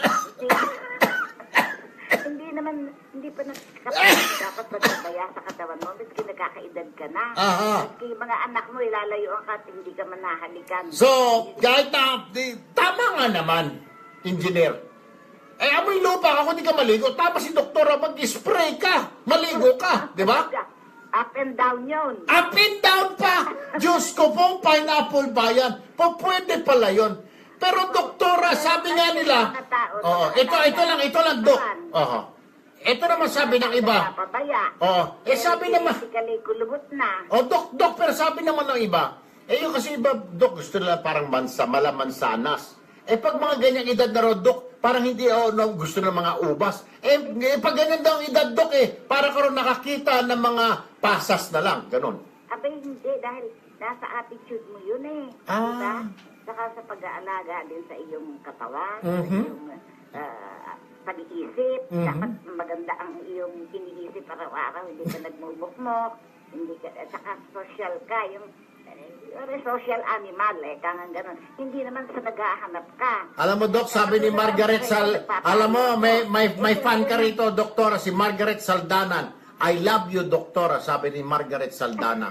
Hindi pa dapat magpabaya sa katawan mo, miski nagkakaedad ka na. Miski mga anak mo, ilalayuan ka at hindi ka manahalikan. So, kahit na, tama nga naman, engineer. Amoy lupa ako, di ka maligo. Tapos si doktora, mag-spray ka. Maligo ka, di ba? Up and down yun. Up and down pa! Diyos ko pong pineapple ba yan? Pwede pala yun. Pero doktora, sabi nga nila, ito lang, Dok. Ito naman sabi ng iba. Sabi naman, Dok, pero sabi naman ng iba, yung kasi iba, Dok, gusto nila parang malamansanas. Pag mga ganyang edad na raw, Dok, parang hindi gusto ng mga ubas. Pag ganyan daw ang edad, Dok, para ka rin nakakita ng mga pasas na lang. Ganon. Abay, hindi. Dahil nasa attitude mo yun Diba? Saka sa pag-aalaga din sa iyong katawan, sa iyong pag-iisip. Dapat maganda ang iyong iniisip araw-araw. Hindi ka nagmumukmok. Hindi ka, saka social ka. Yung social animal, kangang gano'n. Hindi naman sa naghahanap ka. Alam mo, Dok, sabi ni Margaret alam mo, may fan ka rito, doktora, si Margaret Saldanan. I love you, doktora, sabi ni Margaret Saldana.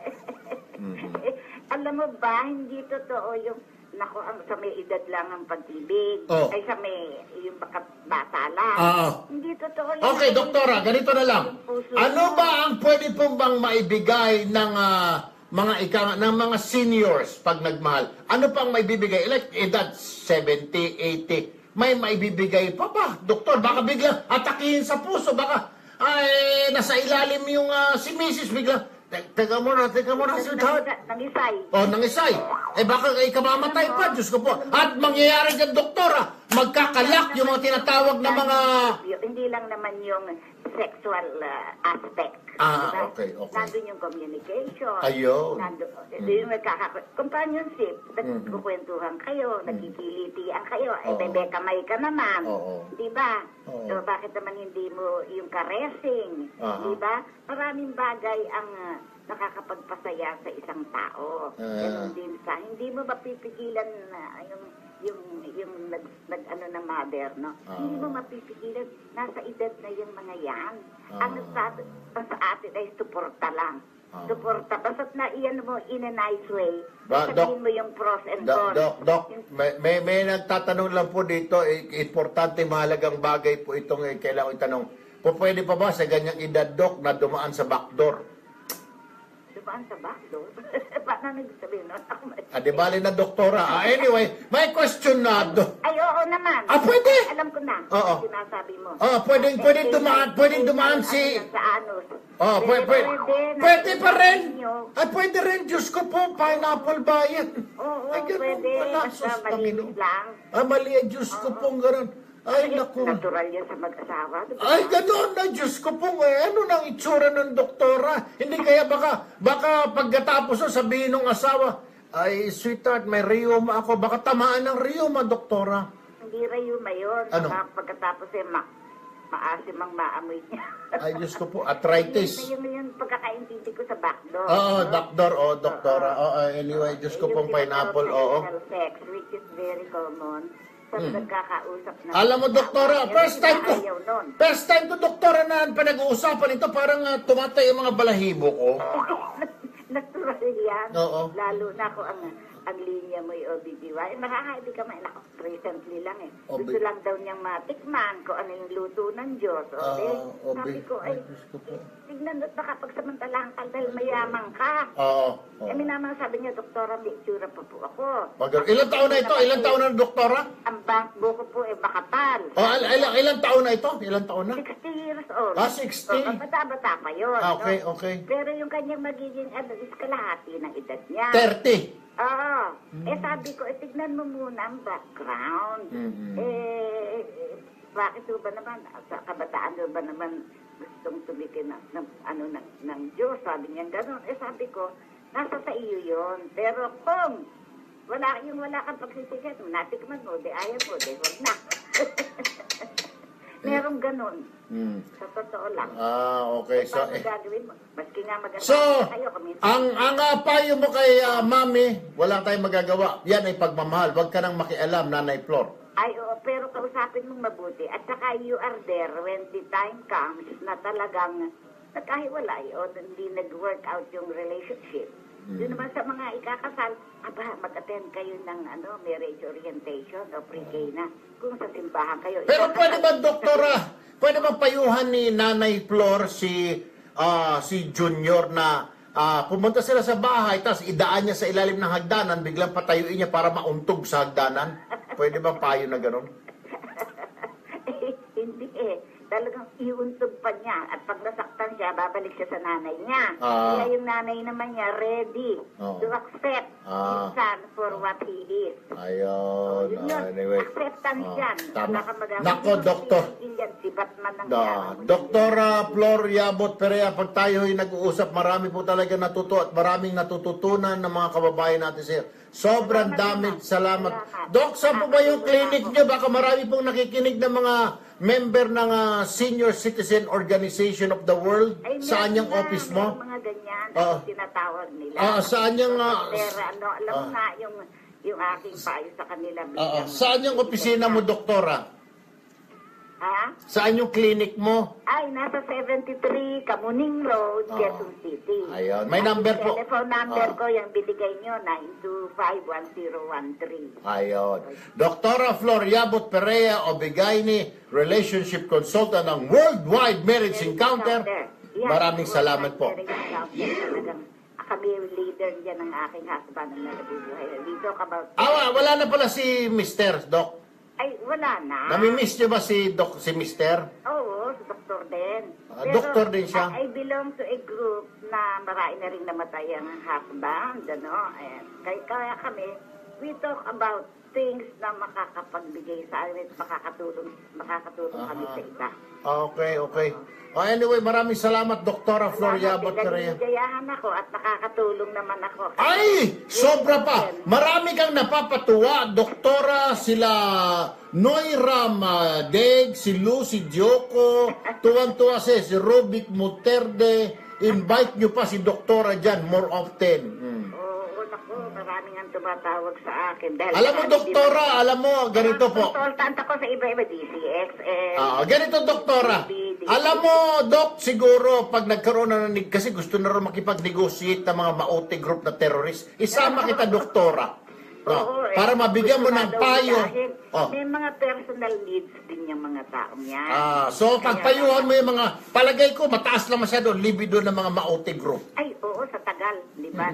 Alam mo ba, hindi totoo yung, sa may edad lang ang pag-ibig. Ay, sa may, yung bata lang. Hindi totoo yun. Okay, doktora, ganito na lang. Ano ba ang pwede pong bang maibigay ng ng mga seniors pag nagmahal? Ano pang maibibigay? Like edad 70, 80, may maibibigay pa ba? Doktor, baka biglang atakihin sa puso, baka nasa ilalim yung si Mrs. biglang, teka muna, sweetheart. Nangisay. Nangisay. Baka ikamamatay pa, Diyos ko po. At mangyayari dyan, doktora, magkakalak yung mga tinatawag na mga... Hindi lang naman yung sexual aspect. Okay. Nandun yung communication. Ayun. Nandun yung companionship. Nagkukwentuhan kayo, nagkikilitian kayo. Bebe, kamay ka naman. Diba? So, bakit naman hindi mo yung caressing? Diba? Maraming bagay ang nakakapagpasaya sa isang tao. Ganun din sa, hindi mo mapipigilan na yung nag-ano na mother, no? Hindi mo mapipigilan, nasa edad na yung mga yan. Ang sa atin ay suporta lang. Suporta. Basta't na iyan mo in a nice way. Sabihin mo yung pros and cons. Dok, may nagtatanong lang po dito, importante, mahalagang bagay po itong kailangan itanong. Pwede pa ba sa ganyang edad, Dok, na dumaan sa backdoor? Dumaan sa backdoor? Paano nagsabihin nun? Di bali na, doktora. Anyway, may question na, Dok. Ay, oo naman. Pwede? Alam ko na. Oo. Sinasabi mo. Pwedeng dumaan si... Sa anus. Pwede pa rin. Pwede rin. Diyos ko po, pineapple ba yan? Oo, pwede. Basta malinis lang. Mali, Diyos ko po, gano'n. Ay, naku. Natural yan sa mag-asawa. Diba? Ay, gano'n na. Diyos ko po, ano nang itsura ng doktora? Hindi kaya baka pagkatapos nun sabihin ng asawa, ay, sweetheart, may rheuma ako. Baka tamaan ng rheuma, doktora. Hindi rheuma yun. Ano? Pagkatapos maasim ang maamoy niya. Ay, Diyos ko po, arthritis. Yung pagkakaintindi ko sa backdoor. Oo, backdoor, doktora. Anyway, Diyos ko pong pineapple, oo. Sex, which is very common. Sa nagkakausap na. Alam mo, doktora, first time ko, doktora, na pinag-uusapan ito, parang tumatay yung mga balahibo ko. Natural yan. Oo. Lalo na kung ang linya mo yung OBGYN. Nakakaibig ka man. Recently lang eh. Gusto lang daw niyang matikman kung ano yung luto ng Diyos. Sabi ko, tignan do't baka pagsamantalahan ka dahil mayaman ka. Naman sabi niya, doktora, may itsura pa po ako. Ilang taon na ito? Ilang taon na, doktora? Ang bank buko po ay bakapal. Ilang taon na ito? Ilang taon na? 60 years old. 60? Bata-bata pa yun. Okay. Pero yung kanyang magiging is kalahati ng edad niya. 30? Oo. Sabi ko, tignan mo muna ang background. Bakit ba naman, sa kabataan ba naman gustong tumikin ng Diyos? Sabi niya gano'n. Sabi ko, nasa sa iyo yun. Pero kung wala kang pagsisikit, natikman mo, ayaw mo, wag na. Merong ganun. Sa totoo lang. Okay. So, gagawin mo? Maski nga So, kayo, kuminsan. ang payo mo kay mami, wala tayong magagawa. Yan ay pagmamahal. Huwag ka nang makialam, Nanay Flor. Ay, oo, pero kausapin mong mabuti. At saka you are there when the time comes na talagang nagkahiwalay o hindi nag-work out yung relationship. Yun naman sa mga ikakasal, mag-attend kayo ng marriage orientation o pre-K na kung sa simbahan kayo. Pero pwede ba, doktora, pwede ba payuhan ni Nanay Flor si Junior na pumunta sila sa bahay, tapos idaan niya sa ilalim ng hagdanan, biglang patayuin niya para mauntog sa hagdanan? Pwede ba payo na gano'n? Hindi talagang iuntog pa niya at pag nasaktan siya, babalik siya sa nanay niya. Kaya yung nanay naman niya ready to accept his son for what he is. Ayun. Anyway. Acceptance yan. Tama. Nako, doktor. Si Batman ng Doktora Flor Yabot Perea, pag tayo ay nag-uusap, marami po talaga natuto at maraming natututunan ng mga kababayan natin sir. Sobrang dami. Salamat. Dok, saan po ba yung clinic niyo? Baka marami pong nakikinig ng mga member ng Senior Citizen Organization of the World. Saan yung office mo? Mga ganyan, tinatawag nila. Saan yung... alam mo nga yung aking payo sa kanila. Saan yung opisina mo, doktora? Ha? Saan yung clinic mo? Ay, nasa 73 Kamuning Road, Quezon City. Ayun. May number po. Telephone number ko, yung binigay nyo, 925-1013. Ayun. Doktora Flor Yabot Perea Obigaini, Relationship Consultant ng Worldwide Marriage Encounter. Maraming salamat po. Kami yung leader dyan ng aking husband na nabubuhay. We talk about... wala na pala si Mr. Doc. Ay, wala na. Namimiss niyo ba si Mr.? Oo, si Doktor din. Doktor din siya? I belong to a group na marami na rin namatay ang husband, kaya kami, we talk about things na makakapagbigay sa amin, makakatulong kami sa isa. Okay. Anyway, maraming salamat, Doktora Flor Yabot Perea. Nagagayahan ako at nakakatulong naman ako. Ay! Sobra pa! Marami kang napapatuwa, Doktora, sila Noyram Deg, si Lucy Dioco, tuwang-tuwa si Robic Muterde. Invite nyo pa si Doktora dyan more often. Maraming ang tumatawag sa akin. Alam mo, Doktora, ganito po. Consultant ako sa iba-iba, DCX. Ganito, Doktora. Alam mo, Dok, siguro, pag nagkaroon na kasi gusto na rin makipag-negotiate ng mga maote group na terrorist, isama kita, Doktora. Para mabigyan mo ng payo. May mga personal needs din yung mga taong yan. So, pagpayuhan mo yung mga, palagay ko, mataas na masyado libido ng mga maote group. Ay, oo, sa tagal. Di ba?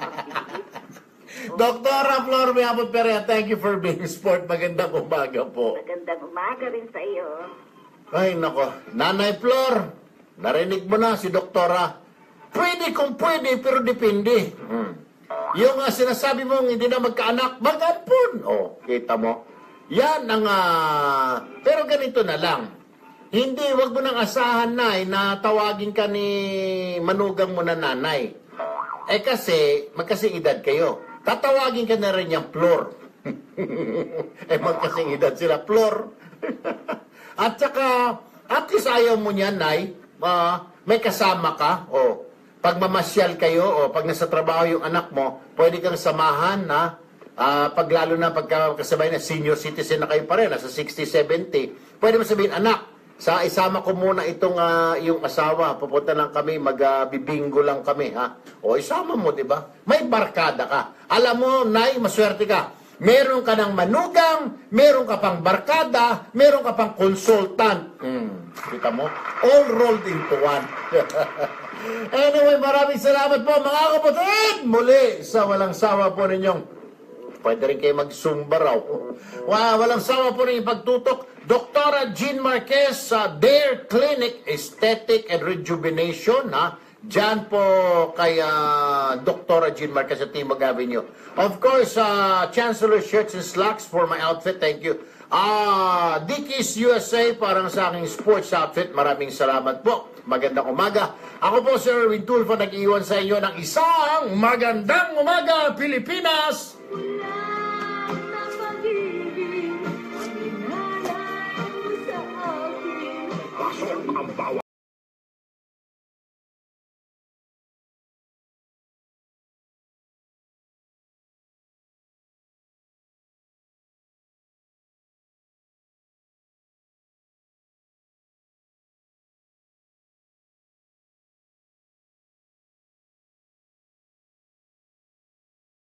Doktora Flor Yabot Perea, thank you for being sport. Magandang umaga po. Magandang umaga rin sa iyo. Ay, nako. Nanay Flor, narinig mo na si Doktora. Pwede kung pwede, pero depende. Yung sinasabi mong hindi na magkaanak, mag-ampun. Kita mo. Yan ang... pero ganito na lang. Hindi, wag mo nang asahan, Nay, na tawagin ka ni manugang mo na nanay. Eh kasi, magkasing edad kayo. Tatawagin ka na rin yung Flor. Magkasing edad sila, Flor. At saka, at least ayaw mo niyan, Nay, may kasama ka, o pag mamasyal kayo, o pag nasa trabaho yung anak mo, pwede kang samahan na, pag lalo na pagkasabay na senior citizen na kayo pa rin, nasa 60, 70, pwede mo sabihin, anak, isama ko muna itong yung asawa, pupunta lang kami, magbibingo lang kami, ha? O isama mo, di ba? May barkada ka. Alam mo, Nay, maswerte ka. Meron ka ng manugang, meron ka pang barkada, meron ka pang consultant. Kita mo? All rolled into one. Anyway, maraming salamat po, mga kapatid! Muli, sa walang sawa po ninyong pwede rin kayo mag-zumba raw. Walang sawa po rin pagtutok. Dr. Jean Marquez sa Dare Clinic Aesthetic and Rejuvenation, ha? Diyan po kay Dr. Jean Marquez sa Timog Avenue. Of course, Chancellor Shirts and Slacks for my outfit. Thank you. Dickies USA parang sa aking sports outfit. Maraming salamat po. Magandang umaga. Ako po, Sir Erwin Tulfo, nag-iwan sa inyo ng isang magandang umaga, Pilipinas!